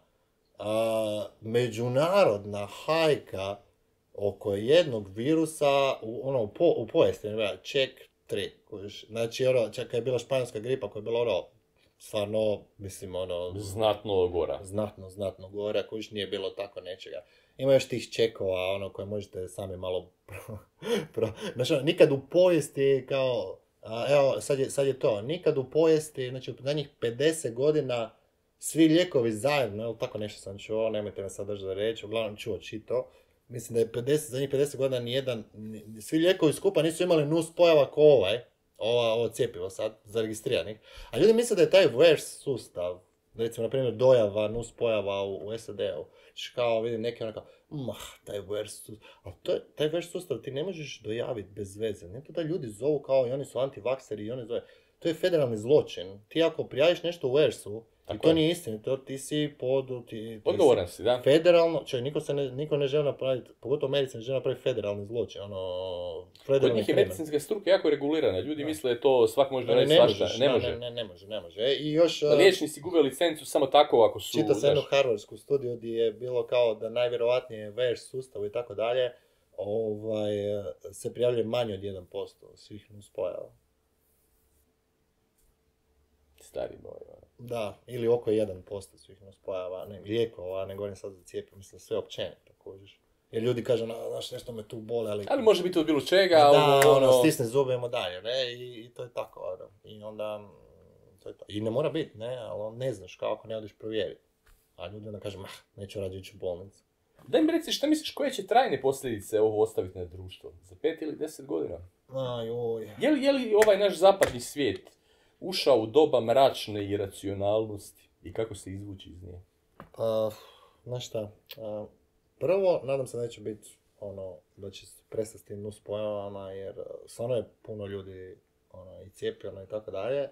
a, međunarodna hajka oko jednog virusa u, ono, u, po, u povijesti. Ne, ček, tri. Kojiš. Znači, ono, čak kad je bila španjolska gripa koja je bila ono, stvarno, mislim, ono... Znatno gora. Znatno, znatno gore, ako još nije bilo tako nečega. Ima još tih čekova, ono, koje možete sami malo... Pro, pro, znači, ono, nikad u povijesti, kao... A, evo, sad je, sad je to. Nikad u povijesti, znači, u zadnjih pedeset godina, svi lijekovi zajedno, evo, tako nešto sam čuo, nemojte me sad držati za reći, uglavnom čuo čito. Mislim da je pedeset, zadnjih pedeset godina nijedan, ni, svi lijekovi skupa nisu imali nus pojava ko ovaj. Ova, ovo cjepivo sad, zaregistriranih. A ljudi misle da je taj V E R S sustav, recimo, na primjer, dojava, nus pojava u, u S A D-u. Kao, vidim neki ono kao, mah, taj V E R S sustav. Ali to je, taj V E R S sustav ti ne možeš dojaviti bez veze. Ne to da ljudi zovu kao i oni su antivakseri i oni zove. To je federalni zločin. Ti ako prijaviš nešto u V E R S-u, i to nije istinito, ti si pod... Ti, ti Odgovoran si, da. Federalno, čovjek, niko, se ne, niko ne želi napraviti, pogotovo medicina ne želi napraviti federalni zločin, ono... Kod njih je medicinska struka jako regulirana, ljudi da. misle to svak može Ne, raditi ne, svašta. možeš, Ne da, može. ne, ne, ne može, ne može. I još... Liječnici gube licencu samo tako ako su... Čitao sam jednu znaš, harvardsku studiju gdje je bilo kao da najvjerovatnije V E R S sustavu i tako dalje ovaj, se prijavljuje manje od jedan posto svih nuspojava. Stari moj. ono. Da, ili oko jedan posto svih nuspojava, ne lijekova, ne govorim sad za cijepivo, mislim sve općenito također. Jer ljudi kažu, "Na, znaš, nešto me tu bole, ali... Ali može biti od bilo čega, da, ovo, ono, ono... stisne zube, idemo dalje, ne, i, i to je tako, ono. I onda, mm, to je to. I ne mora biti, ne, ali on ne znaš kako ne odeš provjeriti. A ljudi onda kažu, mah, neću rađe ići u bolnicu. Daj mi reci, šta misliš, koje će trajne posljedice ovo ostaviti na društvo? Za pet ili deset godina? Aj, oj. Je li, je li ovaj naš zapadni svijet ušao u doba mračne iracionalnosti i kako se izvući iz nje? Pa, znaš šta, a, prvo, nadam se da neće biti, ono, da će se prestati s tim nuspojavama, jer a, stvarno je puno ljudi, ono, i cijepljeno i tako dalje.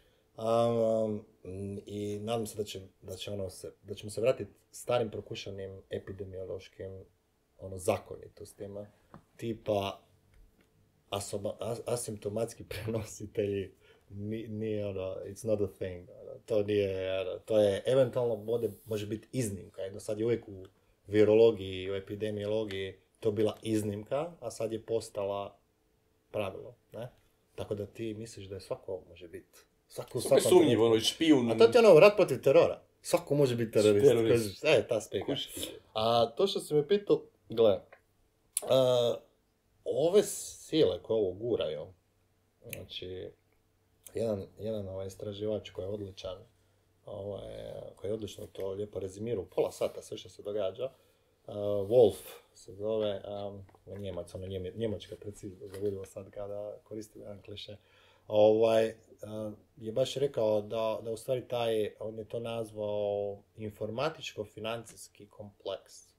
Um, I nadam se da će, da će ono se, da ćemo se vratiti starim prokušanim epidemiološkim, ono, zakonitostima, tipa asoba, as, asimptomatski prenositelji, ni, nije ono, it's not a thing, ono, to nije, ono, to je eventualno bude, može biti iznimka, jer do sad je uvijek u virologiji i u epidemiologiji to bila iznimka, a sad je postala pravilo, ne? Tako da ti misliš da je svako može biti. Svako, Svako je sumnjivo, ono, i špijun. A to ti je ono rat protiv terora. Svako može biti terorist. Terorist. E, ta speka. A to što si me pitao, gle, a, ove sile koje ovo guraju, znači, jedan, jedan ovaj istraživač koji je odličan, ovaj, koji je odlično to lijepo rezimirao, pola sata sve što se događa, uh, Wolf se zove, um, Njemac, ono njeme, njemačka precizno, da vidimo sad kada koristim jedan kliše, ovaj, uh, je baš rekao da, da u stvari taj, on je to nazvao informatičko-financijski kompleks.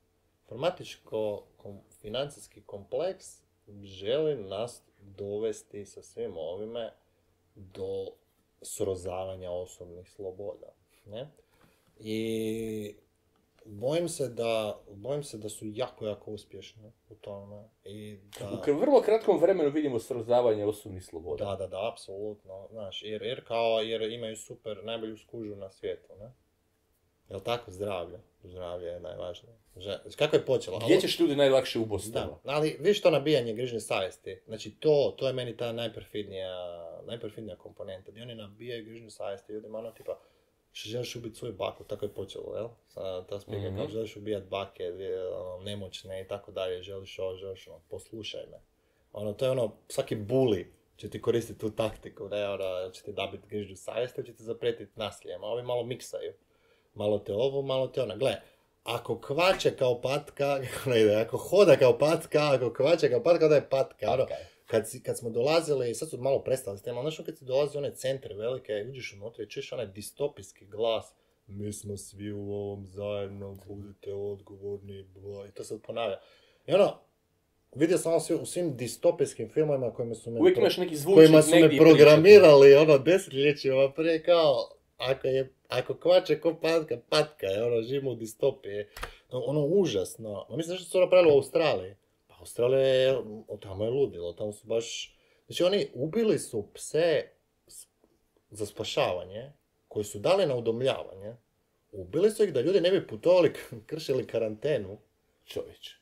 Informatičko-financijski kompleks želi nas dovesti sa svim ovime do srozavanja osobnih sloboda. Ne? I bojim se da, bojim se da su jako, jako uspješni u tome. I da, U vrlo kratkom vremenu vidimo srozavanje osobnih sloboda. da, da, da, apsolutno. Znaš, jer, jer, kao, jer imaju super, najbolju skužu na svijetu. Ne? Jel' tako? Zdravlje. Zdravlje je najvažnije. Že, kako je počelo? Gdje ćeš ljudi najlakše ubosti? Da, ali vidiš to nabijanje grižnje savjesti. Znači to, to je meni ta najperfidnija, najperfidnija komponenta. Gdje oni nabijaju grižnju savjesti ljudima, ono tipa, što želiš ubiti svoju baku, tako je počelo, jel? Sada ta spika, mm-hmm. kao želiš ubijati bake, ono, nemoćne i tako dalje, želiš ovo, želiš ono, poslušaj me. Ono, to je ono, svaki buli će ti koristiti tu taktiku, ne, ono, će ti dabiti grižnju savjesti, će ti zapretiti nasiljem, a ovi malo miksaju. Malo te ovo, malo te ona. Gle, ako kvače kao patka, ne ide, ako hoda kao patka, ako kvače kao patka, onda je patka. Ono, kad, si, kad smo dolazili, sad su malo prestali s tema, znaš kad si dolazi one centre velike, uđeš unutra i čuješ onaj distopijski glas, mi smo svi u ovom zajedno, budite odgovorni, bla, i to se ponavlja. I ono, vidio sam ono svi, u svim distopijskim filmovima kojima su me, uvijek imaš neki zvučnik kojima su me programirali, ono, desetljećima prije kao, ako je Ako kvače ko patka, patka je, ono, živimo u distopiji. Ono, užasno. No, mislim što su to napravili u Australiji. Pa Australija je, tamo je ludilo, tamo su baš... Znači, oni ubili su pse za spašavanje, koji su dali na udomljavanje. Ubili su ih da ljudi ne bi putovali, kršili karantenu. Čovječ.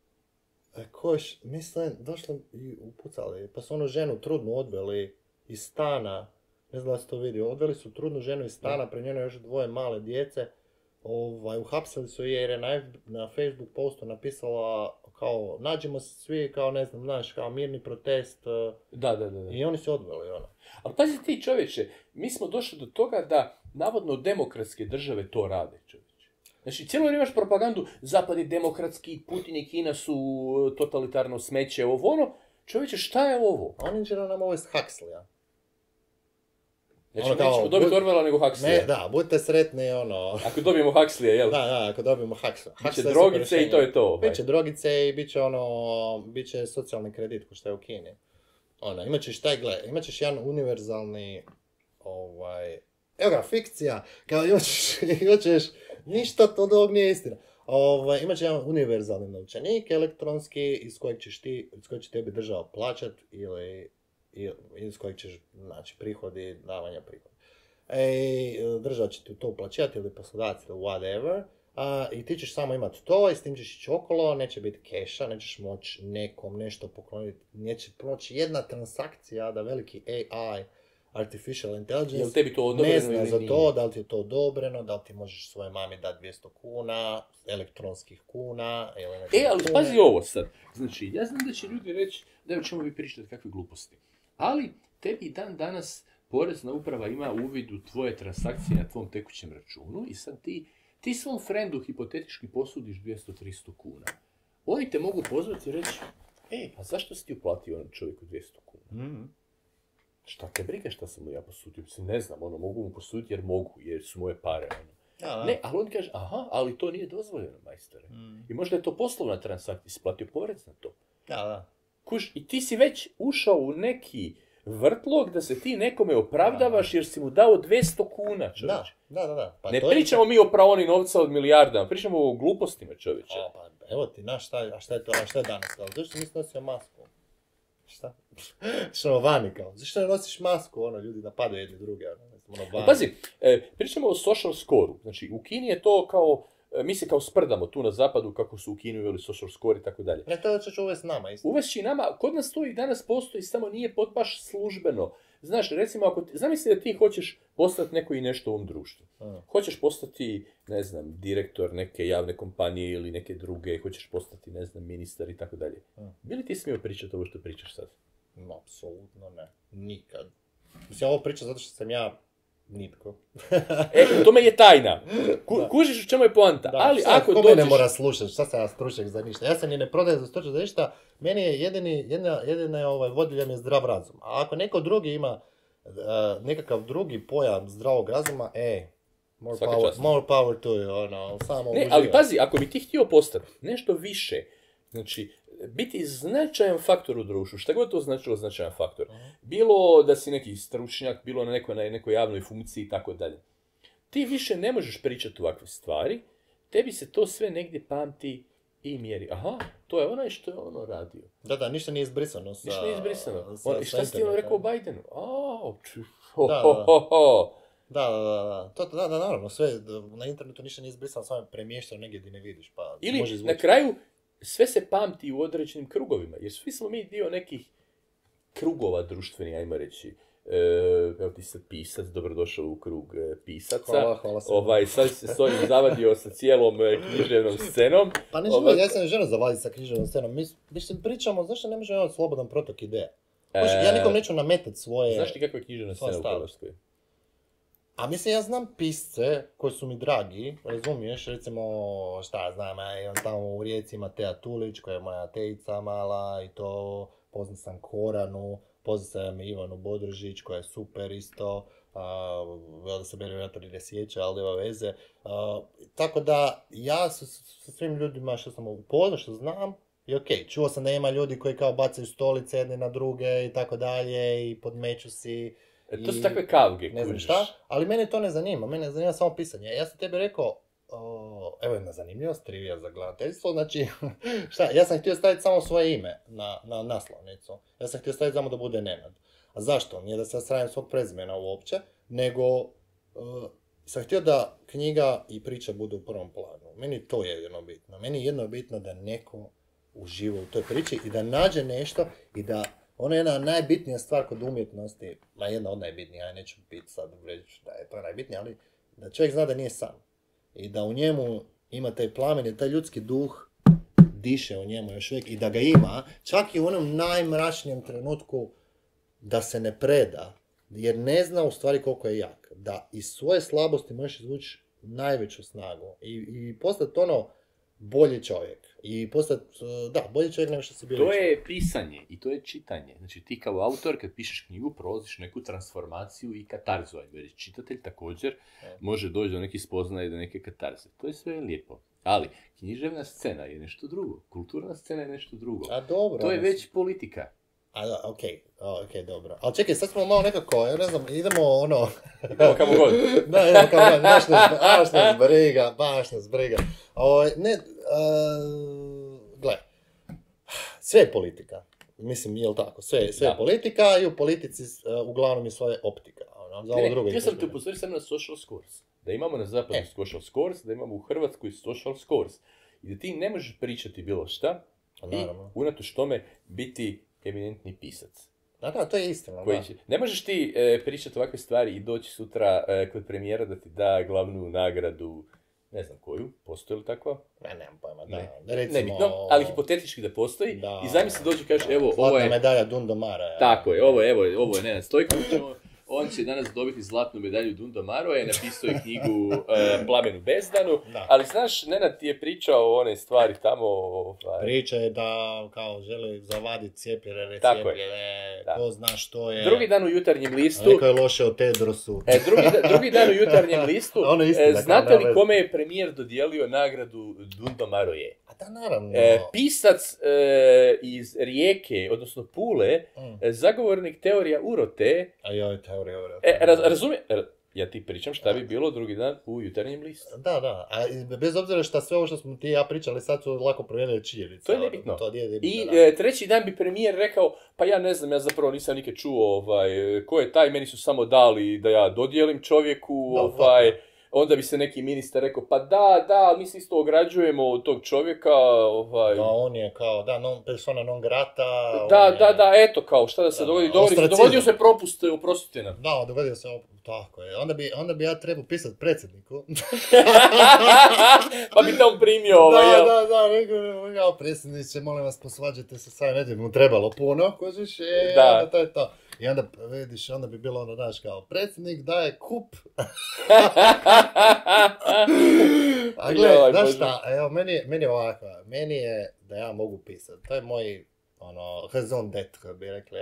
E, koš, mislim, došli i upucali. Pa su onu ženu trudnu odveli iz stana. Ne znam da si to vidio, odveli su trudnu ženu iz stana, pre njeno još dvoje male djece, ovaj, uhapsili su je jer je na, na Facebook postu napisala kao, nađemo se svi, kao ne znam, znaš, kao mirni protest, da, da, da, da. I oni su odveli, ono. Ali pazi ti, čovječe, mi smo došli do toga da navodno demokratske države to rade, čovječe. Znači, cijelo vrijeme imaš propagandu, zapad je demokratski, Putin i Kina su totalitarno smeće, ovo ono, čovječe, šta je ovo? Oni će nam ovo iz Huxleya. Znači, ono nećemo dobiti Orwella nego Huxleya. Ne, da, budite sretni, ono... Ako dobijemo Huxleya, jel? Da, da, ako dobijemo Huxleya. Biće drogice i to je to. Biće drogice i biće ono, biće socijalni kredit, ko što je u Kini. Ono, imat ćeš taj, gle, imat ćeš jedan univerzalni, ovaj... Evo ga, fikcija, kao imat ćeš, imat ćeš, ništa od ovog nije istina. Ovaj, imat ćeš jedan univerzalni novčanik, elektronski, iz kojeg ćeš ti, iz kojeg će tebi država plaćat ili... i iz kojeg ćeš, znači, prihodi, davanja prihoda. E, država će ti to uplaćati ili poslodavac ili whatever, a, i ti ćeš samo imati to i s tim ćeš ići okolo, neće biti keša, nećeš moći nekom nešto pokloniti, neće proći jedna transakcija da veliki A I, Artificial Intelligence, tebi to ne zna za to, da li ti je to odobreno, da li ti možeš svoje mami dati dvjesto kuna, elektronskih kuna, ili nešto. E, ali pazi ovo sad. Znači, ja znam da će ljudi reći da ćemo vi pričati kakve gluposti. Ali tebi dan danas porezna uprava ima uvid u tvoje transakcije na tvom tekućem računu i sad ti, ti svom frendu hipotetički posudiš dvjesto do tristo kuna. Oni te mogu pozvati i reći, ej, a zašto si ti uplatio onom čovjeku dvjesto kuna? Mm-hmm. Šta te briga šta sam mu ja posudio? Ne znam, ono, mogu mu posuditi jer mogu, jer su moje pare, ono. Ja, ne, ali on kaže, aha, ali to nije dozvoljeno, majstore. Mm. I možda je to poslovna transakcija, si platio porez na to. Ja, da. Kuš, i ti si već ušao u neki vrtlog da se ti nekome opravdavaš jer si mu dao dvjesto kuna, čovječe. Da, da, da. Pa ne pričamo je... mi o praoni novca od milijardama, pričamo o glupostima, čovječe. A, pa, evo ti, znaš, šta, a šta je to, a šta je danas? Zašto nisi nosio masku? Šta? Što vani kao? Zašto ne nosiš masku? Ono, ljudi napadaju jedni druge. Ono, ono pazi, e, pričamo o social score-u. Znači, u Kini je to kao, e, mi se kao sprdamo tu na zapadu kako su u Kini uveli social score i tako dalje. Ne, to će uvesti nama isto. Uvesti i nama, kod nas to i danas postoji, samo nije pot baš službeno. Znaš, recimo, ako ti, zamisli da ti hoćeš postati neko i nešto u ovom društvu. Hmm. Hoćeš postati, ne znam, direktor neke javne kompanije ili neke druge, hoćeš postati, ne znam, ministar i tako dalje. Hmm. Bi li ti smio pričati ovo što pričaš sad? No, apsolutno ne. Nikad. Mislim, ovo pričam zato što sam ja nitko. E, to me je tajna. Ku, kužiš u čemu je poanta. Da, ali šta, ako ko dođeš... mene mora slušati, šta sam ja stručnjak za ništa. Ja sam ni ne prodajem za stručnjak za ništa. Meni je jedini, jedina, jedina ovaj, vodilja mi je zdrav razum. A ako neko drugi ima uh, nekakav drugi pojam zdravog razuma, e, more, power, more power to you, ono, samo ne, uživa. ali pazi, ako bi ti htio postati nešto više, Znači, biti značajan faktor u društvu, šta god to značilo značajan faktor. Bilo da si neki stručnjak, bilo na nekoj, na nekoj javnoj funkciji i tako dalje. Ti više ne možeš pričati ovakve stvari, tebi se to sve negdje pamti i mjeri. Aha, to je onaj što je ono radio. Da, da, ništa nije izbrisano. Sa, ništa nije izbrisano. Sa, On, šta si ti ono rekao Bidenu? A, da, da. ho, ho, ho. Da, da, da, to, da, da, naravno, sve na internetu ništa nije izbrisano, samo je premješteno negdje gdje ne vidiš, pa ili može izvući. na kraju sve se pamti u određenim krugovima, jer svi smo mi dio nekih krugova društvenih, ajmo reći. E, evo ti sad pisac, dobrodošao u krug e, pisaca. Hvala, hvala se. Ovaj, sad se s ovim zavadio sa cijelom e, književnom scenom. Pa ne Ovaj, želim, ja sam žena zavaditi sa književnom scenom. Mi, mislim, pričamo, zašto ne možemo imati slobodan protok ideja? E, Ja nikom neću nametati svoje... Znaš ti kakva je književna scena u Hrvatskoj? A mislim, ja znam pisce koji su mi dragi, razumiješ, recimo, šta ja znam, ja imam tamo u Rijeci Matea Tulić, koja je moja tejica mala, i to poznat sam Koranu, poznat sam Ivanu Bodržić, koja je super isto, uh, da se meni vjerojatno ne sjeća, ali nema veze. Uh, tako da, ja sa, sa svim ljudima što sam upoznao, što znam, i okej, okay. Čuo sam da ima ljudi koji kao bacaju stolice jedne na druge i tako dalje, i podmeću si. E, to su takve kavge, ne znam kužiš. šta, ali mene to ne zanima, mene zanima samo pisanje. Ja sam tebi rekao, o, evo jedna zanimljivost, trivija za gledateljstvo, znači, šta, ja sam htio staviti samo svoje ime na, na naslovnicu. Ja sam htio staviti samo da bude Nenad. A zašto? Nije da se sravim svog prezimena uopće, nego uh, sam htio da knjiga i priča budu u prvom planu. Meni to je jedino bitno. Meni je jedno bitno da neko uživa u toj priči i da nađe nešto i da ono je jedna najbitnija stvar kod umjetnosti, ma jedna od najbitnijih, ja neću biti sad reći da je to najbitnije, ali da čovjek zna da nije sam. I da u njemu ima taj plamen i taj ljudski duh diše u njemu još uvijek i da ga ima, čak i u onom najmračnijem trenutku da se ne preda, jer ne zna u stvari koliko je jak. Da iz svoje slabosti možeš izvući najveću snagu i, i postati ono bolji čovjek. I postati, da, bolji čovjek nego što si bio. To je pisanje i to je čitanje. Znači ti kao autor kad pišeš knjigu prolaziš neku transformaciju i katarzu. Jer čitatelj također ja. može doći do nekih spoznaja i do neke katarze. To je sve lijepo. Ali književna scena je nešto drugo. Kulturna scena je nešto drugo. A dobro. To je već politika. A da, okej, okay. okej, okay, dobro. Ali čekaj, sad smo malo nekako, ja ne znam, idemo ono... Idemo kamo god. Da, idemo kamo god, baš nas, baš nas briga, baš nas briga. O, ne, uh, gle, sve je politika. Mislim, je li tako? Sve, sve je politika i u politici uh, uglavnom je svoje optika. Ono, za ovo drugo. Ja sam te upozorio sam na social scores. Da imamo na zapadu e. social scores, da imamo u Hrvatskoj social scores. I da ti ne možeš pričati bilo šta i unatoč tome biti eminentni pisac. Da, da, to je istina. Da. Će, ne možeš ti e, pričati ovakve stvari i doći sutra e, kod premijera da ti da glavnu nagradu, ne znam koju, postoji li takva? Ne, nemam pojma, da. Ne. Recimo, Nebitno, ali hipotetički da postoji da, i zamisli dođi i kažeš, evo, zlatna ovo je... medalja Dundomara. Ja. Tako je, ovo je, evo, ovo je Nenad Stojković, on će danas dobiti zlatnu medalju Dundomaro, je napisao je knjigu e, Plamenu bezdanu, da. Ali znaš, Nenad ti je pričao o one stvari tamo... Ovaj... Priča je da kao želi zavaditi cijepljene, necijepljene, ko zna što je... Drugi dan u Jutarnjem listu... Neko je loše o Tedrosu. E, drugi, drugi dan u Jutarnjem listu, ono istina, e, znate li kome je premijer dodijelio nagradu Dundomaro je? A da, naravno. E, pisac e, iz Rijeke, odnosno Pule, mm. e, zagovornik teorija urote... A joj, teorija urote. E, raz, razumije... Ja ti pričam šta bi bilo drugi dan u Jutarnjem listu. Da, da. A bez obzira šta sve ovo što smo ti ja pričali, sad su lako promijenili činjenice. To je nebitno. To je nebitno. I e, treći dan bi premijer rekao, pa ja ne znam, ja zapravo nisam nikad čuo ovaj, ko je taj, meni su samo dali da ja dodijelim čovjeku, da, ovaj, da. Onda bi se neki ministar rekao, pa da, da, mi se isto ograđujemo od tog čovjeka. Ovaj... Da, on je kao, da, non, persona non grata. Da, je... da, da, eto kao, šta da se da, dogodi, dogodi dogodio se propust, oprostite nam. Da, dogodio se tako je. Onda bi, onda bi ja trebao pisati predsjedniku. Pa bi te on primio ovaj, da, jel? Da, da, rekao, ja, predsjedniče, molim vas, posvađajte se sad, neđe mu trebalo puno, kožiš, je, da. Onda to je to. I onda, vidiš, onda bi bilo ono, znaš, kao, predsjednik daje kup. A gledaj, znaš šta, evo, meni, meni je ovako, meni je da ja mogu pisati, to je moj, ono, raison d'être, bi rekli, je.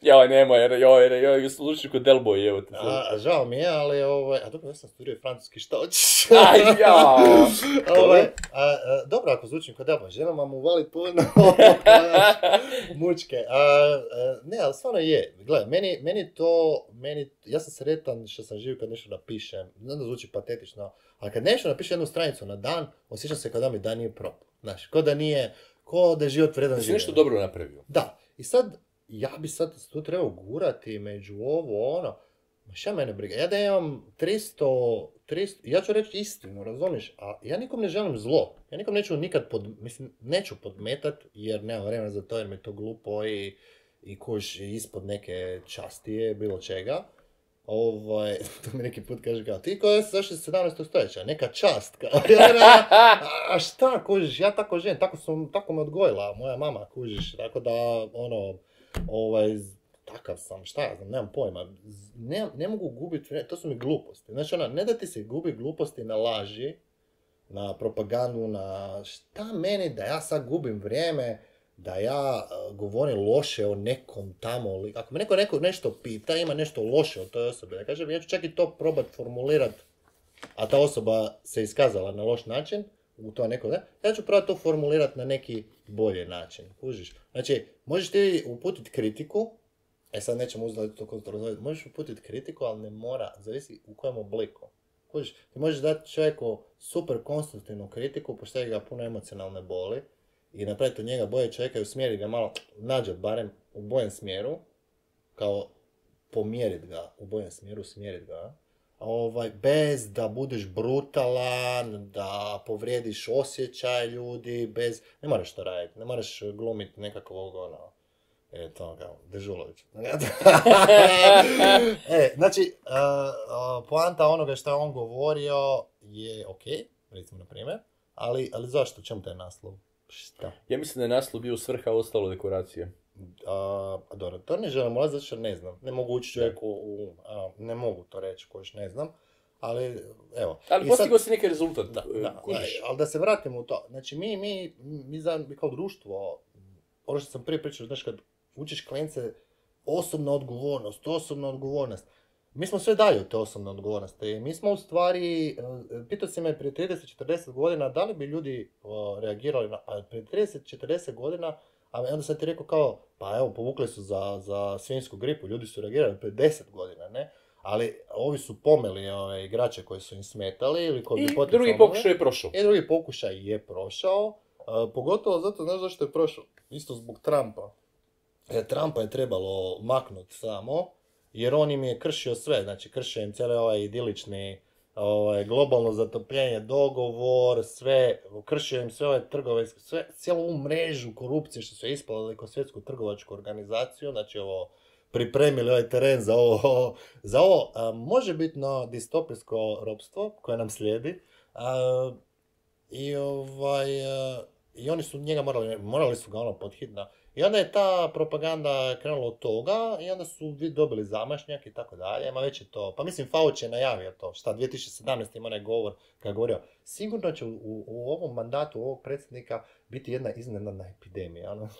Joj, nemoj, jer, joj, jer, joj, slučaj kod Delboy, evo te. A, žao mi je, ali, ovaj, a dobro, ja sam studio francuski, šta hoćeš? Aj, ja! ovaj, a, a, dobro, ako zvučim kod Delboy, želim vam uvalit puno mučke. A, a, ne, ali stvarno je, gledaj, meni, meni to, meni, ja sam sretan što sam živ kad nešto napišem, znam da zvuči patetično, ali kad nešto napišem jednu stranicu na dan, osjećam se kao da mi dan nije propao, znaš, kao da nije, kao da je život vredan Da si život. nešto dobro napravio. Da, i sad, ja bi sad tu trebao gurati među ovo, ono, ma šta mene briga, ja da imam tristo, tristo, ja ću reći istinu, razumiješ, a ja nikom ne želim zlo, ja nikom neću nikad, pod, mislim, neću podmetat, jer nemam vremena za to, jer mi je to glupo i, i kuš ispod neke častije, bilo čega. Ovaj, to mi neki put kaže kao, ti koja je zašli sedamnaestog stoljeća, neka čast, kao, a, a šta, kužiš, ja tako želim, tako, sam, tako me odgojila moja mama, kužiš, tako da, ono, ovaj, takav sam, šta ja znam, nemam pojma, ne, ne mogu gubiti, to su mi gluposti, znači ona, ne da ti se gubi gluposti na laži, na propagandu, na šta meni da ja sad gubim vrijeme, da ja uh, govorim loše o nekom tamo, li, ako me neko, neko nešto pita, ima nešto loše o toj osobi, ja kažem, ja ću čak i to probat formulirat, a ta osoba se iskazala na loš način, u to neko, ne, ja ću probat to formulirat na neki bolji način, kužiš. Znači, možeš ti uputiti kritiku, e sad nećemo uzeti to kontrolizovati, možeš uputiti kritiku, ali ne mora, zavisi u kojem obliku. Kužiš, ti možeš dati čovjeku super konstruktivnu kritiku, pošto ga puno emocionalne boli, i napraviti od njega bolje čovjeka i usmjeriti ga malo, nađati barem u boljem smjeru, kao pomjeriti ga u boljem smjeru, usmjeriti ga, ovaj, bez da budeš brutalan, da povrijediš osjećaj ljudi, bez, ne moraš to raditi, ne moraš glumiti nekakvog, ono, e, to kao, Dežulović. e, znači, uh, uh, poanta onoga što je on govorio je ok, recimo na primjer, ali, ali zašto, čemu taj naslov? Šta? Ja mislim da je naslov bio svrha, ostalo dekoracije. A, dobro, to ne želim ulaziti zato što ne znam. Ne mogu ući čovjeku u... A, ne mogu to reći, kojiš ne znam. Ali, evo. Ali I postigao sad- si neki rezultat. Da, e, da, kužiš. ali da se vratimo u to. Znači, mi, mi, mi, za, mi kao društvo, ono što sam prije pričao, znaš, kad učiš klijence, osobna odgovornost, osobna odgovornost. Mi smo sve dalje od te osobne odgovornosti. Mi smo u stvari, e, pitao si me prije trideset četrdeset godina, da li bi ljudi o, reagirali na, a prije trideset četrdeset godina, a onda sam ti rekao kao, pa evo, povukli su za, za svinjsku gripu, ljudi su reagirali prije deset godina, ne? Ali ovi su pomeli ove igrače koji su im smetali ili koji I bi potencijalno drugi mogli. pokušaj je prošao. I drugi pokušaj je prošao, a, pogotovo zato, znaš zašto je prošao? Isto zbog Trumpa. E, Trumpa je trebalo maknuti samo, jer on im je kršio sve, znači kršio im cijeli ovaj idilični ovaj, globalno zatopljenje, dogovor, sve, kršio im sve ove trgovinske, sve, cijelu ovu mrežu korupcije što su ispalili kroz svjetsku trgovačku organizaciju, znači ovo, pripremili ovaj teren za ovo, za ovo a, možebitno distopijsko ropstvo koje nam slijedi. A, i, ovaj, a, I oni su njega morali, morali su ga ono podhitno. I onda je ta propaganda krenula od toga i onda su vi dobili zamašnjak i tako dalje. Ma već je to, pa mislim Fauci je najavio to, šta dvije tisuće sedamnaeste ima onaj govor kada je govorio, sigurno će u, u, u ovom mandatu ovog predsjednika biti jedna iznenadna epidemija, ono.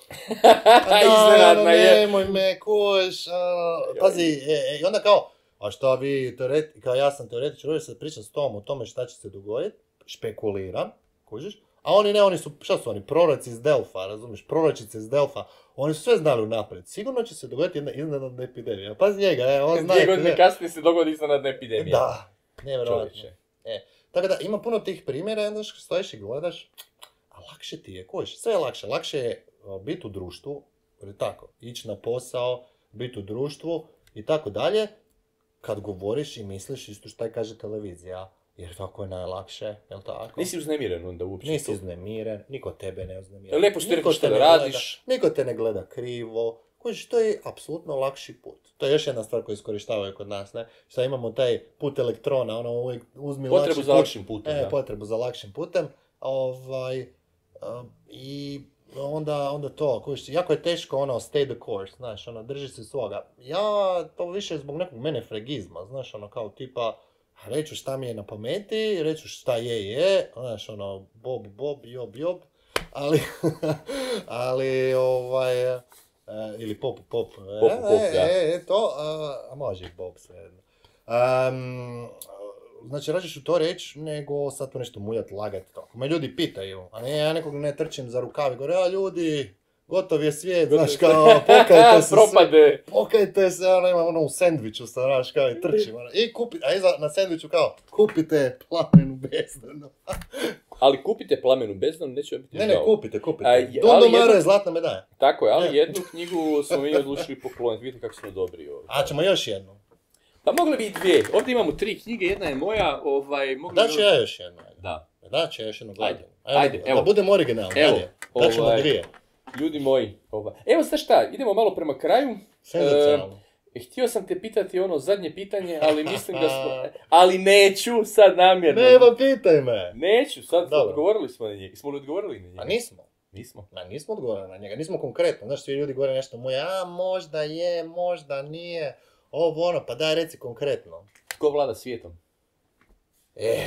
Iznenadna je. Nemoj me, kuš, a, pazi, e, e, i onda kao, a šta vi, teoreti, kao ja sam teoretičar, uvijek sad pričam s tom o tome šta će se dogoditi, špekuliram, kužiš, a oni ne, oni su, šta su oni, proroci iz Delfa, razumiješ, proročice iz Delfa, oni su sve znali unaprijed, sigurno će se dogoditi jedna iznenadna epidemija, pazi njega, e, on zna Dvije godine epidemiju. kasnije se dogodi iznenadna epidemija. Da, nevjerojatno. Čovječe. E, tako da ima puno tih primjera, onda stojiš i gledaš, a lakše ti je, kojiš, sve je lakše, lakše je biti u društvu, jer tako, ići na posao, biti u društvu i tako dalje, kad govoriš i misliš isto što kaže televizija, jer tako je najlakše, jel tako? Nisi uznemiren onda uopće. Nisi to. uznemiren, niko tebe ne uznemira. Lijepo što ti Niko rekli što te da ne gleda- radiš. Niko te ne gleda krivo. Kojiš, to je apsolutno lakši put. To je još jedna stvar koju iskorištavaju kod nas, ne? Šta imamo taj put elektrona, ono uvijek uzmi Potrebu lakši za put. lakšim putem. E, da. potrebu za lakšim putem. Ovaj, um, I onda, onda to, kojiš, jako je teško ono stay the course, znaš, ono, drži se svoga. Ja, to više zbog nekog mene fregizma, znaš, ono, kao tipa, reću šta mi je na pameti, reću šta je je, znaš, ono, bob, bob, job, job, ali, ali, ovaj, uh, ili pop, pop. Pop, e, pop, e, da. e, to, a, a može i bob svejedno. Um, znači, rađe ću to reći, nego sad tu nešto muljat, lagat, to. Me ljudi pitaju, a ne, ja nekog ne trčim za rukav i gore, a ljudi, gotov je svijet, znaš, kao, pokajte se, Propade. pokajte se, ono, ima ono u sendviču, znaš, kao, i trčim, ono, i kupi, a iza, na sendviču, kao, kupite plamenu bezdanu. Ali kupite Plamenu bezdanu, neće biti Ne, ne, žao. kupite, kupite. A, je- Don ali Domaro jedno- je zlatna medalja. Tako je, ali Ne. jednu knjigu smo mi odlučili pokloniti, vidite kako smo dobri ovdje. A ćemo još jednu. Pa mogli bi i dvije. Ovdje imamo tri knjige, jedna je moja, ovaj... Mogli Da bi- ću ja još jednu. ajde. Da. Da ću ja još jednu Ajde, gledam. ajde, da, evo. Da budem originalni, Evo, ajde. Da ćemo ovaj- dvije. Ljudi moji, ovaj... Evo znaš šta, idemo malo prema kraju. Senzacionalno. E, htio sam te pitati ono zadnje pitanje, ali mislim da smo... Ali neću sad namjerno. Ne, pa pitaj me. Neću, sad Dobro. odgovorili smo na njega. Smo li odgovorili na njega? A nismo. Nismo. Ma, nismo odgovorili na njega, nismo konkretno. Znaš, svi ljudi govore nešto moje, a možda je, možda nije, ovo ono, pa daj reci konkretno. Tko vlada svijetom? Eh,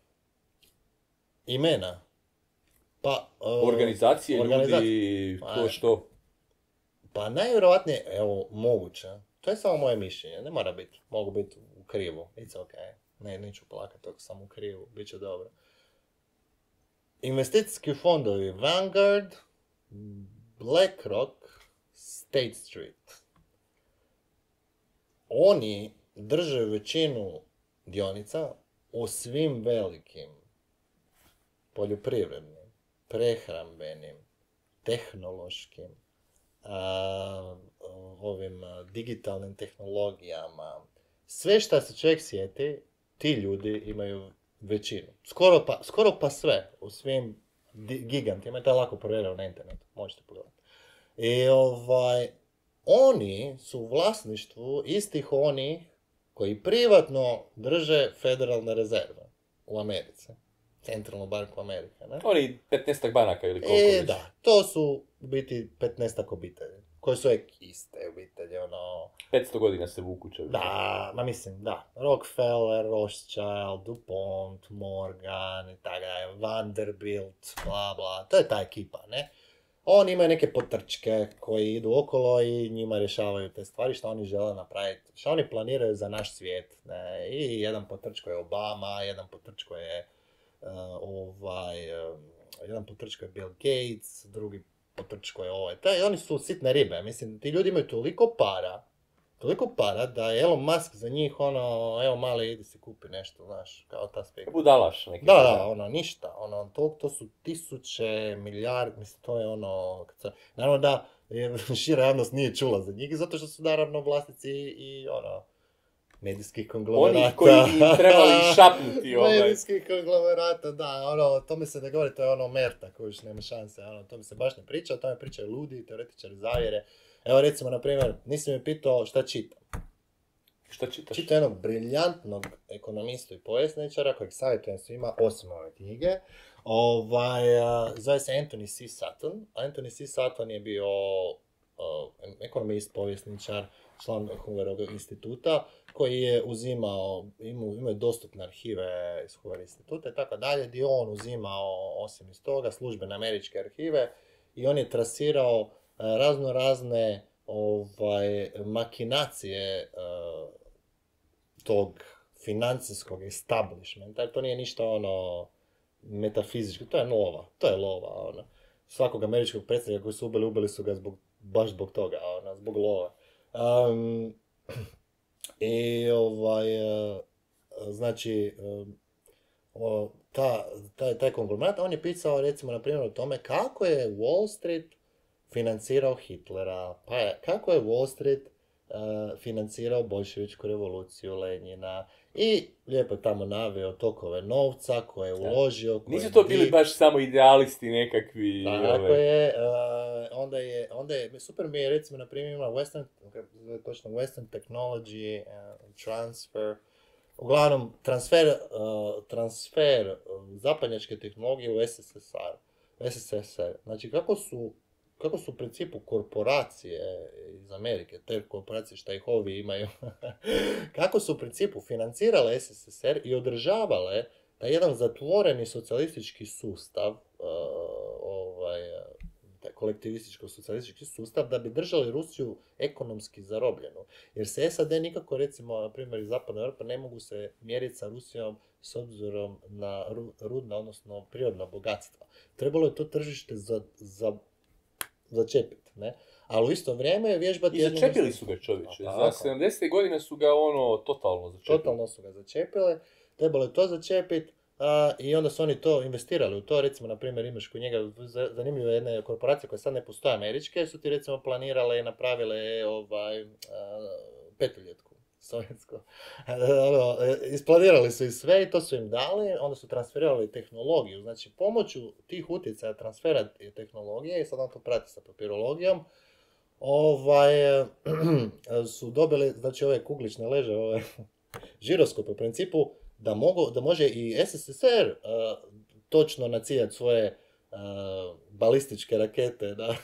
imena. Pa, uh, Organizacije, organizacije. ljudi, Pa, to što? Pa najvjerojatnije, evo, moguće. To je samo moje mišljenje, ne mora biti. Mogu biti u krivu, it's okay. Ne, neću plakati ako sam u krivu, bit će dobro. Investicijski fondovi Vanguard, BlackRock, State Street. Oni drže većinu dionica u svim velikim poljoprivrednim, prehrambenim, tehnološkim, a, ovim a, digitalnim tehnologijama. Sve što se čovjek sjeti, ti ljudi imaju većinu. Skoro pa, skoro pa sve u svim di- gigantima. To je lako provjereno na internetu. Možete pogledati. I ovaj, oni su u vlasništvu istih onih koji privatno drže Federalne rezerve u Americi. Centralnu banku Amerike, ne? Oni petnaestak banaka ili koliko E, već. da, to su u biti petnaestak obitelji, koje su uvijek iste obitelji, ono, petsto godina se vuku čovjek. da, ma mislim, da, Rockefeller, Rothschild, DuPont, Morgan, i tako dalje, Vanderbilt, bla bla, to je ta ekipa, ne? Oni imaju neke potrčke koji idu okolo i njima rješavaju te stvari što oni žele napraviti, što oni planiraju za naš svijet, ne? I jedan potrčko je Obama, jedan potrčko je uh, ovaj, um, jedan potrčko je Bill Gates, drugi potrčko je ovaj, taj, oni su sitne ribe, mislim, ti ljudi imaju toliko para, toliko para da je Elon Musk za njih ono, evo mali, idi si kupi nešto, znaš, kao ta spek. Budalaš neki. Da, da, ono, ništa, ono, to, to su tisuće, milijarde, mislim, to je ono, kad se, naravno da je, šira javnost nije čula za njih, zato što su naravno vlasnici i, ono, medijskih konglomerata. Oni koji bi trebali šapnuti ovaj. Medijskih konglomerata, da, ono, to mi se ne govori, to je ono merta, kojiš nema šanse, ono, to mi se baš ne priča, o tome pričaju ludi, teoretičari zavjere. Evo recimo, na primjer, nisi me pitao šta čitam. Šta čitaš? Čitam jednog briljantnog ekonomistu i povjesničara kojeg savjetujem svima, osim ove knjige. Ovaj, a, zove se Anthony C. Sutton. Anthony C. Sutton je bio a, ekonomist, povjesničar, član Hooverovog instituta, koji je uzimao, imao, imao je dostupne arhive iz Hoover instituta i tako dalje, gdje on uzimao, osim iz toga, službene američke arhive i on je trasirao a, razno razne ovaj, makinacije a, tog financijskog establishmenta, jer to nije ništa ono metafizičko, to je lova, to je lova, ono. Svakog američkog predsjednika koji su ubili, ubili su ga zbog, baš zbog toga, ono, zbog lova. Um, I ovaj, uh, znači, um, o, ta, taj, taj konglomerat, on je pisao recimo na primjer o tome kako je Wall Street financirao Hitlera, pa je, kako je Wall Street uh, financirao bolševičku revoluciju Lenjina i lijepo je tamo naveo tokove novca koje je uložio. Koje Nisu to bili di- baš samo idealisti nekakvi. Tako ovaj. je, uh, onda je, onda je, super mi je recimo na primjer ima Western, kako se zove točno, Western Technology uh, Transfer, uglavnom transfer, uh, transfer uh, zapadnjačke tehnologije u S S S R, S S S R. Znači kako su, kako su u principu korporacije iz Amerike, te korporacije šta ih ovi imaju, kako su u principu financirale S S S R i održavale taj jedan zatvoreni socijalistički sustav, uh, ovaj, taj kolektivističko socijalistički sustav da bi držali Rusiju ekonomski zarobljenu. Jer se S A D nikako, recimo, na primjer iz Zapadne Europe, ne mogu se mjeriti sa Rusijom s obzirom na rudna, odnosno prirodna bogatstva. Trebalo je to tržište za, za, začepiti, ne? Ali u isto vrijeme vježbati... I začepili su ga, čovječe. Za sedamdesete godine su ga ono totalno začepili. Totalno su ga začepili. Trebalo je to začepiti. Uh, I onda su oni to investirali u to, recimo, na primjer, imaš kod njega zanimljive jedne korporacije koje sad ne postoje američke, su ti recimo planirale i napravile ovaj, uh, petoljetku, sovjetsku. ono, isplanirali su i sve i to su im dali, onda su transferirali tehnologiju, znači pomoću tih utjecaja transfera tehnologije, i sad on to prati sa papirologijom, ovaj, su dobili, znači ove kuglične leže, ove žiroskope u principu, da, mogu, da može i S S S R uh, točno nacijati svoje uh, balističke rakete, da,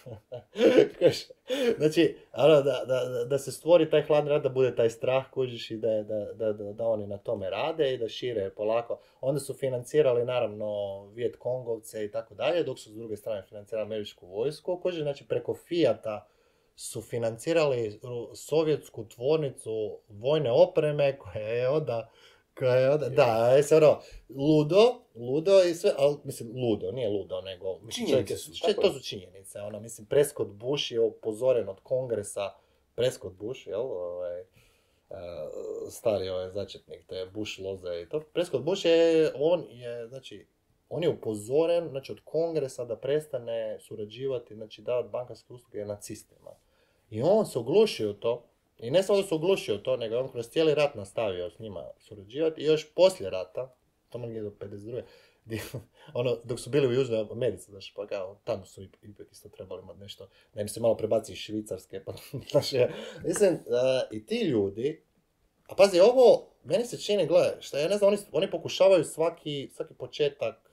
znači, da, da, da, da se stvori taj hladni rat, da bude taj strah, kužiš, i da, da, da, da, da oni na tome rade i da šire polako. Onda su financirali, naravno, Vijet Kongovce i tako dalje, dok su s druge strane financirali američku vojsku, kužiš, znači preko Fijata su financirali sovjetsku tvornicu vojne opreme koja je onda Koje, onda, da, je se ono, ludo, ludo i sve, ali mislim, ludo, nije ludo, nego... Mislim, činjenice su, če, to su činjenice, ono, mislim, Prescott Bush je upozoren od kongresa, Prescott Bush, jel, ovaj, uh, stari ovaj začetnik, te Bush loze i to, Prescott Bush je, on je, znači, on je upozoren, znači, od kongresa da prestane surađivati, znači, davati bankarske usluge nacistima. I on se oglušio to. I ne samo da su oglušio to, nego on kroz cijeli rat nastavio s njima surađivati i još poslije rata, tamo negdje do pedeset druge ono, dok su bili u Južnoj Americi, znači, pa kao, tamo su ipak isto trebali imati nešto, da im se malo prebaci iz Švicarske, pa, znači, mislim, uh, i ti ljudi, a pazi, ovo, meni se čini, gledaj, šta ja ne znam, oni, oni pokušavaju svaki, svaki početak,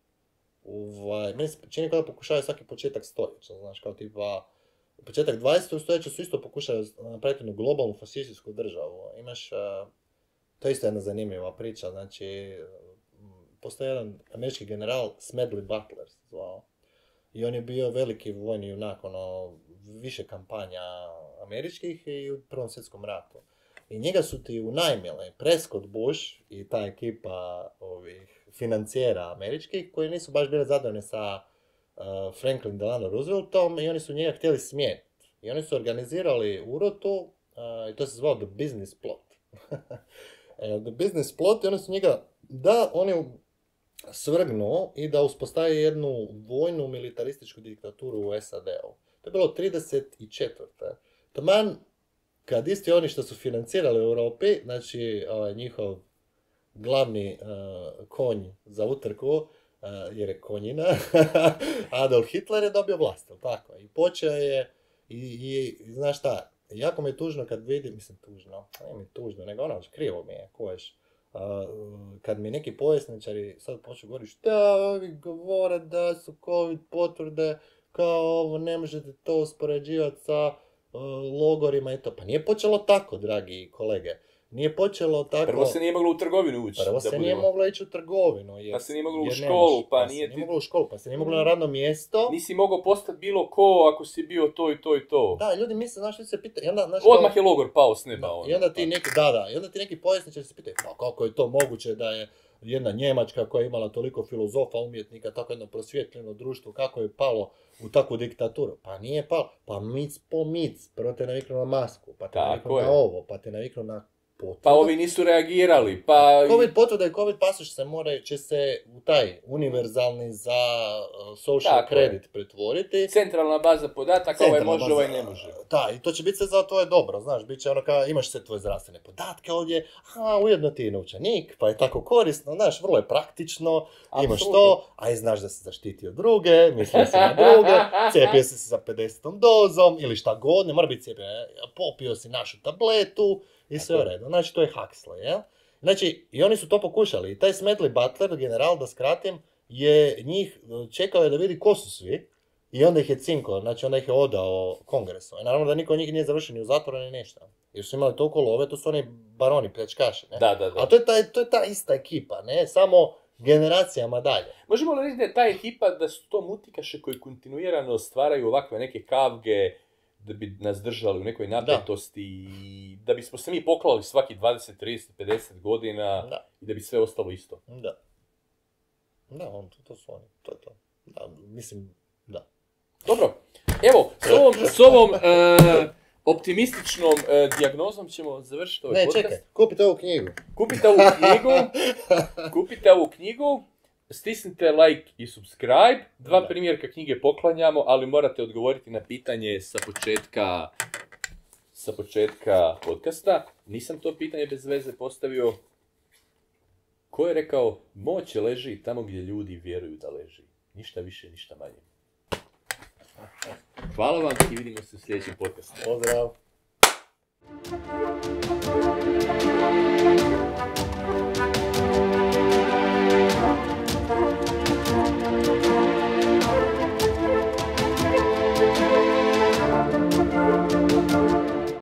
ovaj, meni se čini kao da pokušavaju svaki početak stoljeća, znaš, kao tipa, u početak dvadesetog stoljeća su isto pokušali napraviti jednu globalnu fašističku državu. Imaš, uh, to je isto jedna zanimljiva priča, znači, postoji jedan američki general, Smedley Butler se zvao, i on je bio veliki vojni junak, ono, više kampanja američkih i u Prvom svjetskom ratu. I njega su ti unajmili Prescott Bush i ta ekipa ovih financijera američkih, koji nisu baš bili zadovoljni sa Uh, Franklin Delano Rooseveltom, i oni su njega htjeli smijeniti. I oni su organizirali urotu, uh, i to se zvao The Business Plot. The Business Plot, i oni su njega, da oni svrgnu i da uspostavi jednu vojnu militarističku diktaturu u S A D-u. To je bilo trideset četvrte. Taman, kad isti oni što su financirali u Europi, znači ovaj, njihov glavni uh, konj za utrku, Uh, jer je konjina, Adolf Hitler je dobio vlast, tako? I počeo je, i, i, i znaš šta, jako mi je tužno kad vidim, mislim tužno, ne mi tužno, nego ono, krivo mi je, koješ, uh, kad mi neki povjesničari sad počnu govoriti, šta ovi govore da su COVID potvrde, kao ovo, ne možete to uspoređivati sa uh, logorima i to, pa nije počelo tako, dragi kolege. Nije počelo tako... Prvo se nije moglo u trgovinu ući. Prvo se nije moglo ići u trgovinu. Jer, pa se nije moglo u školu, pa, pa nije... Pa se nije moglo u školu, pa se nije moglo na radno mjesto. Nisi mogao postati bilo ko ako si bio to i to i to. Da, ljudi misle, znaš, ljudi se pitaju... Odmah to... je logor pao s neba. Da, i onda ti neki, da, da, i onda ti neki povjesničari se pitaju, pa kako je to moguće da je jedna Njemačka koja je imala toliko filozofa, umjetnika, tako jedno prosvjetljeno društvo, kako je palo u takvu diktaturu? Pa nije palo, pa mic po mic, prvo te naviknu na masku, pa te naviknu na ovo, pa te naviknu na potvrda. Pa ovi nisu reagirali, pa... COVID potvrda i COVID pasoš se mora, će se u taj univerzalni za uh, social tako credit je. pretvoriti. Centralna baza podataka, ovaj može, baza, ovaj ne može. Da, i to će biti sve za tvoje dobro, znaš, bit će ono kao, imaš sve tvoje zdravstvene podatke ovdje, a ujedno ti je novčanik, pa je tako korisno, znaš, vrlo je praktično, absolutno. Imaš to, a i znaš da se zaštiti od druge, misli si na druge, cijepio si se sa pedesetom dozom, ili šta god, ne mora biti cijepio, popio si našu tabletu, i sve u redu. Znači, to je Huxley, jel? Znači, i oni su to pokušali. I taj Smedley Butler, general, da skratim, je njih čekao je da vidi ko su svi. I onda ih je cinko, znači onda ih je odao kongresu. I naravno da niko od njih nije završio ni u zatvoru ni ništa. Jer su imali toliko love, to su oni baroni, pljačkaši, ne? Da, da, da. A to je, taj, to je ta ista ekipa, ne? Samo generacijama dalje. Možemo li reći da je ta ekipa, da su to mutikaše koji kontinuirano stvaraju ovakve neke kavge da bi nas držali u nekoj napetosti i da bismo se mi poklali svaki dvadeset, trideset, pedeset godina Da. i da bi sve ostalo isto. Da. Da, on, to, to su oni, to je to. Da, mislim, da. Dobro, evo, s ovom, s ovom e, optimističnom e, dijagnozom ćemo završiti ovaj Ne, podcast. čekaj, kupite ovu knjigu. Kupite ovu knjigu, kupite ovu knjigu, stisnite like i subscribe. Dva Da. primjerka knjige poklanjamo, ali morate odgovoriti na pitanje sa početka, sa početka podcasta. Nisam to pitanje bez veze postavio. Ko je rekao, moć leži tamo gdje ljudi vjeruju da leži. Ništa više, ništa manje. Hvala vam i vidimo se u sljedećem podcastu. Pozdrav.